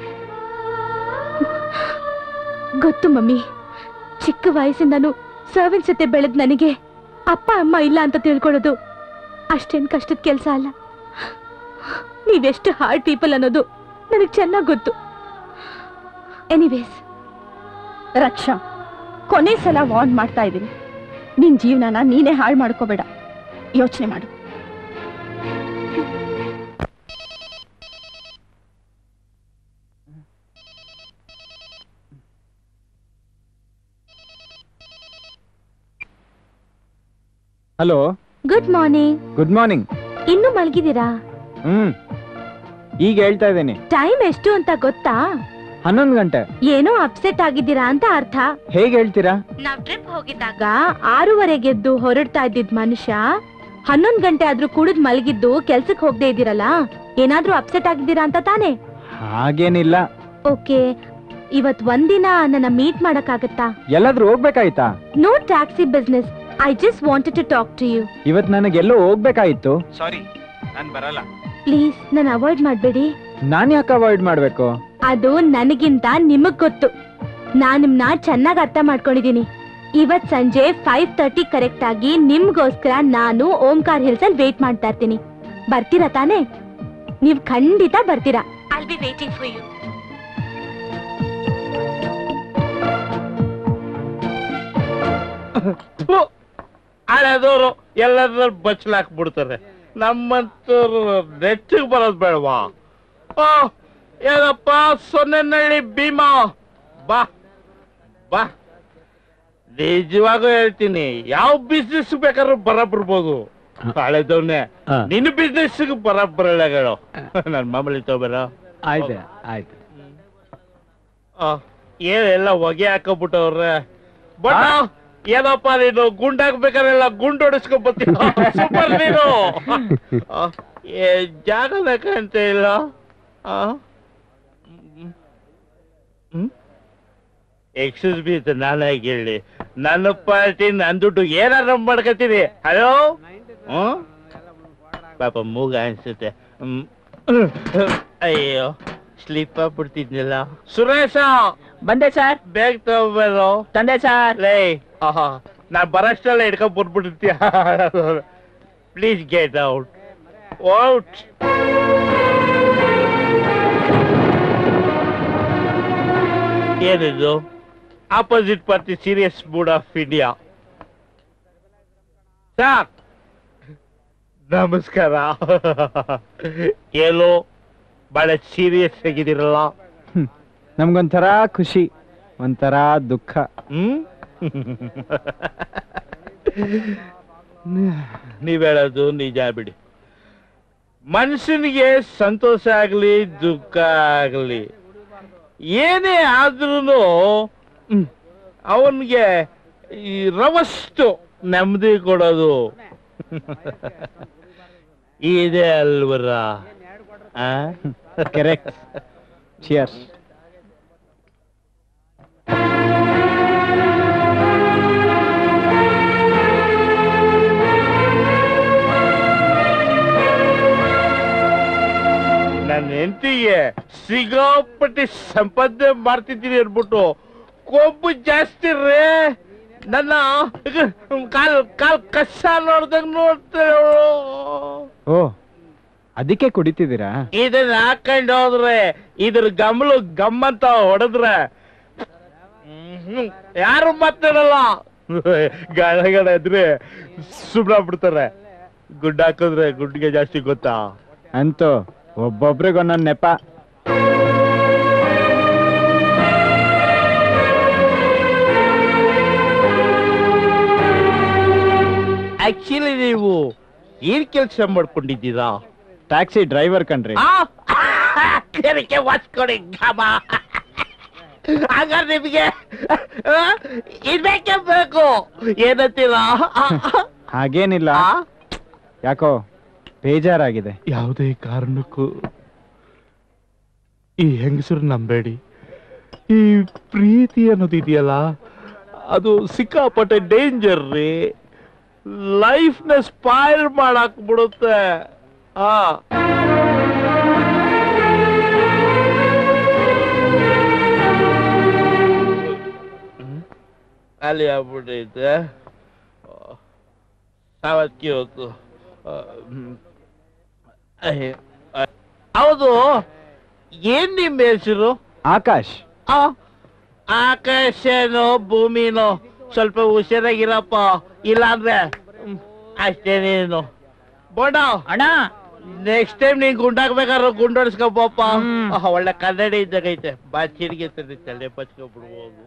ಗೊತ್ತು ಮಮ್ಮಿ, ಚಿಕ್ಕ ವಯಸ್ಸಿಂದನೂ ಸರ್ವೆಂಟ್ ಜೊತೆ ಬೆಳೆದ್ ನನಗೆ ಅಪ್ಪ ಅಮ್ಮ ಇಲ್ಲ ಅಂತ ತಿಳ್ಕೊಳ್ಳೋದು ಅಷ್ಟೇನ್ ಕಷ್ಟದ ಕೆಲಸ ಅಲ್ಲ. ನೀವೆಷ್ಟು ಹಾರ್ಡ್ ಪೀಪಲ್ ಅನ್ನೋದು ನನಗೆ ಚೆನ್ನಾಗಿ ಗೊತ್ತು. ಎನಿವೇಸ್ ರಕ್ಷಾ, ಕೊನೆ ಸಲ ವಾರ್ನ್ ಮಾಡ್ತಾ ಇದ್ದೀನಿ, ನಿನ್ ಜೀವನನ ನೀನೇ ಹಾಳು ಮಾಡ್ಕೋಬೇಡ, ಯೋಚನೆ ಮಾಡು. Hello, good morning. Good morning. ಇನ್ನು ಮಲಗಿದ್ದೀರಾ? ಹ್ಮ್, ಈಗ ಹೇಳ್ತಾ ಇದ್ದೀನಿ. ಟೈಮ್ ಎಷ್ಟು ಅಂತ ಗೊತ್ತಾ? ಹನ್ನೊಂದು ಗಂಟೆ. ಏನೋ ಅಪ್ಸೆಟ್ ಆಗಿದ್ದೀರಾ ಅಂತ ಅರ್ಥ. ಹೇಗೆ ಹೇಳ್ತೀರಾ? ನಾವ್ ಟ್ರಿಪ್ ಹೋಗಿದ್ದಾಗ ಆರೂವರೆಗೆ ಎದ್ದು ಹೊರಡ್ತಾ ಇದ್ದಿದ್ ಮನುಷ್ಯ ಹನ್ನೊಂದ್ ಗಂಟೆ ಆದ್ರೂ ಕುಡಿದ್ ಮಲಗಿದ್ದು ಕೆಲ್ಸಕ್ ಹೋಗದೆ ಇದ್ದೀರಲ್ಲ, ಏನಾದ್ರೂ ಅಪ್ಸೆಟ್ ಆಗಿದ್ದೀರಾ ಅಂತ ತಾನೇ? ಹಾಗೇನಿಲ್ಲ. ಓಕೆ, ಇವತ್ ಒಂದಿನ ನನ್ನ ಮೀಟ್ ಮಾಡಕ್ ಆಗತ್ತಾ? ಎಲ್ಲಾದ್ರೂ ಹೋಗ್ಬೇಕಾಯ್ತಾ? No taxi business, I just wanted to talk to you. ಇವತ್ ನನಗೆಲ್ಲೋ ಹೋಗ್ಬೇಕಾಯ್ತು. ಸಾರಿ, ನಾನ್ ಬರಲ್ಲ. ಪ್ಲೀಸ್, ನಾನು ಅವಾಯ್ಡ್ ಮಾಡ್ಬೇಡಿ. ನಾನ್ ಯಾಕೆ ಅವಾಯ್ಡ್ ಮಾಡ್ಬೇಕು? ಅದು ನನಗಿಂತ ನಿಮಗ್ ಗೊತ್ತು. ನಾನ್ ನಿಮ್ನ ಚೆನ್ನಾಗಿ ಅರ್ಥ ಮಾಡ್ಕೊಂಡಿದೀನಿ. ಇವತ್ ಸಂಜೆ ಫೈವ್ ತರ್ಟಿ ಕರೆಕ್ಟ್ ಆಗಿ ನಿಮ್ಗೋಸ್ಕರ ನಾನು ಓಂಕಾರ್ ಹಿಲ್ಸ್ ಅಲ್ಲಿ ವೇಟ್ ಮಾಡ್ತಾ ಇರ್ತೀನಿ. ಬರ್ತೀರಾ ತಾನೇ? ನೀವ್ ಖಂಡಿತ ಬರ್ತೀರಾ. I will be waiting for you. ಹಳೆದವರು ಎಲ್ಲಾದ್ರಲ್ಲಿ ಬಚ್ಚಲಾಕ್ಬಿಡ್ತಾರೆ. ನಮ್ಮಂತೂರು ನೆಚ್ಚಿಗೆ ಬರೋದು ಬೇಡವಾ? ಓ ಏನಪ್ಪ ಸೊನ್ನೆನಳ್ಳಿ ಭೀಮಾ, ಬಾ ಬಾ. ನಿಜವಾಗೂ ಹೇಳ್ತೀನಿ, ಯಾವ ಬಿಸ್ನೆಸ್ ಬೇಕಾದ್ರೂ ಬರಬಿಡ್ಬೋದು. ಹಳೆದವ್ನೆ ನಿನ್ನ ಬಿಸ್ನೆಸ್ ಬರಬರಲ್ಲ ಹೇಳು. ನನ್ ಮಾಮೂಲಿ ತಗೋಬೇರ. ಆಯ್ತು ಆಯ್ತು. ಏನೆಲ್ಲ ಹೊಗೆ ಹಾಕೋಬಿಟ್ಟವ್ರೆ. ಬಟ್ ಏನಪ್ಪ ನೀನು ಗುಂಡಾಗ್ಬೇಕಾರೆಲ್ಲ ಗುಂಡು ಹೊಡಿಸ್ಕೊಂಡ್ ಬರ್ತೀಯ. ಸೂಪರ್ ನೀನು. ಜಾಗ ಬೇಕಂತ ಇಲ್ಲ. ಎಕ್ಸ್ಕ್ಯೂಸ್ ಮೀ ಅಂತ ನಾನೇ ಹೇಳಿ, ನನ್ನ ಪಾರ್ಟಿ ನನ್ ದುಡ್ಡು ಏನಾರ ಮಾಡ್ಕೊತೀನಿ. ಹಲೋ ಹ್ಮ್ ಪಾಪ ಮೂಗ ಅನ್ಸುತ್ತೆ. ಹ್ಮ್ ಅಯ್ಯೋ ಸ್ಲಿಪ್ ಆಗ್ಬಿಡ್ತಿದ್ನಲ್ಲ. ಸುರೇಶ ಬಂದೆ ಸರ್. ಬೇಗ ತಗೋಬೇರು. ತಂದೆ ಸರ್. ಲೇ ಆಹಾ ನಾನ್ ಬರಷ್ಟೆಲ್ಲ ಹಿಡ್ಕೊಂಡ್ ಬರ್ಬಿಟ್ಟಿರ್ತೀಯ. Please get out out. ಏನಿದು? Opposite party serious mood of India. Sir ನಮಸ್ಕಾರ. ಏನೋ ಬಹಳ ಸೀರಿಯಸ್ ಆಗಿದ್ದೀರಲ್ಲ. ನಮ್ಗೊಂಥರ ಖುಷಿ, ಒಂಥರ ದುಃಖ. ಹ್ಮ್ ನೀವ್ ಹೇಳೋದು ನಿಜ ಬಿಡಿ. ಮನುಷ್ಯನಿಗೆ ಸಂತೋಷ ಆಗ್ಲಿ ದುಃಖ ಆಗ್ಲಿ ಏನೇ ಆದ್ರೂ ಅವನ್ಗೆ ಈ ರವಷ್ಟು ನೆಮ್ಮದಿ ಕೊಡೋದು ಇದೆ ಅಲ್ವರ? ಕರೆಕ್ಟ್. ಚಿಯರ್ಸ್. ನನ್ನ ಹೆಂಡತಿಗೆ ಸಿಗಾಪಟ್ಟಿ ಸಂಪಾದನೆ ಮಾಡ್ತಿದ್ದೀನಿ ಅನ್ಬಿಟ್ಟು ಕೊಬ್ಬು ಜಾಸ್ತಿ ರೇ. ನನ್ನ ಕಾಲ್ ಕಾಲ್ ಕಷ್ಟ ನೋಡ್ದಾಗ ನೋಡ್ತಾಳೆ. ಓ ಅದಕ್ಕೆ ಕುಡಿತಿದ್ದೀರಾ? ಇದನ್ನ ಹಾಕೊಂಡು ಹೋದ್ರೆ ಇದ್ರ ಗಮಲು ಗಮ್ಮಂತ ಹೊಡೆದ್ರೆ ಯಾರು ಮಾತಾಡಲ್ಲ. ಗಾಳಗಳ ಇದ್ರೆ ಸುಮ್ನ ಬಿಡ್ತಾರೆ. ಗುಡ್ಡ ಹಾಕಿದ್ರೆ ಗುಡ್ಡಿಗೆ ಜಾಸ್ತಿ ಗೊತ್ತಾ? ಅಂತೂ ಒಬ್ಬೊಬ್ರಿಗೊಂದೊಂದು ನೆಪ. ಆಕ್ಚುಲಿ ನೀವು ಏನ್ ಕೆಲಸ ಮಾಡ್ಕೊಂಡಿದ್ದೀರಾ? ಟ್ಯಾಕ್ಸಿ ಡ್ರೈವರ್ ಕಣ್ರಿ. ವಾಚ್ಕೊಡಿ ಹಾಗಾದ್ರೆ ನಿಮಗೆ ಇದ್ಬೇಕೇ ಬೇಕು. ಏನಂತೀರ? ಹಾಗೇನಿಲ್ಲ, ಯಾಕೋ ಬೇಜಾರಾಗಿದೆ. ಯಾವುದೇ ಕಾರಣಕ್ಕೂ ಈ ಹೆಂಗಸರು ನಂಬೇಡಿ. ಈ ಪ್ರೀತಿ ಅನ್ನೋದಿದೆಯಲ್ಲ, ಅದು ಸಿಕ್ಕಾಪಟ್ಟೆ ಡೇಂಜರ್ ರೀ. ಲೈಫ್ ನ ಸ್ಪಾಯ್ಲ್ ಮಾಡಾಕ್ ಬಿಡುತ್ತೆ. ಆ ಅಲ್ಲಿ ಆಗ್ಬಿಟ್ಟೈತೆ. ಸಾವತ್ಕಿ ಹೊತ್ತು. ಹೌದು, ಏನ್ ನಿಮ್ಮ ಹೆಸರು? ಆಕಾಶ್. ಆಕಾಶನೋ ಭೂಮಿನೋ ಸ್ವಲ್ಪ ಹುಷಾರಾಗಿರಪ್ಪ, ಇಲ್ಲಾಂದ್ರೆ ಅಷ್ಟೇ ನೀನು. ಬೋಡ ಅಣ್ಣ, ನೆಕ್ಸ್ಟ್ ಟೈಮ್ ನೀನ್ ಗುಂಡಾಗ್ಬೇಕಾದ್ರೆ ಗುಂಡೋಡಿಸ್ಕೊಬಪ್ಪ. ಒಳ್ಳೆ ಕನ್ನಡಿ ಇದ್ದಾಗೈತೆ. ಬಾ ಚಿಡಿಗೆ ತಲೆ ಬಚ್ಕೊಬಿಡ್ಬೋದು.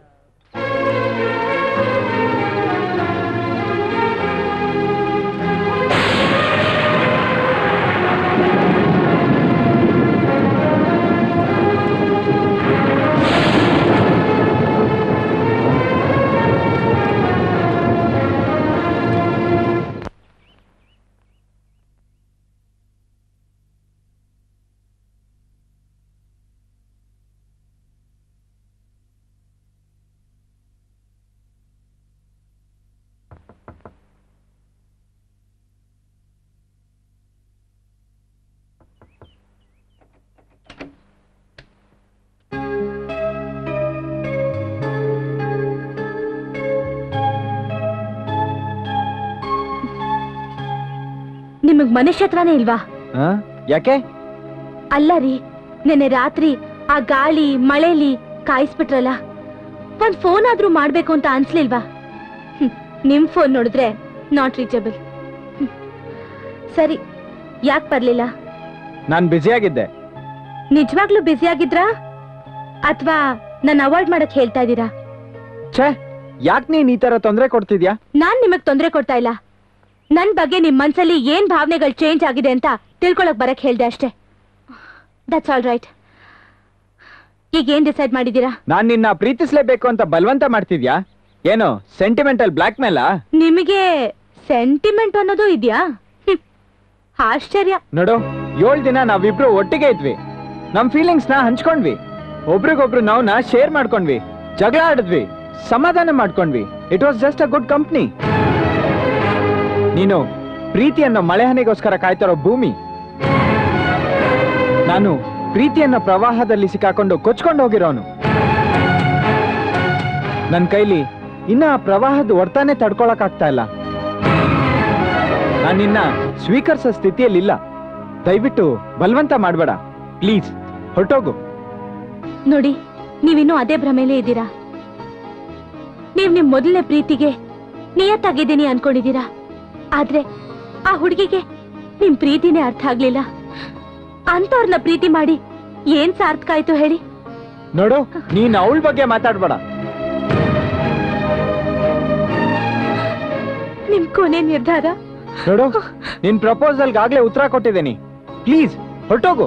ನಿಮಗ್ ಮನುಷ್ಯತ್ವನೇ ಇಲ್ವಾ? ಯಾಕೆ? ಅಲ್ಲ ರೀ, ನೆನ್ನೆ ರಾತ್ರಿ ಆ ಗಾಳಿ ಮಳೆಲಿ ಕಾಯಿಸ್ಬಿಟ್ರಲ್ಲ, ಒಂದ್ ಫೋನ್ ಆದ್ರೂ ಮಾಡ್ಬೇಕು ಅಂತ ಅನ್ಸ್ಲಿಲ್ವಾ? ನಿಮ್ ಫೋನ್ ನೋಡಿದ್ರೆ ನಾಟ್ ರೀಚಬಲ್. ಸರಿ, ಯಾಕೆ ಬರ್ಲಿಲ್ಲ? ನಾನ್ ಬ್ಯುಸಿ ಆಗಿದ್ದೆ. ನಿಜವಾಗ್ಲೂ ಬ್ಯುಸಿ ಆಗಿದ್ರಾ ಅಥವಾ ನನ್ನ ಅವಾಯ್ಡ್ ಮಾಡಕ್ ಹೇಳ್ತಾ ಇದ್ದೀರಾ? ಛೇ, ಯಾಕೆ ನೀನ್ ಈ ತರ ತೊಂದರೆ ಕೊಡ್ತಿದ್ಯಾ? ನಾನ್ ನಿಮಗ್ ತೊಂದರೆ ಕೊಡ್ತಾ ಇಲ್ಲ. ನನ್ ಬಗ್ಗೆ ನಿಮ್ ಮನ್ಸಲ್ಲಿ ಏನ್ ಭಾವನೆಗಳು ಚೇಂಜ್ ಆಗಿದೆ ಅಂತ ತಿಳ್ಕೊಳಕ್ ಬರಕ್ ಹೇಳ್ದೆ ಅಷ್ಟೇ. That's all right. ಈಗ ಏನ್ ಡಿಸೈಡ್ ಮಾಡಿದೀರಾ? ನಾನ್ ನಿನ್ನ ಪ್ರೀತಿಸ್ಲೇಬೇಕು ಅಂತ ಬಲವಂತ ಮಾಡ್ತಿದ್ಯಾ? ಏನು ಸೆಂಟಿಮೆಂಟಲ್ ಬ್ಲಾಕ್ ಮೇಲಾ? ನಿಮಗೆ ಸೆಂಟಿಮೆಂಟ್ ಅನ್ನೋದು ಇದ್ಯಾ? ಆಶ್ಚರ್ಯ. ನೋಡು, ಏಳ್ ದಿನ ನಾವಿಬ್ರು ಒಟ್ಟಿಗೆ ಇದ್ವಿ. ನಮ್ ಫೀಲಿಂಗ್ಸ್ ನ ಹಂಚ್ಕೊಂಡ್ವಿ, ಒಬ್ರಿಗೊಬ್ರು ನಾವ್ನ ಶೇರ್ ಮಾಡ್ಕೊಂಡ್ವಿ, ಜಗಳ ಆಡಿದ್ವಿ, ಸಮಾಧಾನ ಮಾಡ್ಕೊಂಡ್ವಿ. It was just a good company. ನೀನು ಪ್ರೀತಿಯನ್ನ ಮಳೆಹನಿಗೋಸ್ಕರ ಕಾಯ್ತಿರೋ ಭೂಮಿ, ನಾನು ಪ್ರೀತಿಯನ್ನ ಪ್ರವಾಹದಲ್ಲಿ ಸಿಕ್ಕಾಕೊಂಡು ಕೊಚ್ಕೊಂಡು ಹೋಗಿರೋನು. ನನ್ ಕೈಲಿ ಇನ್ನ ಆ ಪ್ರವಾಹದ ಹೊಡ್ತಾನೆ ತಡ್ಕೊಳಕ್ ಆಗ್ತಾ ಇಲ್ಲ. ನಾನು ನಿನ್ನ ಸ್ವೀಕರಿಸೋ ಸ್ಥಿತಿಯಲ್ಲಿಲ್ಲ. ದಯವಿಟ್ಟು ಬಲವಂತ ಮಾಡ್ಬೇಡ ಪ್ಲೀಸ್, ಹೊರಟೋಗು. ನೋಡಿ, ನೀವಿನ್ನೂ ಅದೇ ಭ್ರಮೆಲೇ ಇದ್ದೀರಾ. ನೀವ್ ನಿಮ್ ಮೊದಲನೇ ಪ್ರೀತಿಗೆ ನಿಯತ್ತಾಗಿದ್ದೀನಿ ಅನ್ಕೊಂಡಿದ್ದೀರಾ. ಆದ್ರೆ ಆ ಹುಡುಗಿಗೆ ನಿಮ್ ಪ್ರೀತಿನೇ ಅರ್ಥ ಆಗ್ಲಿಲ್ಲ. ಅಂತವ್ರನ್ನ ಪ್ರೀತಿ ಮಾಡಿ ಏನ್ ಸಾರ್ಥಕ ಆಯ್ತು ಹೇಳಿ? ನೋಡು, ನೀನ್ ಅವಳ ಬಗ್ಗೆ ಮಾತಾಡ್ಬೇಡ. ನಿಮ್ ಕೊನೆ ನಿರ್ಧಾರ? ನೋಡು, ನಿನ್ ಪ್ರಪೋಸಲ್ಗಾಗ್ಲೇ ಉತ್ತರ ಕೊಟ್ಟಿದ್ದೀನಿ. ಪ್ಲೀಸ್ ಹೊರಟೋಗು.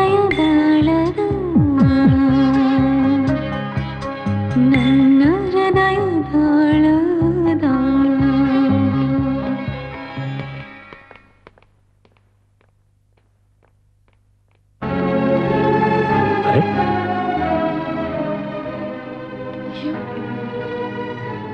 ನನ್ನ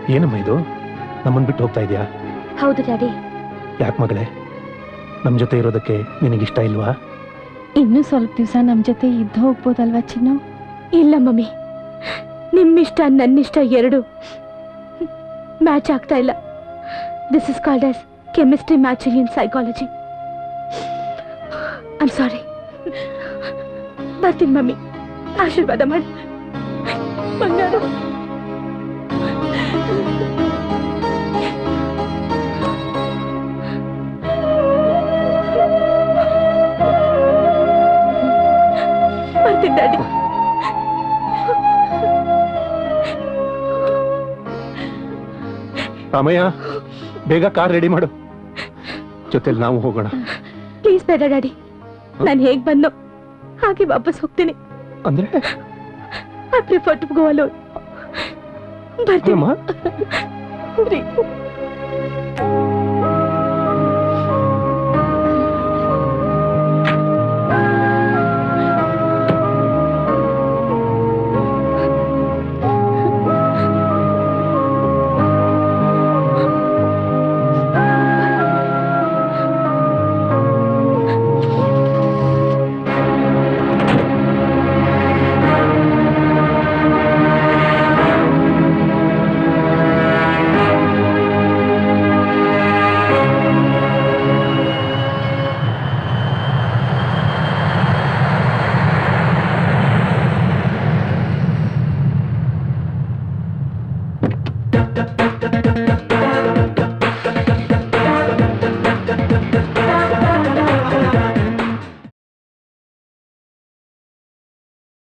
ಏನಮ್ಮ ಇದು ನಮ್ಮನ್ ಬಿಟ್ಟು ಹೋಗ್ತಾ ಇದೆಯಾ? ಹೌದು ಡ್ಯಾಡಿ. ಯಾಕೆ ಮಗಳೇ, ನಮ್ ಜೊತೆ ಇರೋದಕ್ಕೆ ನಿನಗಿಷ್ಟ ಇಲ್ವಾ? ಇನ್ನೂ ಸ್ವಲ್ಪ ದಿವಸ ನಮ್ ಜೊತೆ ಇದ್ದು ಹೋಗ್ಬೋದಲ್ವಾ ಚಿನ್ನು? ಇಲ್ಲ ಮಮ್ಮಿ, ನಿಮ್ಮಿಷ್ಟ ನನ್ನಿಷ್ಟ ಎರಡು ಮ್ಯಾಚ್ ಆಗ್ತಾ ಇಲ್ಲ. This is called as chemistry matching in psychology. I am sorry. ಬರ್ತೀನಿ ಮಮ್ಮಿ, ಆಶೀರ್ವಾದ ಮಾಡಿ. ಬಂಗಾರು. ಬರ್ತೀನಿ ಡ್ಯಾಡಿ. ರಾಮಯ್ಯ, ಬೇಗ ಕಾರ್ ರೆಡಿ ಮಾಡು, ಜೊತೆಲಿ ನಾವು ಹೋಗೋಣ. ಪ್ಲೀಸ್ ಬೇಡ ಡ್ಯಾಡಿ, ನಾನು ಹೇಗ್ ಬಂದು ಹಾಗೆ ವಾಪಸ್ ಹೋಗ್ತೀನಿ. ಅಂದ್ರೆ I prefer to go alone. ಬರ್ತೀನಿ. ಅಮ್ಮ.